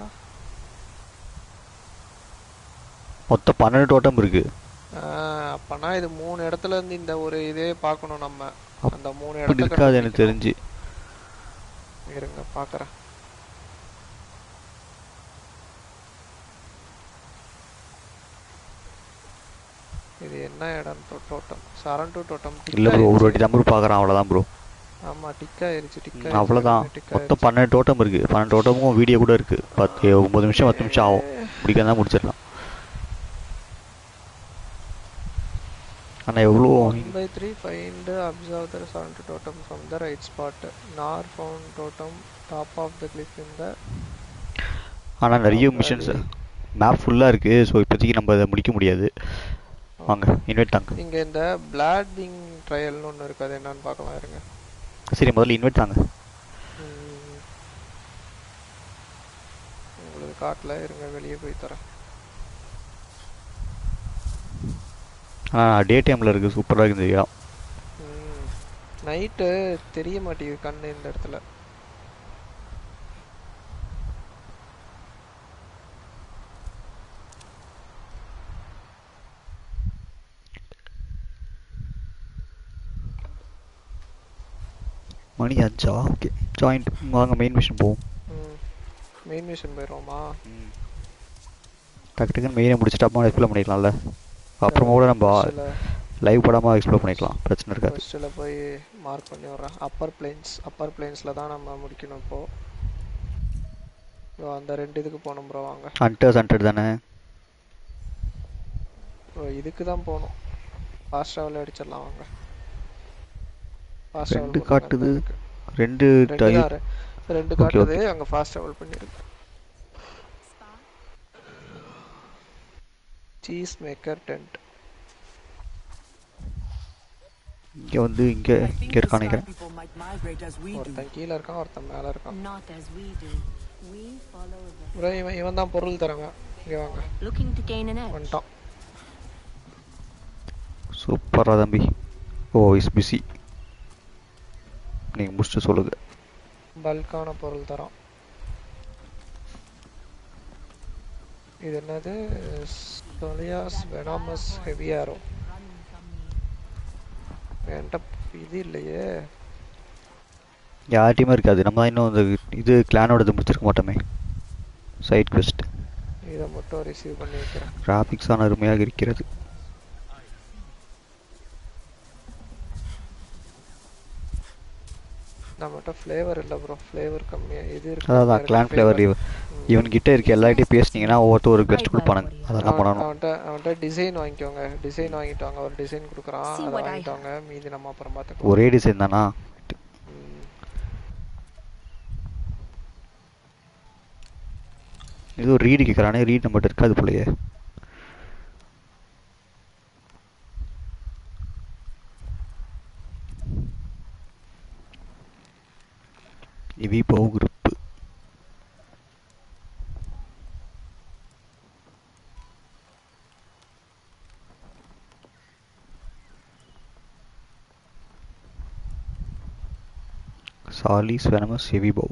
மொத்தம் 12 டோட்டம் இருக்கு. அப்பனா இது 3 இடத்துல இருந்து இந்த ஒரு இதே பார்க்கணும் நம்ம. அந்த 3 இடத்துல இருக்காது எனக்கு தெரிஞ்சு. இருங்க பார்க்கறேன். இது என்ன இடம்? டோட்டம் சரண்டு டோட்டம். இல்ல ப்ரோ, ஒரு வாட்டி நம்பர் பார்க்கறேன் அவ்வளவுதான் ப்ரோ. ஆமா டிக் ஆயிருச்சு. டிக் அவ்வளவுதான். மொத்தம் 12 டோட்டம் இருக்கு. 12 டோட்டமும் வீடியோ கூட இருக்கு. 9 நிமிஷம் 10 நிமிஷம் ஆகும். முடிக்கதான் முடிச்சிடலாம். ஆனா எவ்வளோ 1/3 find observe the surrounding totem from the right spot. Nar found totem top of the cliff in the. ஆனா நிறைய மிஷன்ஸ் மேப் ஃபுல்லா இருக்கு. சோ இப்போதைக்கு நம்ம அதை முடிக்க முடியாது. வாங்க இன்வைட் தாங்க. இங்க இந்த பிளாடிங் ட்ரையல்னு ஒன்னு இருக்கு, அது என்னன்னு பார்க்கலாம் இருங்க. சரி முதல்ல இன்வைட் தாங்க. உங்களுக்கு காட்டல இருங்க, வெளியே போய் தரேன். டே டைம்ல இருக்கு. சூப்பரா இருக்கு இந்த இடம். நைட்டு தெரிய மாட்டேங்குது கண்ணு இந்த இடத்துல. மணி 5. ஓகே ஜாயின் வாங்க மெயின் மிஷன் போவோம். மெயின் மிஷன் போயிடுவோமா? டக்கு டக்குன்னு மெயினை முடிச்சுட்டு அப்புறம் எக்ஸ்ப்ளோர் பண்ணிக்கலாம்ல. அப்புறமா கூட நம்ம லைவ் படமாக எக்ஸ்ப்ளோர் பண்ணிக்கலாம், பிரச்சனை இருக்காது. ஃபர்ஸ்ட்ல போய் மார்க் பண்ணி வர்றேன். அப்பர் பிளேன்ஸில் தான் நம்ம முடிக்கணும். இப்போ அந்த 2 இதுக்கு போகணும் ப்ரோ. வாங்க. ஹண்டர் தானே? இதுக்கு தான் போகணும். ஃபாஸ்ட் ட்ராவல் அடிச்சிடலாம் வாங்க. ஃபாஸ்ட் 2 காட்டுது. 2 காட்டுது. அங்கே ஃபாஸ்ட் ட்ராவல் பண்ணிருக்கு. Cheese maker tent. இங்க வந்து இங்க இருக்கானே. ஒருத்தன் கீழே இருக்கான், ஒருத்தன் மேலே இருக்கான். ப்ரோ இவன் தான் பொருள் தரவன். இங்கே வாங்க. வந்துட்டான். சூப்பரா தம்பி. Oh is busy. நீங்க முடிச்சுட்டு சொல்லுங்க. பல்கான பொருள் தரோம். இது என்னது? சொலியாஸ் வெனாமஸ் ஹெவி ஆரோ. என்கிட்ட இது இல்லையே. யார்ட்டையுமே இருக்காது. நம்ம இன்னும் இது கிளானோட இது முடிச்சிருக்க மாட்டோமே. சைட் குவெஸ்ட் இதை மட்டும் ரிசீவ் பண்ணி வைக்கிறேன். கிராஃபிக்ஸ் ஆன அருமையாக இருக்கிறது. நம்மகிட்ட ஃப்ளேவர் இல்லை ப்ரோ. ஃப்ளேவர் கம்மியாக இது இருக்கு. அதான் கிளான் ஃப்ளேவர். இவன் கிட்ட இருக்க எல்லார்ட்டையும் பேசுனீங்கன்னா ஒவ்வொருத்தர் ஒரு கெஸ்ட் கொடுப்பானுங்க. அதெல்லாம் பண்ணணும். அவன்கிட்ட டிசைன் வாங்கிக்கோங்க. டிசைன் வாங்கிட்டு வாங்க. ஒரு டிசைன் கொடுக்குறான், அதை வாங்கிட்டு வாங்க. மீதி நம்ம அப்புறம் பார்த்துக்கலாம். ஒரே டிசைன் தானா? ஏதோ ரீடு கேட்குறானே, ரீட் நம்மகிட்ட இருக்காது போலயே. இவி பவு குரூப். சாலிஸ் வெனமஸ் ஹெவி பவு.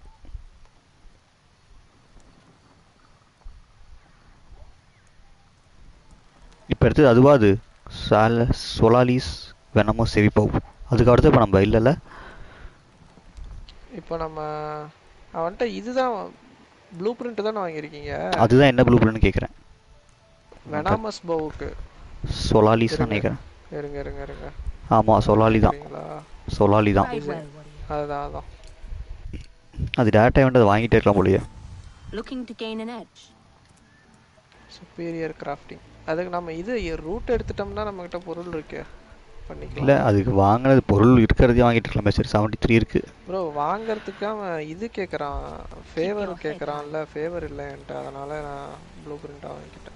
இப்போ அடுத்தது அதுவா அது சொலாலிஸ் வெனமஸ் ஹெவி பவு. அதுக்கு அடுத்து இப்போ நம்ம இல்லைல்ல. இப்போ நம்ம அவன்கிட்ட இதுதான் ப்ளூ பிரிண்ட் தானே வாங்கியிருக்கீங்க. அதுதான் என்ன ப்ளூ பிரிண்ட்னு கேட்குறேன். வெனாமஸ் பவுக்கு சொலாலிஸ் தான் நினைக்கிறேன். இருங்க இருங்க இருங்க. ஆமாம் சொலாலி தான். சொலாலி தான். அதுதான் அதான். அது டேரக்டாக வந்து அதை வாங்கிட்டே இருக்கலாம் போலயே. Looking to gain an edge. Superior crafting. அதுக்கு நம்ம இது ரூட் எடுத்துட்டோம்னா நம்ம கிட்ட பொருள் இருக்கு. பண்ணிக்கலாம். இல்ல அதுக்கு வாங்குறது பொருள் இருக்கிறதே வாங்கிட்டு இருக்கலாம். சரி 73 இருக்கு. ப்ரோ வாங்குறதுக்கு அவன் இது கேக்குறான். ஃபேவர் கேக்குறான்ல. ஃபேவர் இல்ல என்கிட்ட. அதனால நான் ப்ளூ பிரிண்ட் வாங்கிட்டேன்.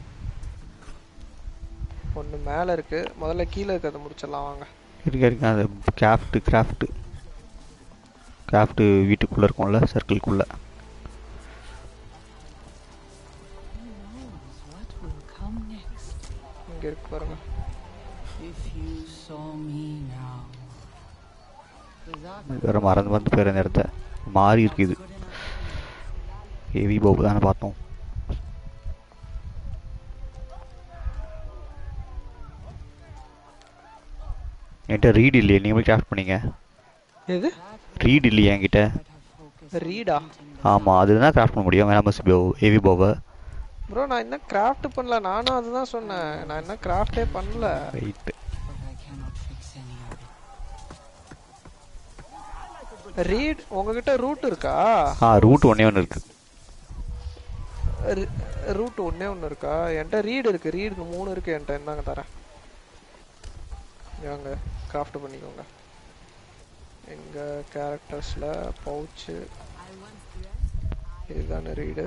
ஒன்னு மேல இருக்கு. முதல்ல கீழ இருக்கத முடிச்சிடலாம் வாங்க. இருக்கு அது கிராஃப்ட் வீட்டுக்குள்ள இருக்கும்ல சர்க்கிள்குள்ள. இங்க இருக்கு பாருங்க. வேற மறந்து வந்து பேர் இந்த இடத்த மாறி இருக்குது. ஹெவி பவு தானே பார்த்தோம். என்கிட்ட ரீட் இல்லையே, நீங்களே கிராஃப்ட் பண்ணீங்க. எது ரீட் இல்லையா என்கிட்ட? ரீடா? ஆமாம் அதுதான் கிராஃப்ட் பண்ண முடியும். வேணாமஸ் ஹெவி பவை. ப்ரோ நான் என்ன கிராஃப்ட் பண்ணல. நானும் அதுதான் சொன்னேன். நான் என்ன கிராஃப்டே பண்ணல. ரைட். ரீட் உங்ககிட்ட ரூட் இருக்கா? ரூட் ஒண்ணே ஒன்று இருக்கு. ரூட் ஒண்ணே ஒன்று இருக்கா? என்கிட்ட ரீட் இருக்கு. ரீடுக்கு 3 இருக்கு என்கிட்ட. என்னங்க தரேன். வாங்க கிராஃப்ட் பண்ணிக்கோங்க. எங்க கேரக்டர்ஸ்ல பவுச் இதுதானே ரீடு.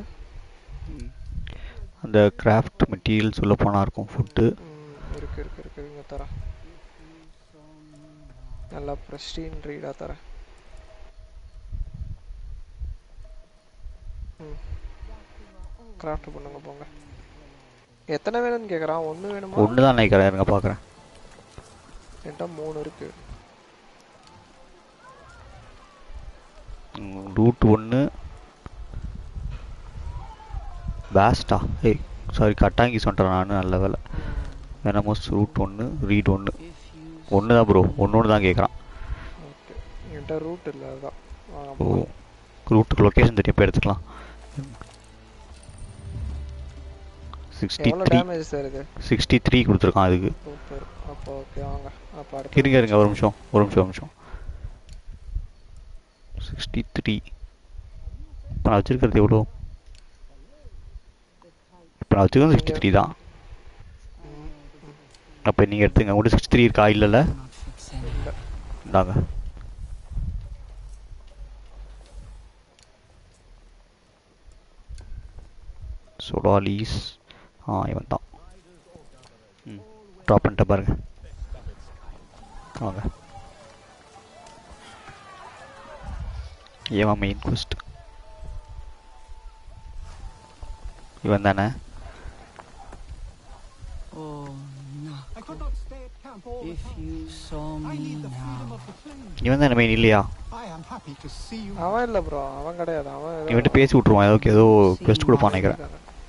அந்த கிராஃப்ட் மெட்டீரியல்ஸ் உள்ள போனா இருக்கும். ஃபுட் இருக்கு இருக்கு இருக்கு. இங்க தரேன். நல்லா பிரஸ்டீன் ரீடா தரேன். கிராஃப்ட் பண்ணுங்க போங்க. எத்தனை வேணும்னு கேக்குறான். ஒன்னு வேணுமா? ஒன்னு தான் நினைக்கிறேன். இருங்க பாக்குறேன். என்கிட்ட 3 இருக்கு. ரூட் 1 பேஸ்டா. ஏய் சாரி கட்டாங்கி சொல்றேன் நான். நல்ல வேலை. வெனமஸ் ரூட் 1 ரீட் 1 ஒன்று தான் ப்ரோ. ஒன்று தான் கேட்குறான். ஓகே என்கிட்ட ரூட் இல்லை. அதான் ஓ ரூட்டுக்கு லொக்கேஷன் தெரியும். இப்போ எடுத்துக்கலாம். 63 கொடுத்துருக்கான் அதுக்கு. அப்போ ஓகே வாங்க. அப்போ இருங்க ஒரு நிமிஷம் 63 இப்போ நான் வச்சிருக்கிறது எவ்வளோ? இப்போ நான் வச்சுக்கிறது 63 தான். அப்போ நீங்கள் எடுத்துங்க. உங்கள்கிட்ட 63 இருக்கா? இல்லைல்ல இந்தாங்க. சொலாலிஸ் இவன் தான். ட்ராப் பண்ணிட்ட பாருங்க. வாங்க. ஏவன் மெயின் குவெஸ்ட் இவன் தானே? இவன் தானே மெயின் இல்லையா? அவன் இல்லை ப்ரோ. அவன் கிடையாது. அவன் இவன்ட்டு பேசி விட்ருவான். ஏதோ குவெஸ்ட் கொடுப்பான் நினைக்கிறேன்.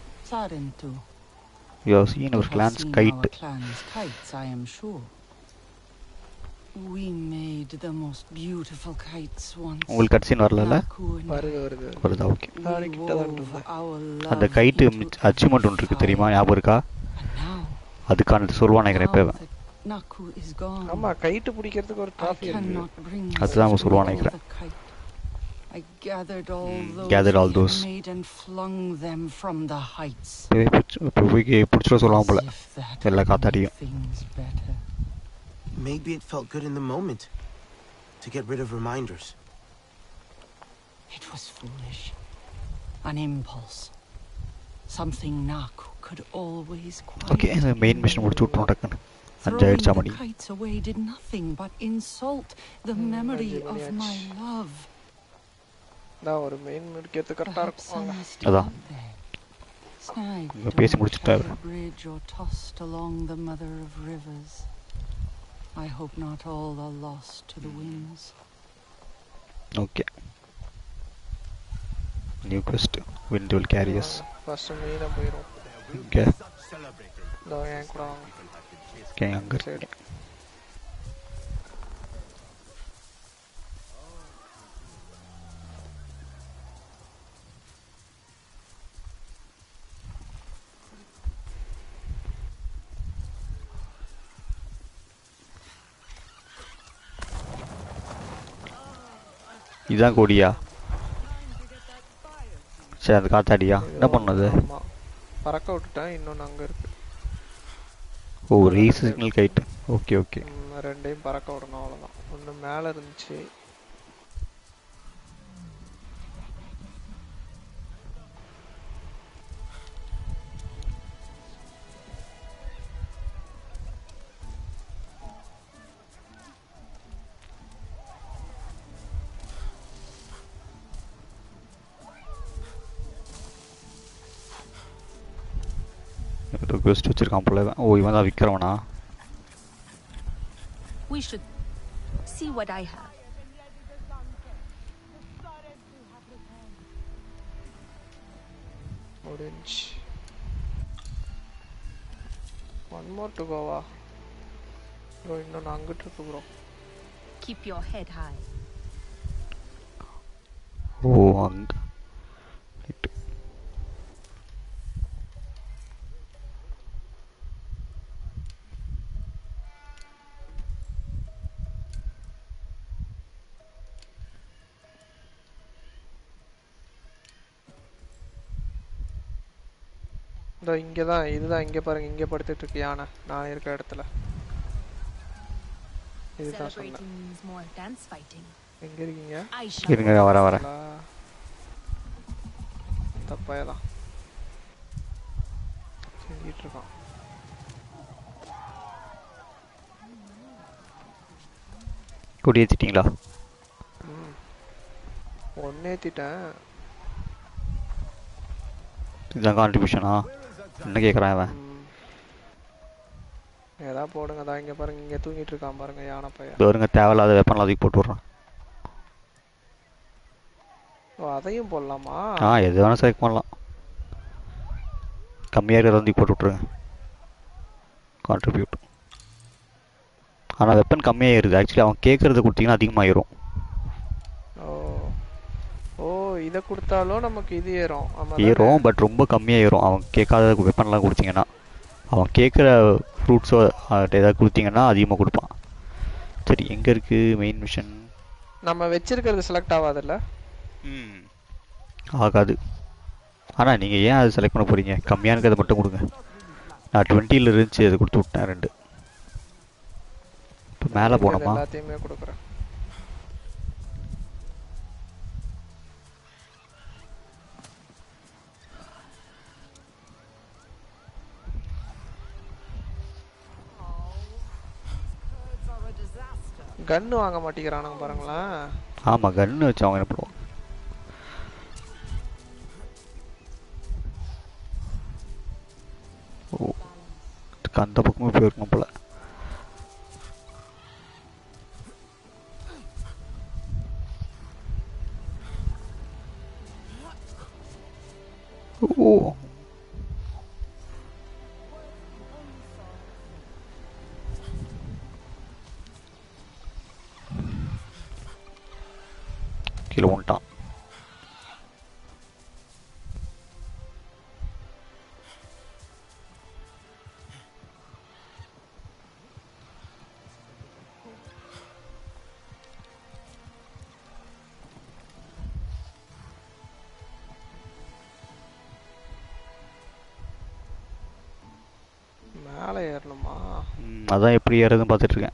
You have seen our clan's kite. I am sure. We made the most beautiful kites once. உங்களுக்கு கட்சின் வரலல? வருதா? ஓகே. அந்த கைட் அச்சீவ்மென்ட் ஒன்று இருக்கு தெரியுமா? ஞாபகம் இருக்கா? அதுக்கானது சொல்லுவான் நினைக்கிறேன். இப்போ ஆமா கைட் பிடிக்கிறதுக்கு ஒரு டிராஃபி இருக்கு. அதுதான் சொல்லுவான் நினைக்கிறேன். I gathered all those and made and flung them from the heights. புடிச்ச சொல்லுவான் போல. எல்லா காத்தாடியும். Maybe it felt good in the moment to get rid of reminders. It was foolish. An impulse. Something Naku could always quiet. Okay, the main mission முடிச்சு விட்டோம் டக்குன்னு. Throwing the kites away did nothing but insult the memory of my love. நான் ஒரு main முடிக்கிறது கரெக்டா இருக்கும். அதான். பேசி முடிச்சிட்டாரு. Bridge or tossed along the mother of rivers. I hope not all are lost to the winds. Okay. New quest. Wind will carry us. First main போயிரும். Okay. நான் ஏன் கூட Okay, அங்க சரி. இதான் கொடியா? சரி, அது காத்தாடியா? என்ன பண்ணுது? பறக்க விட்டுட்டேன், இன்னொன்று அங்கே இருக்கு. ஓ, ரீஸ் சிக்னல் கைட். Okay okay. ரெண்டையும் பறக்க விடணும், அவ்வளோதான். ஒன்று மேலே இருந்துச்சு. குவெஸ்ட் வச்சிருக்கான் போல. ஓ, இவன் தான் விக்கிறவனா? We should see what I have. Orange. One more to go. Bro, இன்னொன்று அங்கிட்டு இருக்கு bro. Keep your head high. ஓ, அங்க. இங்கே தான், இதுதான். இங்கே பாருங்க, இங்கே படுத்துட்டு இருக்கு யானை, நான் இருக்க இடத்துல. இதுதான் சொன்னேன். எங்க இருக்கீங்க? இருங்க, வர தப்பாயதான் செஞ்சிட்டு இருக்கான். கொடி ஏத்திட்டீங்களா? ஒன்னு ஏத்திட்டேன். இதுதான் கான்ட்ரிபியூஷனா? என்ன கேட்குறான் அவன்? ஏதா போடுங்க. தான் இங்கே பாருங்க, இங்கே தூங்கிட்டு இருக்கான் பாருங்க யானை பையன். பாருங்க, தேவையில்லாத வெப்பன்லாம் அதுக்கு போட்டு விட்றான். ஓ, அதையும் போடலாமா? எது வேணால் செலக்ட் பண்ணலாம். கம்மியாக இருக்கிறத வந்து போட்டு விட்ருங்க. கான்ட்ரிபியூட். ஆனால் வெப்பன் கம்மியாக ஏறுது. ஆக்சுவலி அவன் கேட்குறத கொடுத்தீங்கன்னா அதிகமாகிடும். இதை கொடுத்தாலும் நமக்கு இது ஏறும், பட் ரொம்ப கம்மியாக ஏறும். அவன் கேட்காத வெப்பன்லாம் கொடுத்தீங்கன்னா. அவன் கேட்குற ஃப்ரூட்ஸோ ஏதாவது கொடுத்தீங்கன்னா அதிகமாக கொடுப்பான். சரி, எங்கே இருக்குது மெயின் மிஷன்? நம்ம வச்சிருக்கிறது செலக்ட் ஆகாதுல்ல? ஆகாது. ஆனால் நீங்கள் ஏன் அது செலக்ட் பண்ண போகிறீங்க? கம்மியானதை மட்டும் கொடுங்க. நான் 20 இருந்துச்சு, அதை கொடுத்து விட்டேன் 2. இப்போ மேலே போனோமா? எல்லாத்தையுமே கொடுக்குறேன். கன்னு வாங்க மாட்டேங்கிறானுங்க பாருங்களேன். ஆமாம், கன்னு வச்சு அவங்க என்ன பண்ணுவாங்க? ஓ, அந்த பக்கமே போயிருக்கணும் போல. ஓ, கீழே வந்துட்டான். மேலே ஏறணுமா? அதான் எப்படி ஏறதுன்னு பார்த்துட்டு இருக்கேன்.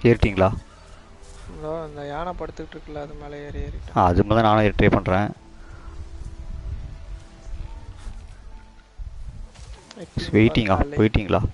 ஏறிட்டீங்களா? அந்த யானை படுத்துக்கிட்டு இருக்குல்ல அது மேலே ஏறிட்டேன். அது மேலே நானும் ட்ரை பண்ணுறேன். வெயிட்டிங்களா?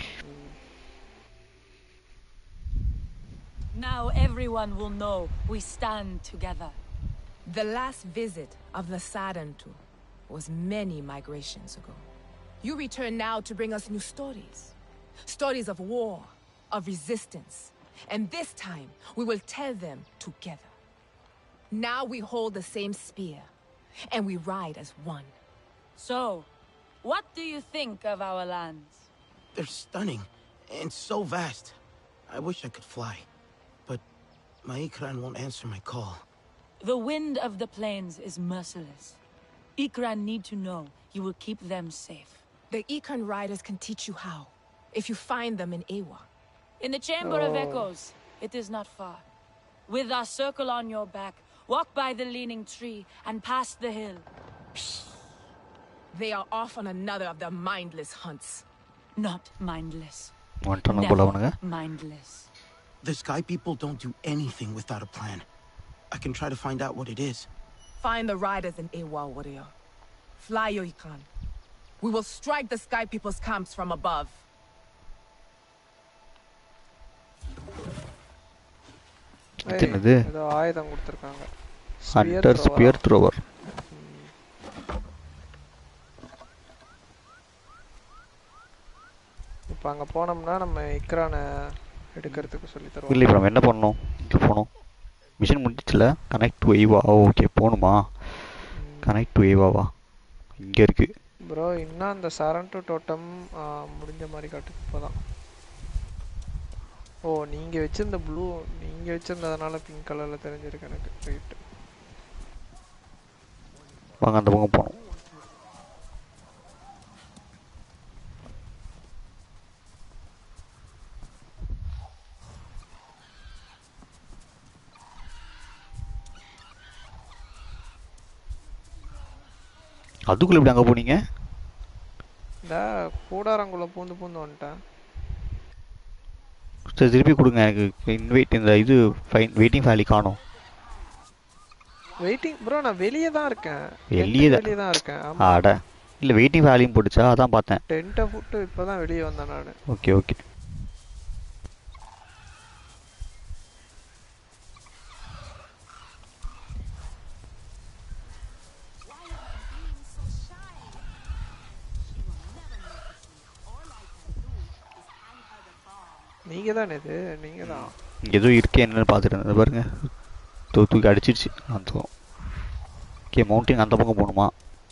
Now everyone will know we stand together. The last visit of the Sarentu was many migrations ago. You return now to bring us new stories. Stories of war, of resistance. And this time, we will tell them together. Now we hold the same spear, and we ride as one. So, what do you think of our lands? They're stunning, and so vast. I wish I could fly, but my Ikran won't answer my call. The wind of the plains is merciless. Ikran need to know you will keep them safe. The Ikran riders can teach you how, if you find them in Ewa. In the Chamber of Echoes, it is not far. With our circle on your back, walk by the leaning tree and past the hill. They are off on another of their mindless hunts. Not mindless. Never mindless. The Sky People don't do anything without a plan. I can try to find out what it is. Find the riders in Ewa, warrior. Fly your Ikran. We will strike the Sky People's camps from above. என்னது? ஏதோ ஆயுதம் கொடுத்திருக்காங்க. Hunter spear thrower. இப்போ அங்க போனோம்னா நம்ம இக்ரானை எடுக்கிறதுக்கு சொல்லி தருவோம். இல்லை இப்போ நம்ம என்ன பண்ணணும்? இங்கே போகணும். மிஷன் முடிஞ்சிச்சுல. Connect to Eywa. ஓகே போகணுமா? கனெக்ட் டு எய்வாவா? இங்கே இருக்கு ப்ரோ. இன்னும் அந்த சரண்டு டோட்டம் முடிஞ்ச மாதிரி காட்டுது இப்போதான். ஓ நீங்கள் வச்சிருந்த ப்ளூ நீங்கள் வச்சிருந்ததுனால பிங்க் கலரில் தெரிஞ்சிருக்கு எனக்கு. ரைட்டு வாங்க அந்த பக்கம் போகணும். அதுக்குள்ள எப்படி அங்கே போனீங்க? இந்த கூடாரங்குள்ள பூந்து வந்துட்டேன். திருப்பி கொடுங்க எனக்கு இன்வைட். இந்த இது வெயிட்டிங் ஃபேலி காணோம். வெயிட்டிங் ப்ரோ நான் வெளியே தான் இருக்கேன். வெளியே தான் இருக்கேன். ஆட இல்லை வெயிட்டிங் ஃபேலியும் போட்டுச்சா? அதான் பார்த்தேன். டென்ட்டை போட்டு இப்போ தான் வெளியே வந்தேன் நான். Okay okay. நீங்க தானே இது? நீங்க தான். ஏதோ இருக்கே என்னன்னு பார்த்துட்டு இருந்தது பாருங்க. தூக்கி அடிச்சிருச்சு. அந்த ஓகே மவுண்டிங் அந்த பக்கம் போகணுமா?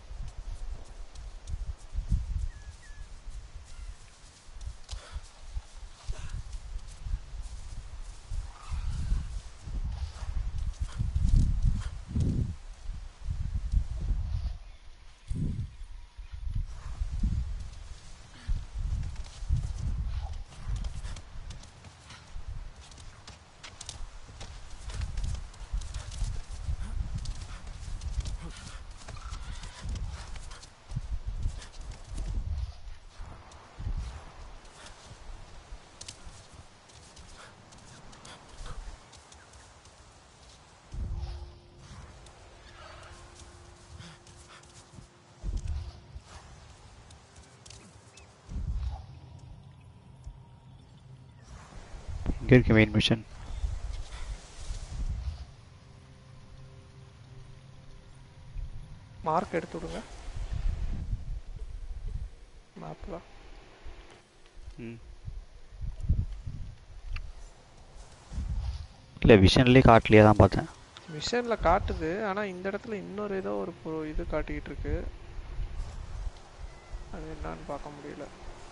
இங்கே இருக்கு மெயின் மிஷன். மார்க் எடுத்து விடுங்க மேப்ல. இல்லை விஷன்லேயே காட்டலையே தான் பார்த்தேன். மிஷனில் காட்டுது. ஆனால் இந்த இடத்துல இன்னொரு ஏதோ ஒரு இது காட்டிக்கிட்டு இருக்கு. அது என்னன்னு பார்க்க முடியல.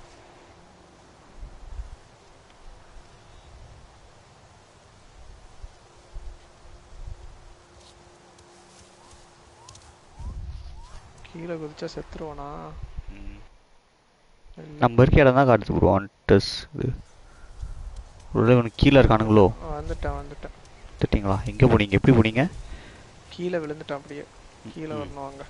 கீழே குதிச்சா செத்துருவானா? நம்ம இருக்க இடம் தான் காட்டுது ப்ரோ. அன்டஸ் இது உனக்கு கீழே இருக்கானுங்களோ? வந்துட்டேன். திட்டிங்களா? எங்கே போனீங்க? எப்படி போனீங்க? கீழே விழுந்துட்டேன். அப்படியே கீழே வரணும். வாங்க.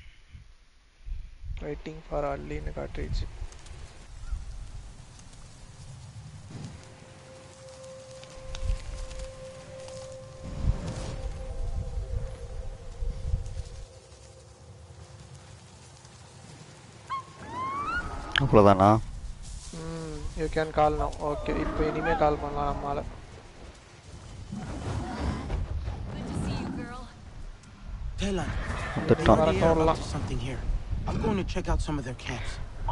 வெயிட்டிங் ஃபார் அல்லின்னு காட்டுச்சு. அவ்வளோதானா? You can call now. Okay, இப்போ இனிமே கால் பண்ணலாம் நம்மால. Taylor, something here. I'm going to check out some of their camps.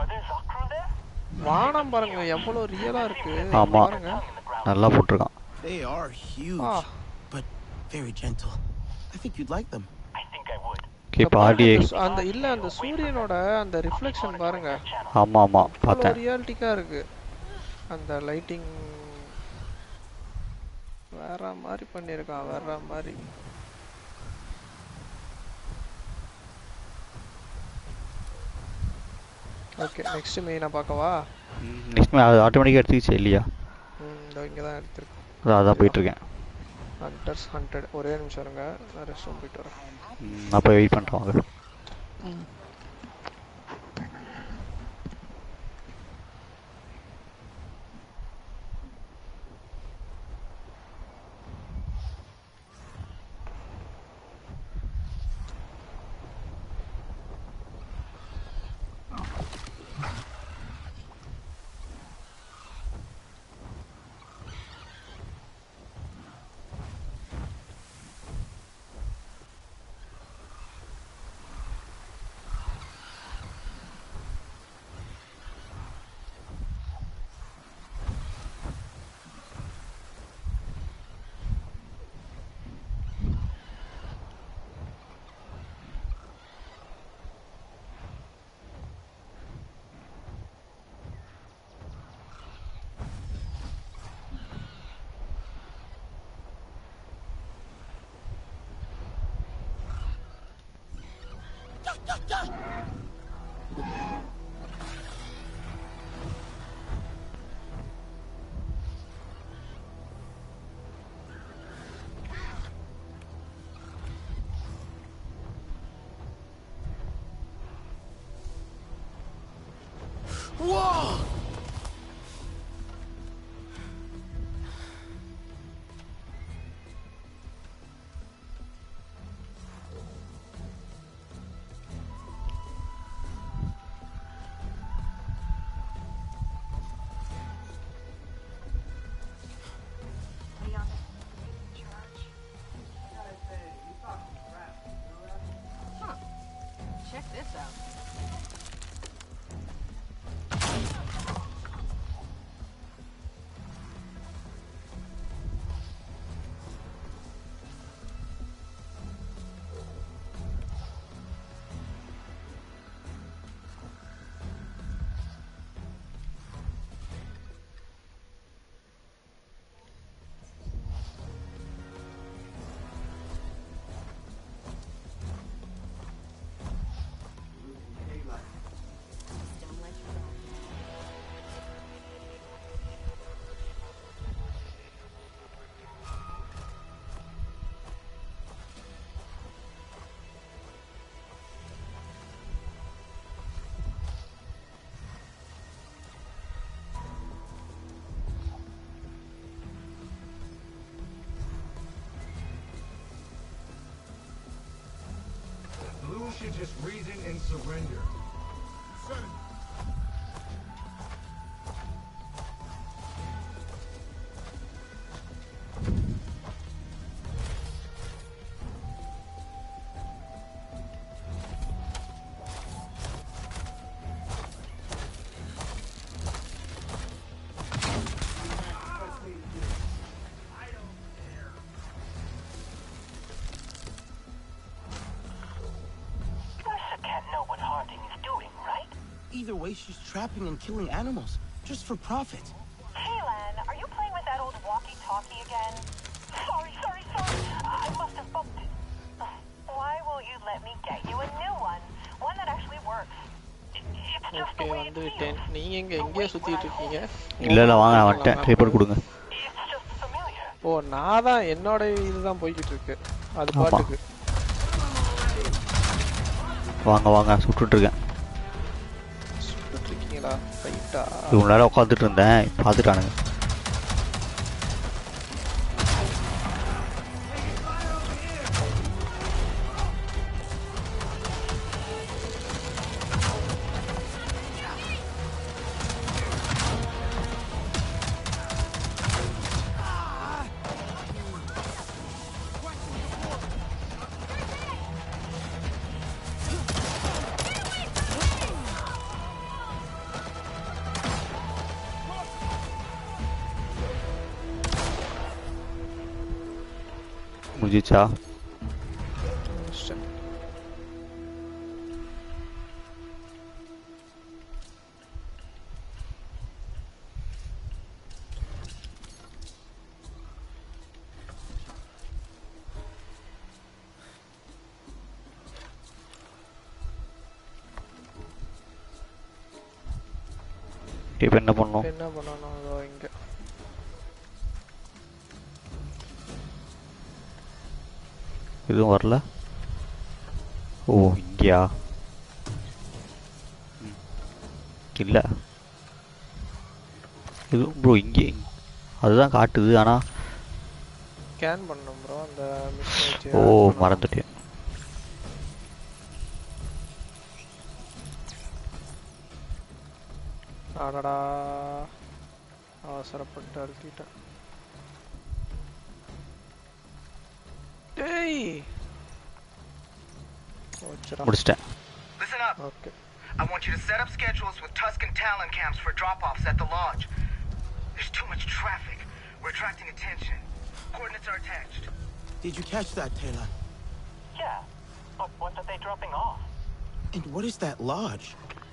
வானம் பாருங்க எவ்வளவு ரியலா இருக்கு. ஆமா, நல்லா போட்டுருக்கான். They are huge, but very gentle. I think you'd like them. I think I would. அந்த இல்ல அந்த சூரியனோட அந்த ரிஃப்ளெக்ஷன் பாருங்க. ஆமா பார்த்தேன். ரியாலிட்டிக்கா இருக்கு. அந்த லைட்டிங் வேற மாதிரி பண்ணிருக்கான், வேற மாதிரி. ஓகே, நெக்ஸ்ட் மெயினா பார்க்கவா? நெக்ஸ்ட் மெயின் அது ஆட்டோமேட்டிக்கா எடுத்துக்கிச்சு இல்லையா? இதோ இங்க தான் எடுத்துருக்கு. அதான் போயிட்டு இருக்கேன். Hunters hunted. ஒரே நிமிஷம் இருங்க, நான் ரெஸ்ட் ரூம் போயிட்டு வரேன். அப்போ வெயிட் பண்ணிட்டு வாங்க. Whoa! Check this out. Blue should just reason and surrender. Either way, she's trapping and killing animals, just for profit. Kaylan, are you playing with that old walkie-talkie again? Sorry. I must have bumped it. Why won't you let me get you a new one? One that actually works. It's just the way it feels. நீங்க எங்க சுத்திட்டு இருக்கீங்க? இல்ல வாங்க, நான் வந்துட்டேன். Report கொடுங்க. ஓ, நான் தான் என்னோட இதுதான் போய்கிட்டு இருக்கு. அது பாட்டுக்கு. வாங்க சுட்டுட்டு இருக்கேன். ரைட்டா இவ்வளோ நேரம் உட்காந்துட்டு இருந்தேன், பார்த்துட்டானுங்க. முடிஞ்சிச்சா? இப்போ என்ன பண்ணணும்? அதோ இங்க எதுவும் வரல. ஓ இங்கயா? இல்ல இது ப்ரோ இங்கே அதுதான் காட்டுது. ஆனா ஸ்கேன் பண்ணணும் ப்ரோ அந்த மிஷின். ஓ மறந்துட்டேன். அடடா அவசரப்பட்டு அழுத்திட்டேன். டேய் முடிச்சிட்டேன். Listen up. Okay. I want you to set up schedules with Tusk and Talon camps for drop-offs at the lodge. There's too much traffic. We're attracting attention. Coordinates are attached. Did you catch that, Talon? Yeah, but what are they dropping off? And what is that lodge?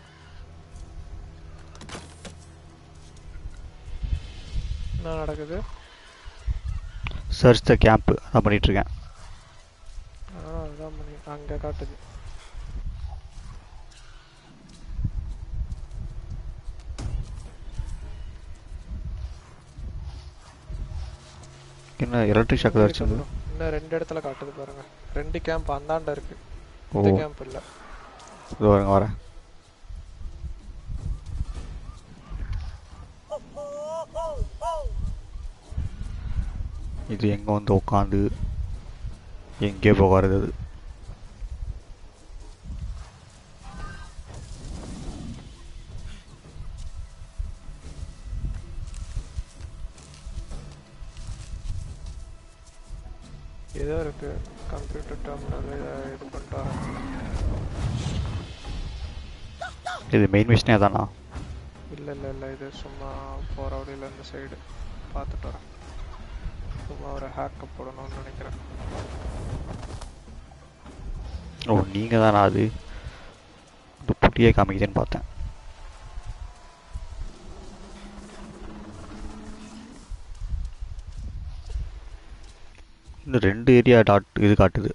என்ன நடக்குது? Search த camp அதான் பண்ணிட்டு இருக்கேன். அதான் பண்ணி அங்க காட்டுது. என்ன எலக்ட்ரிக் ஷாக் அடிச்சு இன்னும் 2 இடத்துல காட்டுது பாருங்க. 2 கேம்ப் அந்தாண்ட இருக்கு. இந்த கேம்ப் இல்ல. இதோ வரேன். இது எங்கே வந்து உட்காந்து எங்கே போகிறது? அது ஏதோ இருக்கு. கம்ப்யூட்டர் டெர்மினல் இது பண்ணிட்டாங்க. இது மெயின் மிஷனே தானா? இல்ல இது சும்மா போற வழியில இந்த சைடு பார்த்துட்டு வரேன். சும்மா ஒரு ஹேக் போடணும்னு நினைக்கிறேன். ஓ நீங்கள் தானா? அது இந்த புட்டியே காமிக்குதுன்னு பார்த்தேன். இன்னும் 2 ஏரியா டாட் இது காட்டுது.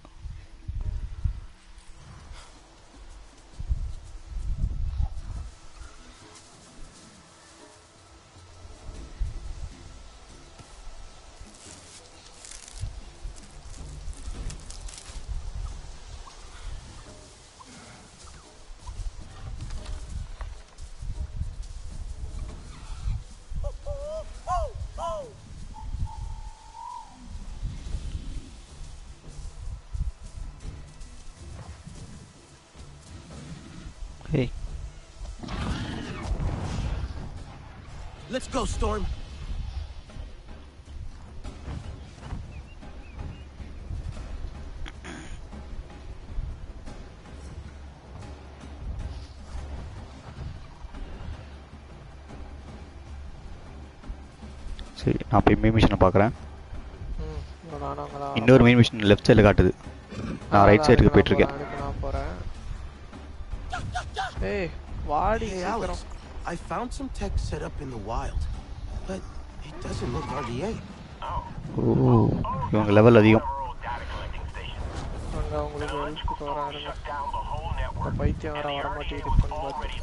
Hey. Let's go, Storm. சரி நான் போய் மெயின் மிஷனை பார்க்குறேன். இன்னொரு மெயின் மிஷன் லெஃப்ட் சைடில் காட்டுது. நான் ரைட் சைடுக்கு போயிட்டுருக்கேன். Hey, வாடி Alex. I found some tech set up in the wild, but it doesn't look RDA. ஓ இவங்க லெவல் அதிகம். அங்க உங்களுக்கு ஹெல்ப்க்கு வராங்க. இந்த பைத்தியம் வர மாட்டேங்குது பண்ணி.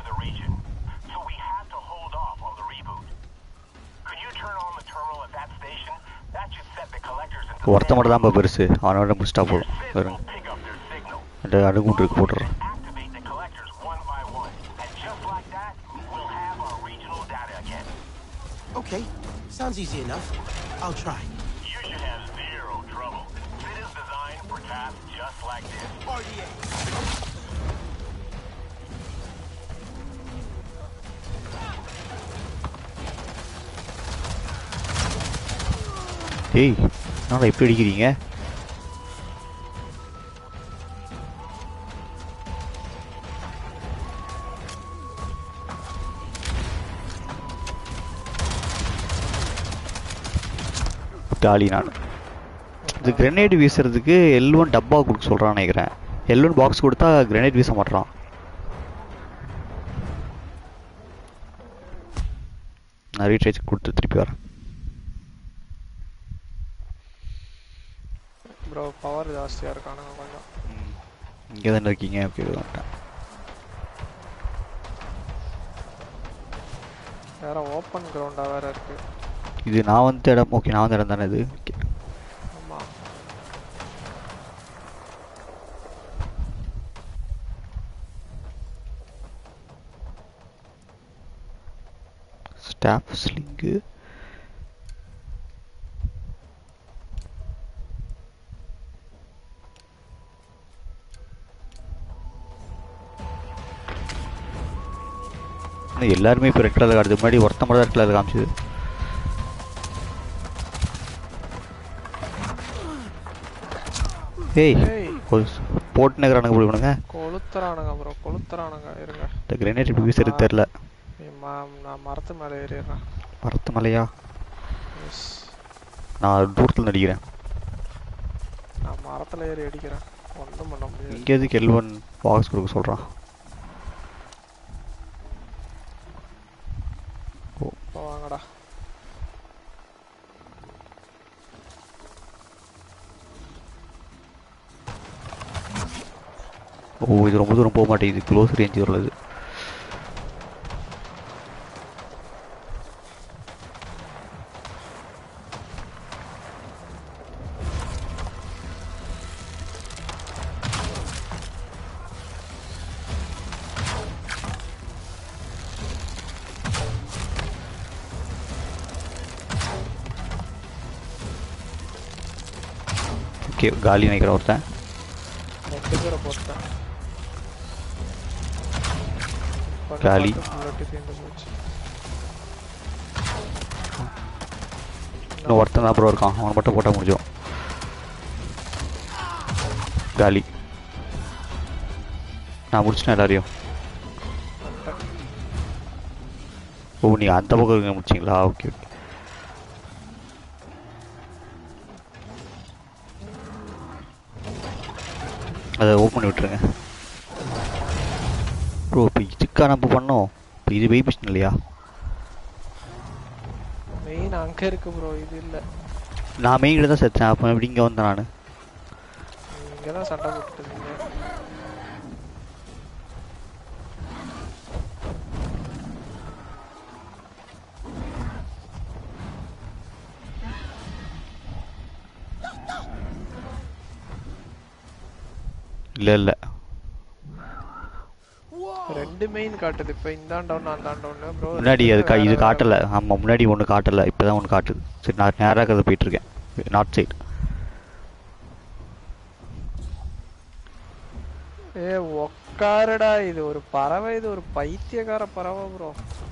ஒருத்த மட்டும் தான் பெருசு. அவனோட முடிச்சிட்டா போதும். வரும் அந்த அணுகுண்டுக்கு போட்டுறேன். Okay, sounds easy enough. I'll try. You should have zero trouble. It is designed for tasks just like this. RDA. ஏய் நான் எப்படி அடிக்கிறீங்க? டாலி நான் இது கிரெனேட் வீசுறதுக்கு L1 டப்பா கொடுக்க சொல்றான்னு நினைக்கிறேன். L1 பாக்ஸ் கொடுத்தா கிரெனேட் வீச மாட்டான். நான் ரீசார்ஜ் கொடுத்து திருப்பி வரேன். ப்ரோ பவர் ஜாஸ்தியா இருக்கானுங்க கொஞ்சம். இங்கே தானே இருக்கீங்க? ஓகே வந்துட்டேன். வேற ஓப்பன் கிரவுண்டா வேற இருக்கு. இது நான் வந்த இடம். ஓகே நான் வந்த இடம் தானே இது. ஓகே ஆமா. ஸ்டாஃப் ஸ்லிங்கு எல்லாருமே இப்போ ரெட் கலர் காட்டுது. முன்னாடி ஒருத்த மட்டும் ரெட் கலர் காமிச்சுது. ஏய் போட்டு நகரானுங்க போடுவானுங்க. கொளுத்துறானுங்க ப்ரோ கொளுத்துறானுங்க. இருங்க இந்த கிரெனேட் எப்படி வீசுறது தெரியல. நான் மரத்து மேலே ஏறிடுறேன். மரத்து மலையா? நான் தூரத்தில் நடிக்கிறேன். நான் மரத்தில் ஏறி அடிக்கிறேன். ஒன்றும் பண்ண முடியாது. இங்கே எதுக்கு L1 பாக்ஸ் கொடுக்க சொல்கிறான்? வாங்கடா. ஓ இது ரொம்ப தூரம் போக மாட்டேங்குது. க்ளோஸ் ரேஞ்ச் உள்ளது. ஓகே காலி நினைக்கிறேன் ஒருத்தன். 2 பேரை போட்டேன். காலி. இன்னும் ஒருத்தன் தான் அப்புறம் இருக்கான். அவனை மட்டும் போட்டால் முடிஞ்சோம். காலி. நான் முடிச்சிட்டேன் எல்லாரையும். ஓ நீங்கள் அந்த பக்கம் முடிச்சிங்களா? Okay okay. அதை ஓப்பன் பண்ணி விட்டுருங்க ப்ரோ. இப்போ இதுக்கா நம்ம பண்ணோம்? இப்போ இது வெய் மிஷின் இல்லையா? மெயின் அங்கே இருக்கு ப்ரோ. இது இல்லை. நான் மெயின் கிட்ட தான் செத்தேன். அப்போ எப்படி இங்கே வந்தேன்? நான் இங்கே தான் சண்டை போட்டுருக்கீங்க. இல்லை இல்லை 2 மெயின் காட்டுது. இப்போ இந்தாண்டவுன் அந்தாண்டவுன் ப்ரோ. முன்னாடி அது இது காட்டலை. ஆமாம் முன்னாடி ஒன்று காட்டலை. இப்போ தான் ஒன்று காட்டுது. சரி நான் நேராக அதை போயிட்டுருக்கேன். North side. உக்காருடா. இது ஒரு பறவை. இது ஒரு பைத்தியக்கார பறவை ப்ரோ.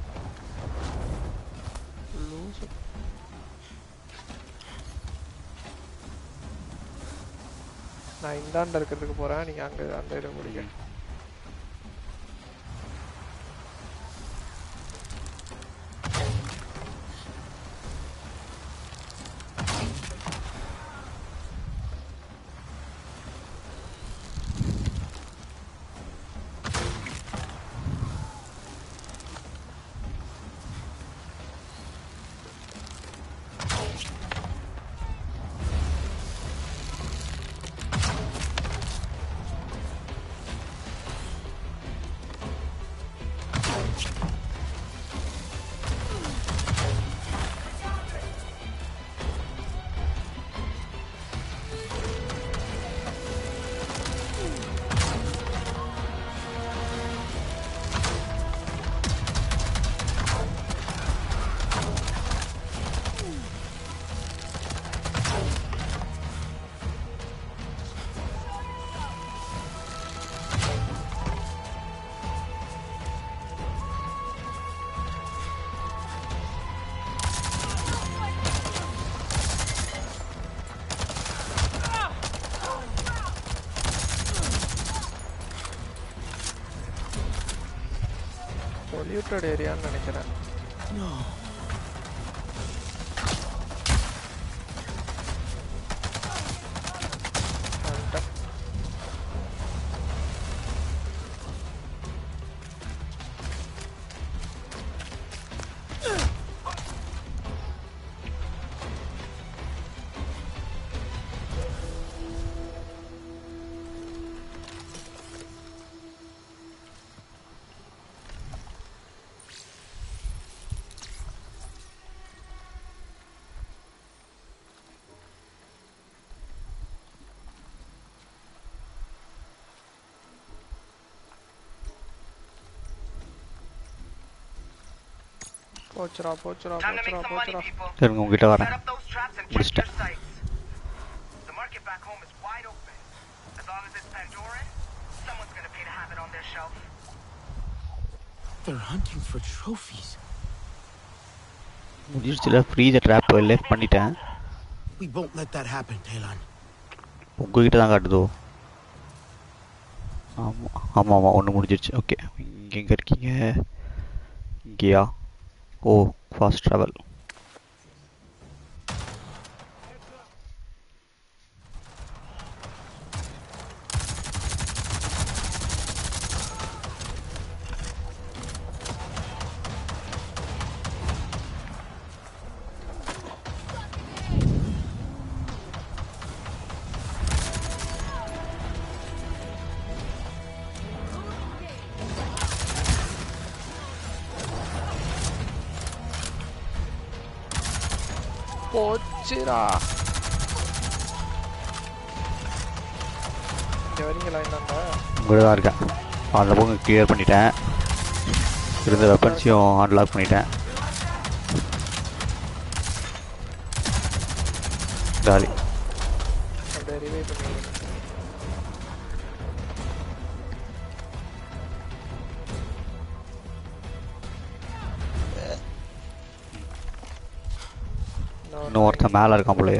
நான் இந்தாண்ட இருக்கிறதுக்கு போறேன். நீங்க அங்க அந்த இடம் முடிங்க. பொல்யூட்டட் ஏரியான்னு நினைக்கிறேன். போச்சுடா போச்சுடா Time to போச்சுடா make some money, போச்சுடா people. இருங்க உங்ககிட்ட வரேன் Set up those traps and check முடிச்சிட்டேன் your sights. The market back home is wide open. As long as it's Pandoran, someone's gonna pay to have it on their shelf. They're hunting for trophies. முடிச்சில free drop left பண்ணிட்டேன். We won't let that happen, Talon. உங்ககிட்ட தான் காட்டுதோ. ஆமாம் ஒன்று முடிஞ்சிருச்சு. Okay இங்கே எங்கே இருக்கீங்க? இங்கேயா? ஓ ஃபாஸ்ட் ட்ராவல். போச்சுடா. இங்கே வரீங்களா? என்னங்க உங்களே தான் இருக்கேன். அந்த பக்கம் கிளியர் பண்ணிட்டேன். இருந்த வெப்பன்ஸையும் அன்லாக் பண்ணிட்டேன். காலி. அப்படியே ரிவைவ் பண்ணி இன்னும் ஒருத்தன் மேலே இருக்கான் போலயே.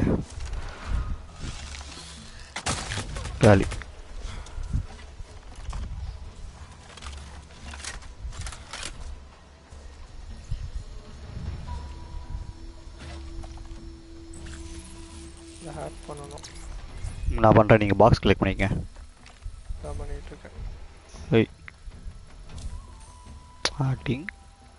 காலி. ஹேக் பண்ணணும். நான் பண்ணுறேன், நீங்கள் பாக்ஸ் கிளிக் பண்ணிக்க. நான் பண்ணிட்டு இருக்கேன். ஏய் ஆட்டிங்.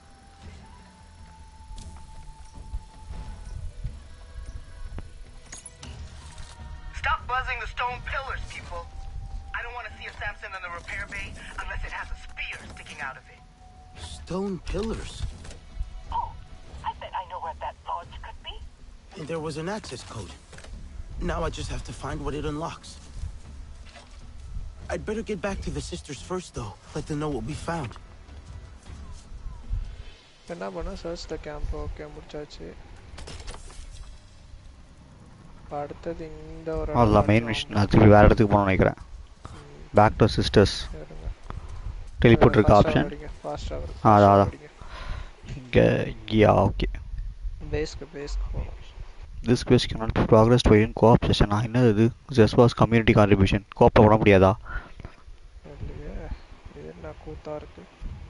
Stop buzzing the stone pillars, people. I don't want to see a Samson in the repair bay unless it has a spear sticking out of it. Stone pillars. Oh, I bet I know where that lodge could be. There was an access code. Now I just have to find what it unlocks. I'd better get back to the sisters first, though. Let them know what we found. என்ன பண்ண? Search த camp. Okay முடிச்சாச்சு. அடுத்தது இந்த ஒரு அதான் main mission. நான் திருப்பி வேறு இடத்துக்கு போகணும்னு நினைக்கிறேன். Back to sisters. டெலிபோர்ட் இருக்க ஆப்ஷன். அதான் இங்கேயா? ஓகே. பேஸ்க்கு போகணும். This quest cannot be progressed by in co-op session. என்னது இது? Zeswa's community contribution. co-op பண்ண முடியாதா? இல்லையே, இது என்ன கூத்தா இருக்கு.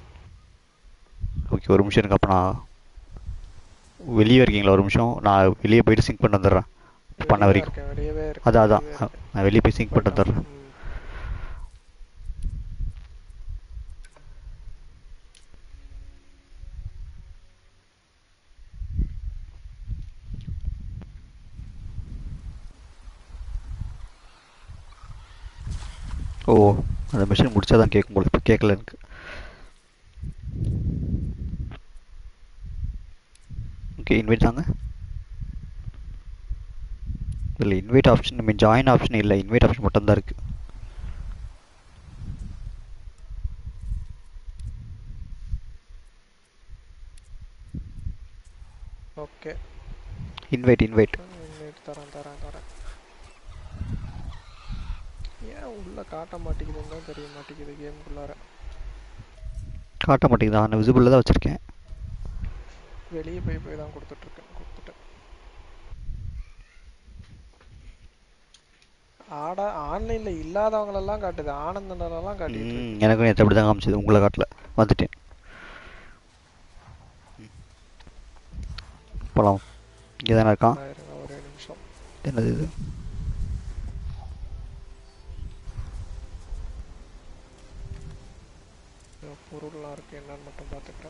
ஓகே ஒரு நிமிஷம் எனக்கு. அப்போ நான் வெளியே இருக்கீங்களா? ஒரு நிமிஷம் நான் வெளியே போயிட்டு சிங்க் பண்ணிட்டு வந்துடுறேன். பண்ண வரைக்கும் அதான் நான் வெளியே போய் சிங்க் பண்ணிட்டு வந்துடுறேன். ஓ அந்த மிஷின் முடிச்சா தான் கேட்கும் போல. இப்போ கேட்கல எனக்கு. ஓகே இன்வைட் தாங்க. இல்லை invite option mean join option இல்லை. இன்வைட் ஆப்ஷன் மட்டும் தான் இருக்குது. ஓகே இன்வைட் தரேன். ஏன் உள்ள காட்ட மாட்டேங்குதுன்னு தான் தெரிய மாட்டேங்குது. கேமுக்குள்ளார காட்ட மாட்டேங்குது. நான் விசிபிளில் தான் வச்சுருக்கேன். வெளியே போய் தான் கொடுத்துட்டேன். ஆன்லைன்ல இல்லாதவங்களெல்லாம் காட்டுது. ஆனந்தனெல்லாம் காட்டிட்டு எனக்கும் நேற்று அப்படி தான் காமிச்சது. உங்களை காட்டல. வந்துட்டேன். போகலாம். இங்கே தானே இருக்கான். ஒரே நிமிஷம். என்னது இது? பொருள்லாம் இருக்கு. என்னன்னு மட்டும் பார்த்துக்கிறேன்.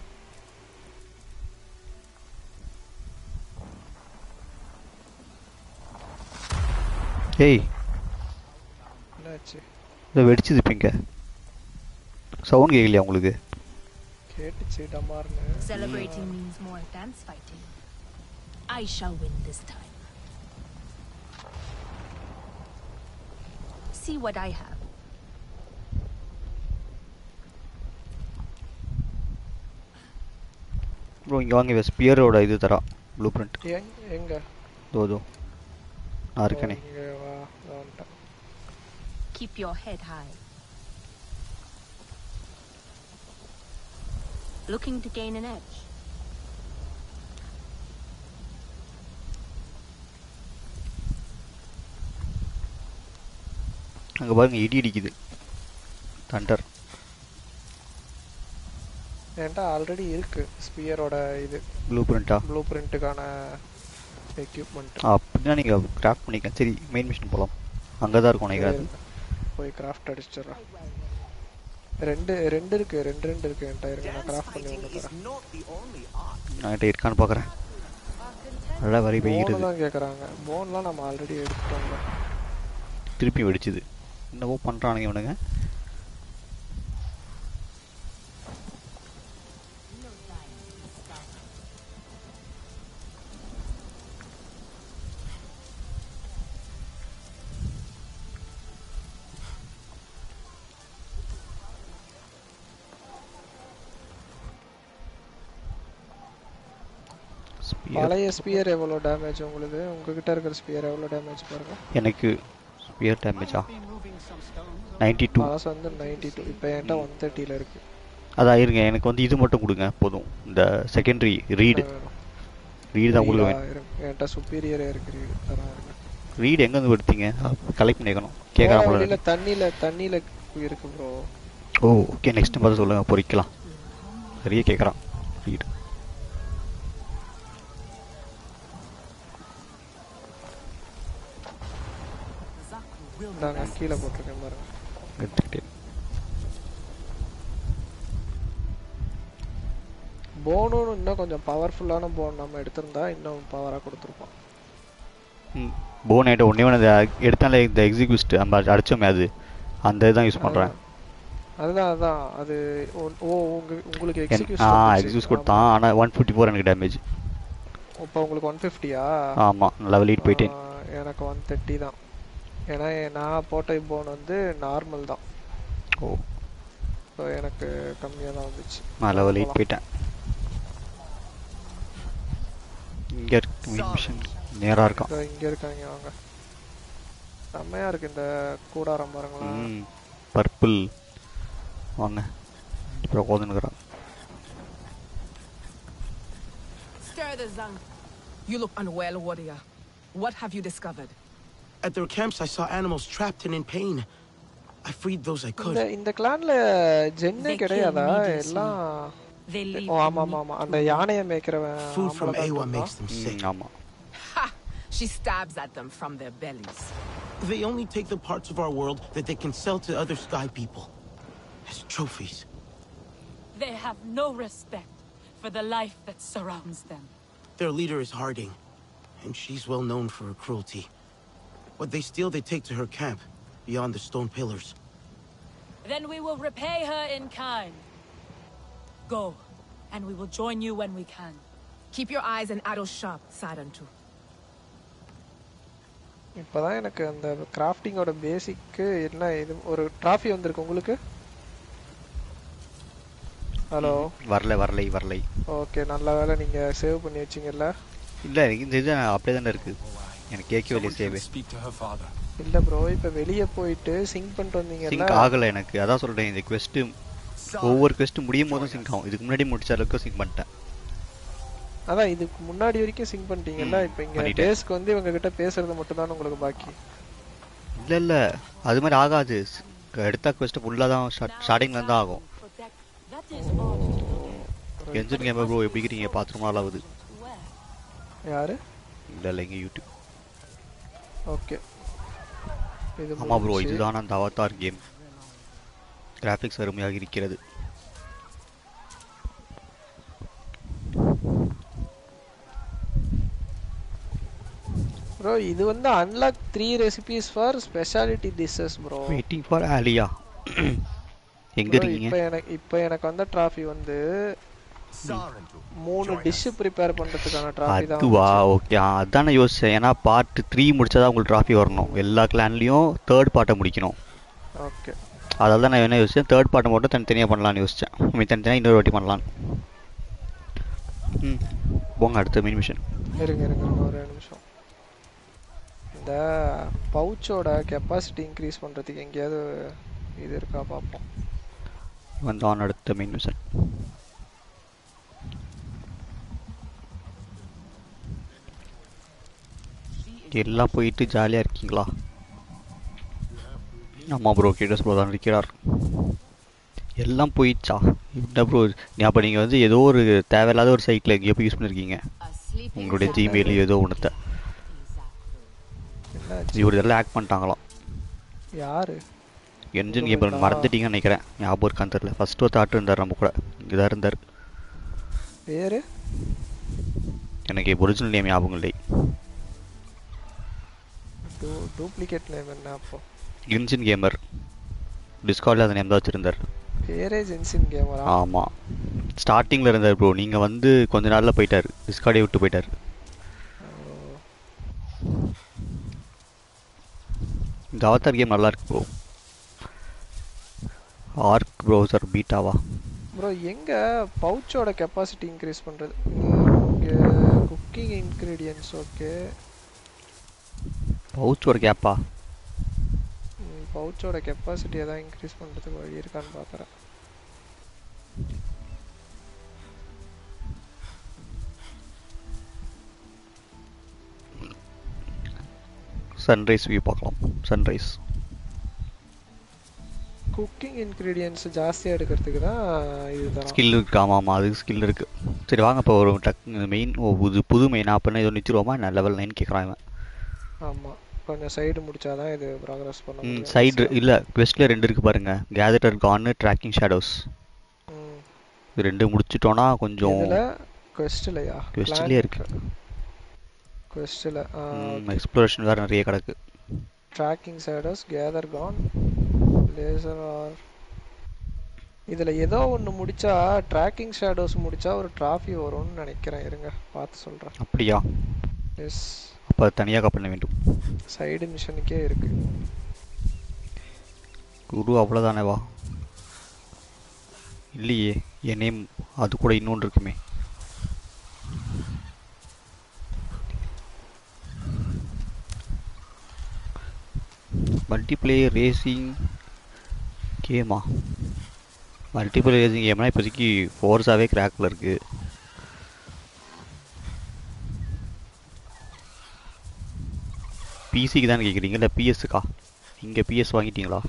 ஏய் என்னாச்சு? இதை வெடிச்சுது. இப்போ சவுண்ட் கேட்கலையா உங்களுக்கு? கேட்டுச்சு டமார்னு. Celebrating means more dance fighting. I shall win this time. See what I have. Bro இங்கே வாங்க ஸ்பியரோட இது தரா ப்ளூ பிரிண்ட் எங்க தோ நான் இருக்கனே Keep your head high. Looking to gain an edge. அங்க பாருங்க இடி இடிக்குது தண்டர் ஏன்டா ஆல்ரெடி இருக்கு ஸ்பியரோட இது ப்ளூ பிரிண்ட்டுக்கான எக்யூப்மெண்ட் அப்படின்னா நீங்க கிராஃப்ட் பண்ணிக்கலாம் சரி மெயின் மிஷன் போலாம் அங்கே தான் இருக்கும் நினைக்கிறேன் போய் கிராஃப்ட் அடிச்சிடுறேன் ரெண்டு இருக்கு என்கிட்ட இருக்கு நான் கிராஃப்ட் பண்ணி ஒன்று தரேன் நான் இருக்கான்னு பார்க்குறேன் நல்லா வரி பெய்கிறது தான் கேட்குறாங்க போன்லாம் நம்ம ஆல்ரெடி எடுத்துட்டோம்ல திருப்பி வெடிச்சுது என்னவோ பண்ணுறானுங்க இவனுங்க பழைய ஸ்பியர் எவ்வளோ டேமேஜ் உங்களுக்கு உங்ககிட்ட இருக்கிற ஸ்பியர் எவ்வளோ டேமேஜ் பாருங்க எனக்கு ஸ்பியர் டேமேஜா 92 பாஸ் வந்து 92 இப்போ என்கிட்ட 130ல இருக்கு அதான் இருங்க எனக்கு வந்து இது மட்டும் கொடுங்க போதும் இந்த செகண்டரி ரீடு தான் உங்களுக்கு வேணும் என்கிட்ட சுப்பீரியரே இருக்கு ரீடு தரேன் ரீடு எங்க இருந்து எடுத்தீங்க கலெக்ட் பண்ணிக்கணும் கேட்கறாங்களா இல்ல தண்ணில இருக்கு ப்ரோ ஓ ஓகே நெக்ஸ்ட் பார்த்து சொல்லுங்க பொறிக்கலாம் சரியா கேட்கறான் ரீடு நான் கீழே போட்டிருக்கேன் பாருங்க போனும் இன்னும் கொஞ்சம் பவர்ஃபுல்லான போன் நம்ம எடுத்திருந்தா இன்னும் பவரா கொடுத்துருப்போம் போன் ஐட்டம் ஒண்ணே ஒன்று எடுத்தாலே இந்த எக்ஸிக்யூஸ்ட் நம்ம அடிச்சோமே அது அந்த இதான் யூஸ் பண்றேன் அதான் அது உங்களுக்கு எக்ஸிக்யூஸ் கொடுத்தான் ஆனா 154 எனக்கு டேமேஜ் இப்போ உங்களுக்கு 150யா ஆமா லெவல் 8 போயிட்டேன் எனக்கு 130 தான் ஏன்னா நான் போட்ட போன் வந்து நார்மல் தான் ஓ ஸோ எனக்கு கம்மியாக தான் வந்துச்சு நான் லெவல் 8 போயிட்டேன் இங்கே மிஷன் நேராக இருக்கான் இங்கே இருக்காங்க வாங்க செம்மையாக இருக்கு இந்த கூடாரம் பாருங்களா பர்பிள் வாங்க இப்போ உட்காந்துருக்குறான் Stir the Zang. You look unwell, warrior. What have you discovered? At their camps, I saw animals trapped and in pain. I freed those I could. இந்த கிளான்ல ஜென்னே கிடையாதா எல்லாம் ஆமா அந்த யானையை மேய்க்கிறவன் Food from Ewa makes them sick. ஆமா Ha! She stabs at them from their bellies. They only take the parts of our world that they can sell to other sky people as trophies. They have no respect for the life that surrounds them. Their leader is Harding, and she's well known for her cruelty. What they steal, they take to her camp, beyond the stone pillars. Then we will repay her in kind. Go, and we will join you when we can. Keep your eyes and arrows sharp, Sarantu. இப்போதான் எனக்கு அந்த கிராஃப்டிங்கோட பேசிக்கு என்ன இது ஒரு trophy வந்திருக்கு உங்களுக்கு hello வரலை okay நல்ல வேளை நீங்க சேவ் பண்ணி வச்சீங்கல்ல இல்ல இந்த இது அப்படியே தானே இருக்கு எனக்கு கேட்கவே இல்லை சேவ் இல்ல ப்ரோ இப்போ வெளிய போயிட்டு சிங்க் பண்ணிட்டு வந்தீங்கல்ல சிங்க் ஆகல எனக்கு அதான் சொல்றேன் இந்த குவெஸ்ட் ஒவ்வொரு குவெஸ்ட் முடியும் போதும் சிங்க் ஆகும் இதுக்கு முன்னாடி முடிச்ச அளவுக்கு சிங்க் பண்ணிட்டேன் அதான் இதுக்கு முன்னாடி வரைக்கும் சிங்க் பண்ணிட்டீங்கல்ல இப்போ இங்க டேஸ்க்கு வந்து இவங்க கிட்ட பேசுறது மட்டும் தான் உங்களுக்கு பாக்கி இல்ல அது மாதிரி ஆகாது எடுத்த குவெஸ்ட் ஃபுல்லா தான் ஸ்டார்டிங்ல இருந்து ஆகும் என்ஜின் கேம் ப்ரோ எப்படி இருக்கீங்க பாத்ரூம் ஆளாவுது யாரு இல்ல இங்க யூடியூப் ஓகே இது ஆமா ப்ரோ இதுதான் அந்த அவதார் கேம் கிராபிக்ஸ் அருமையாக இருக்கிறது bro இது வந்து unlock 3 recipes for specialty dishes bro waiting for Alia எங்க இருக்கீங்க இப்போ எனக்கு வந்த டிராஃபி வந்து 3 டிஷ் ப்ரிப்பேர் பண்றதுக்கான டிராஃபி தான் அதுவா ஓகே அதானே யோசிச்சேன் ஏன்னா பார்ட் 3 முடிச்சா உங்களுக்கு டிராஃபி வரணும் எல்லா கிளான்லயும் தேர்ட் பார்ட்டை முடிக்கணும் ஓகே அதனால தான் நான் என்ன யோசிச்சேன் தேர்ட் பார்ட்டை மட்டும் தனித்தனியாக பண்ணலாம்னு யோசிச்சேன் தனித்தனியாக இன்னொரு வாட்டி பண்ணலாம் போங்க அடுத்த மெயின் மிஷன். இருங்க ஒரு நிமிஷம். இந்த பவுச்சோட கெப்பாசிட்டி இன்க்ரீஸ் பண்ணுறதுக்கு எங்கேயாவது இது இருக்கா பார்ப்போம். வந்தான் அடுத்த மெயின் மிஷன். எல்லாம் போயிட்டு ஜாலியாக இருக்கீங்களா? ஆமாம் ப்ரோ, கேட்டஸ் ப்ரோ தான் இருக்கிறார். எல்லாம் போயிடுச்சா? என்ன ப்ரோ அப்போ நீங்கள் வந்து ஏதோ ஒரு தேவையில்லாத ஒரு சைட்டில் எங்கேயோ போய் யூஸ் பண்ணியிருக்கீங்க உங்களுடைய ஜிமெயில் ஏதோ ஒன்றத்தை. இவர் இதெல்லாம் ஹேக் பண்ணிட்டாங்களாம். யாரு? என்ஜின் கேம் மறந்துட்டீங்கன்னு நினைக்கிறேன். ஞாபகம் இருக்கான்னு தெரியல. ஃபர்ஸ்ட் ஒரு தாட் இருந்தார் நம்ம கூட, இங்கே தான் இருந்தார். பேரு எனக்கு ஒரிஜினல் நேம் ஞாபகம் இல்லை. டூப்ளிகேட் நேம் என்ன அப்போ? Engine gamer. டிஸ்கார்டில் அந்த நேம் தான் வச்சுருந்தார். பேரே ஜென்சின் கேமரா? ஆமாம், ஸ்டார்டிங்கில் இருந்தார் ப்ரோ. நீங்கள் வந்து கொஞ்ச நாளில் போயிட்டார், டிஸ்கார்டே விட்டு போயிட்டார். இந்த அவதார் கேம் நல்லா இருக்கு ப்ரோ. ஆர்க் ப்ரௌசர் பீட்டாவா ப்ரோ? எங்க பவுச்சோட கெப்பாசிட்டி இன்க்ரீஸ் பண்றது? இங்க குக்கிங் இன்கிரிடியன்ட்ஸ். ஓகே, பவுச்சோட கேப்பா? பவுச்சோட கெப்பாசிட்டியை தான் இன்க்ரீஸ் பண்றதுக்கு வழி இருக்கான்னு பார்க்குறேன். சன்ரைஸ் வியூ பார்க்கலாம். சன்ரைஸ் குக்கிங் இன்கிரிடியன்ட்ஸ் ஜாஸ்தியாக எடுக்கிறதுக்கு தான் இதுதான் ஸ்கில் இருக்கு. ஆமாம், அதுக்கு ஸ்கில் இருக்குது. சரி வாங்க இப்போ ஒரு மெயின் புது மெயின் ஆப்னா ஏதோ நிச்சிருவோமா? என்ன லெவல் 9 கேட்குறான். ஆமாம், கொஞ்சம் சைடு முடிச்சாதான் இது ப்ராக்ரஸ் பண்ண முடியும். சைடு இல்லை, குவெஸ்ட்டில் 2 இருக்குது பாருங்கள். கேதர் கான், ட்ராக்கிங் ஷேடோஸ். இது 2 முடிச்சிட்டோன்னா கொஞ்சம். குவெஸ்ட்லையா? குவெஸ்ட்லேயே இருக்கு. குவெஸ்ட்டில் எக்ஸ்ப்ளோரேஷன் வேறு நிறைய கிடக்கு. ட்ராக்கிங் ஷேடோஸ், கேதர் கான், லேசர் ஆர். இதில் ஏதோ ஒன்று முடிச்சா, ட்ராக்கிங் ஷேடோஸ் முடிச்சா ஒரு ட்ராஃபி வரும்னு நினைக்கிறேன். இருங்க பார்த்து சொல்கிறேன். அப்படியா? எஸ். அப்போ தனியாக பண்ண வேண்டும். சைடு மிஷனுக்கே இருக்கு. குரு அவ்வளோதானேவா? இல்லையே, என் நேம் அது கூட இன்னொன்று இருக்குமே. மல்டிப்ளேயர் ரேசிங் கேமா? மல்டிப்ளேயர் ரேசிங் கேம்னா இப்போதைக்கு ஃபோர்ஸாகவே கிராக்கில் இருக்குது. பிசிக்கு தான் கேட்குறீங்க இல்லை பிஎஸ்ஸுக்கா? இங்கே பிஎஸ் வாங்கிட்டீங்களா?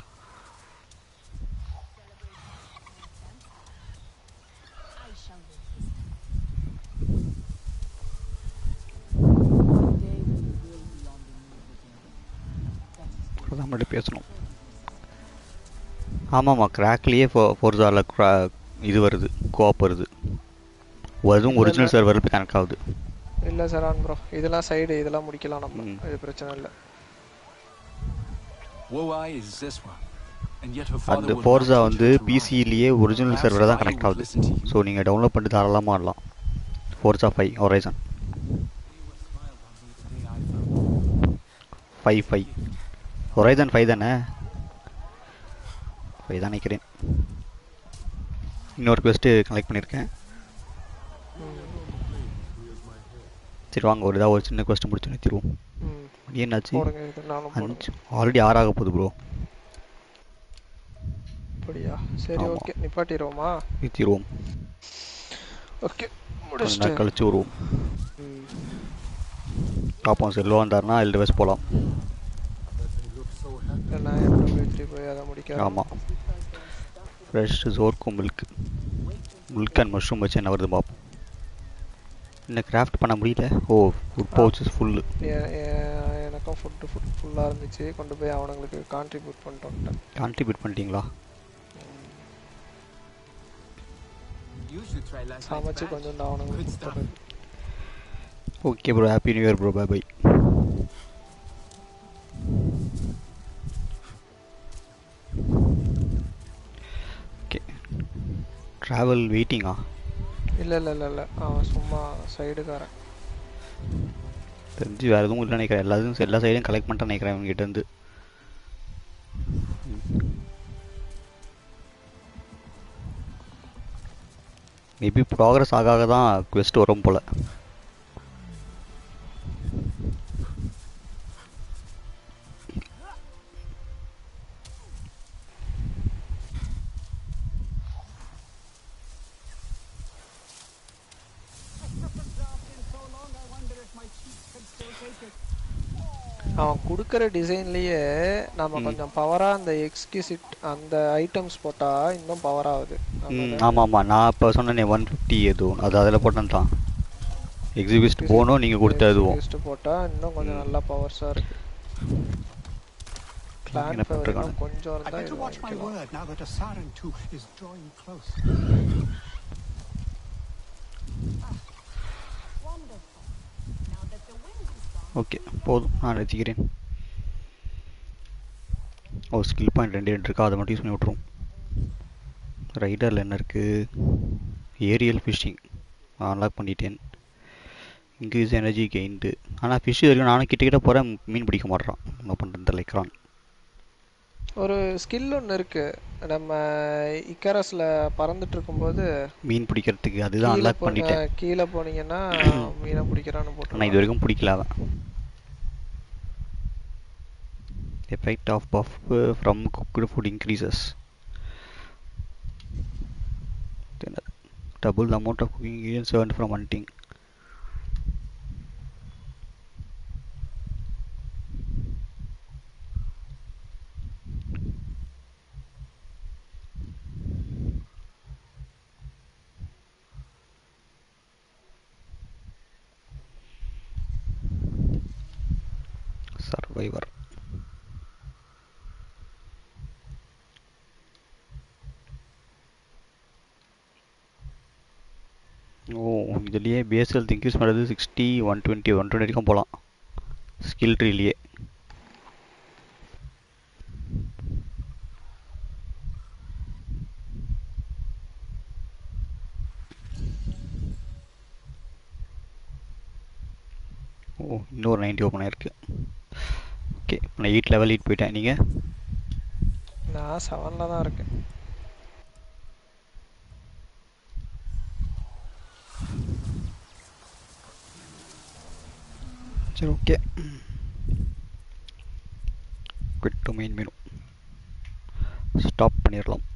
முன்னாடி பேசணும். ஆமாம்மா, கிராக்லேயே ஃபோர்ஸாவில் இது வருது, கோஆப் வருது. அதுவும் ஒரிஜினல் சர்வரில் போய் கனெக்ட் ஆகுது. இல்லை சார் ஆன் ப்ரோ, இதெல்லாம் சைடு இதெல்லாம் முடிக்கலாம் நம்ம, இது பிரச்சனை இல்லை. அந்த ஃபோர்ஸா வந்து பிசியிலேயே ஒரிஜினல் சர்வரில் தான் கனெக்ட் ஆகுது. ஸோ நீங்கள் டவுன்லோட் பண்ணிட்டு தாராளமாக ஆடலாம். ஃபோர்ஸா 5 ஹொரைசன் 5 ஹொரைசன் 5 தானே? 5 தான் நினைக்கிறேன். இன்னொரு குவெஸ்ட்டு கலெக்ட் பண்ணியிருக்கேன். சரி வாங்க, ஒரு இதாக ஒரு சின்ன குவெஸ்ட்டு முடிச்சு நிறுத்திடுவோம். என்னாச்சு? 5 ஆல்ரெடி 6 ஆக போகுது ப்ரோ. அப்படியா? சரி ஓகே, நிப்பாட்டிடுவோமா? நிறுத்திடுவோம். ஓகே, கொஞ்ச நாள் கழிச்சு வருவோம். பார்ப்போம், செல்வா வந்தார்னா எல்டவஸ் போகலாம். ஆமாம், ஃப்ரெஷ் ஜோர்க்கும் மில்க் அண்ட் மஷ்ரூம் வச்சு என்ன வருது பார்ப்போம். என்ன கிராஃப்ட் பண்ண முடியல. ஓ, ஃபுட் பவுச்சஸ் ஃபுல்லு. எனக்கும் ஃபுல்லாக இருந்துச்சு, கொண்டு போய் அவனுங்களுக்கு கான்ட்ரிபியூட் பண்ணிட்டோம். கான்ட்ரிபியூட் பண்ணிட்டீங்களா? சமைச்சு கொஞ்சம் அவனுங்களுக்கு. Okay bro, happy new year bro, bye bye. Okay, travel வெயிட்டிங்கா? இல்லை அவன் சும்மா சைடுக்காரன். தெரிஞ்சு வேறு எதுவும் இல்லை நினைக்கிறேன். எல்லா சைடையும் கலெக்ட் பண்ணிட்டு நினைக்கிறேன் அவங்ககிட்டேருந்து. மேபி ப்ராக்ரஸ் ஆக ஆக தான் குவெஸ்ட் வரும் போல். அவன் கொடுக்குற டிசைன்லயே நம்ம கொஞ்சம் பவரா அந்த எக்ஸ்கியூசிட் அந்த ஐட்டம்ஸ் போட்டா இன்னும் பவர் ஆகுது. ஆமாம் ஆமாம், நான் இப்போ சொன்னேனே 150 எதுவும் அது அதில் போட்டேன் தான். எக்ஸிபிஸ்ட் போகணும் நீங்கள் கொடுத்த எதுவும் போட்டா இன்னும் கொஞ்சம் நல்லா பவர்ஸாக இருக்கு. கிளான் பவர் கொஞ்சம் இருந்தா இது ஓகே போதும், நான் நிறுத்திக்கிறேன். ஸ்கில் பாயிண்ட் 2 இருக்கா, அதை மட்டும் யூஸ் பண்ணி விட்ருவோம். ரைடரில் என்ன இருக்குது? ஏரியல் ஃபிஷ்ஷிங் அன்லாக் பண்ணிட்டேன். Increase energy gained. ஆனால் ஃபிஷ் வரைக்கும் நானும் கிட்ட போகிறேன், மீன் பிடிக்க மாட்டேறான். என்ன பண்ணுறது லைக்ரான். ஒரு ஸ்கில் ஒன்று இருக்கு, நம்ம இக்கரஸ்ல பறந்துட்டு இருக்கும்போது மீன் பிடிக்கிறதுக்கு, அதுதான் அன்லாக் பண்ணிட்டேன். கீழே போனீங்கன்னா மீனை பிடிக்கிறான்னு போட்டு. ஆனால் இது வரைக்கும் பிடிக்கல அவன். Effect of buff from cooked food increases. Double the amount of cooking ingredients earned from hunting. Survivor. இதுலேயே பேஸ் ஹெல்த் இன்க்ரீஸ் பண்ணுறது 60, 120 வரைக்கும் போகலாம் ஸ்கில் ட்ரீலேயே. இன்னொரு 90 ஓப்பன் ஆயிருக்கு. ஓகே, நான் 8 லெவல் 8 போயிட்டேன். நீங்கள்? நான் 7ல் தான் இருக்கேன். சரி okay, quit to main menu stop பண்ணிடலாம்.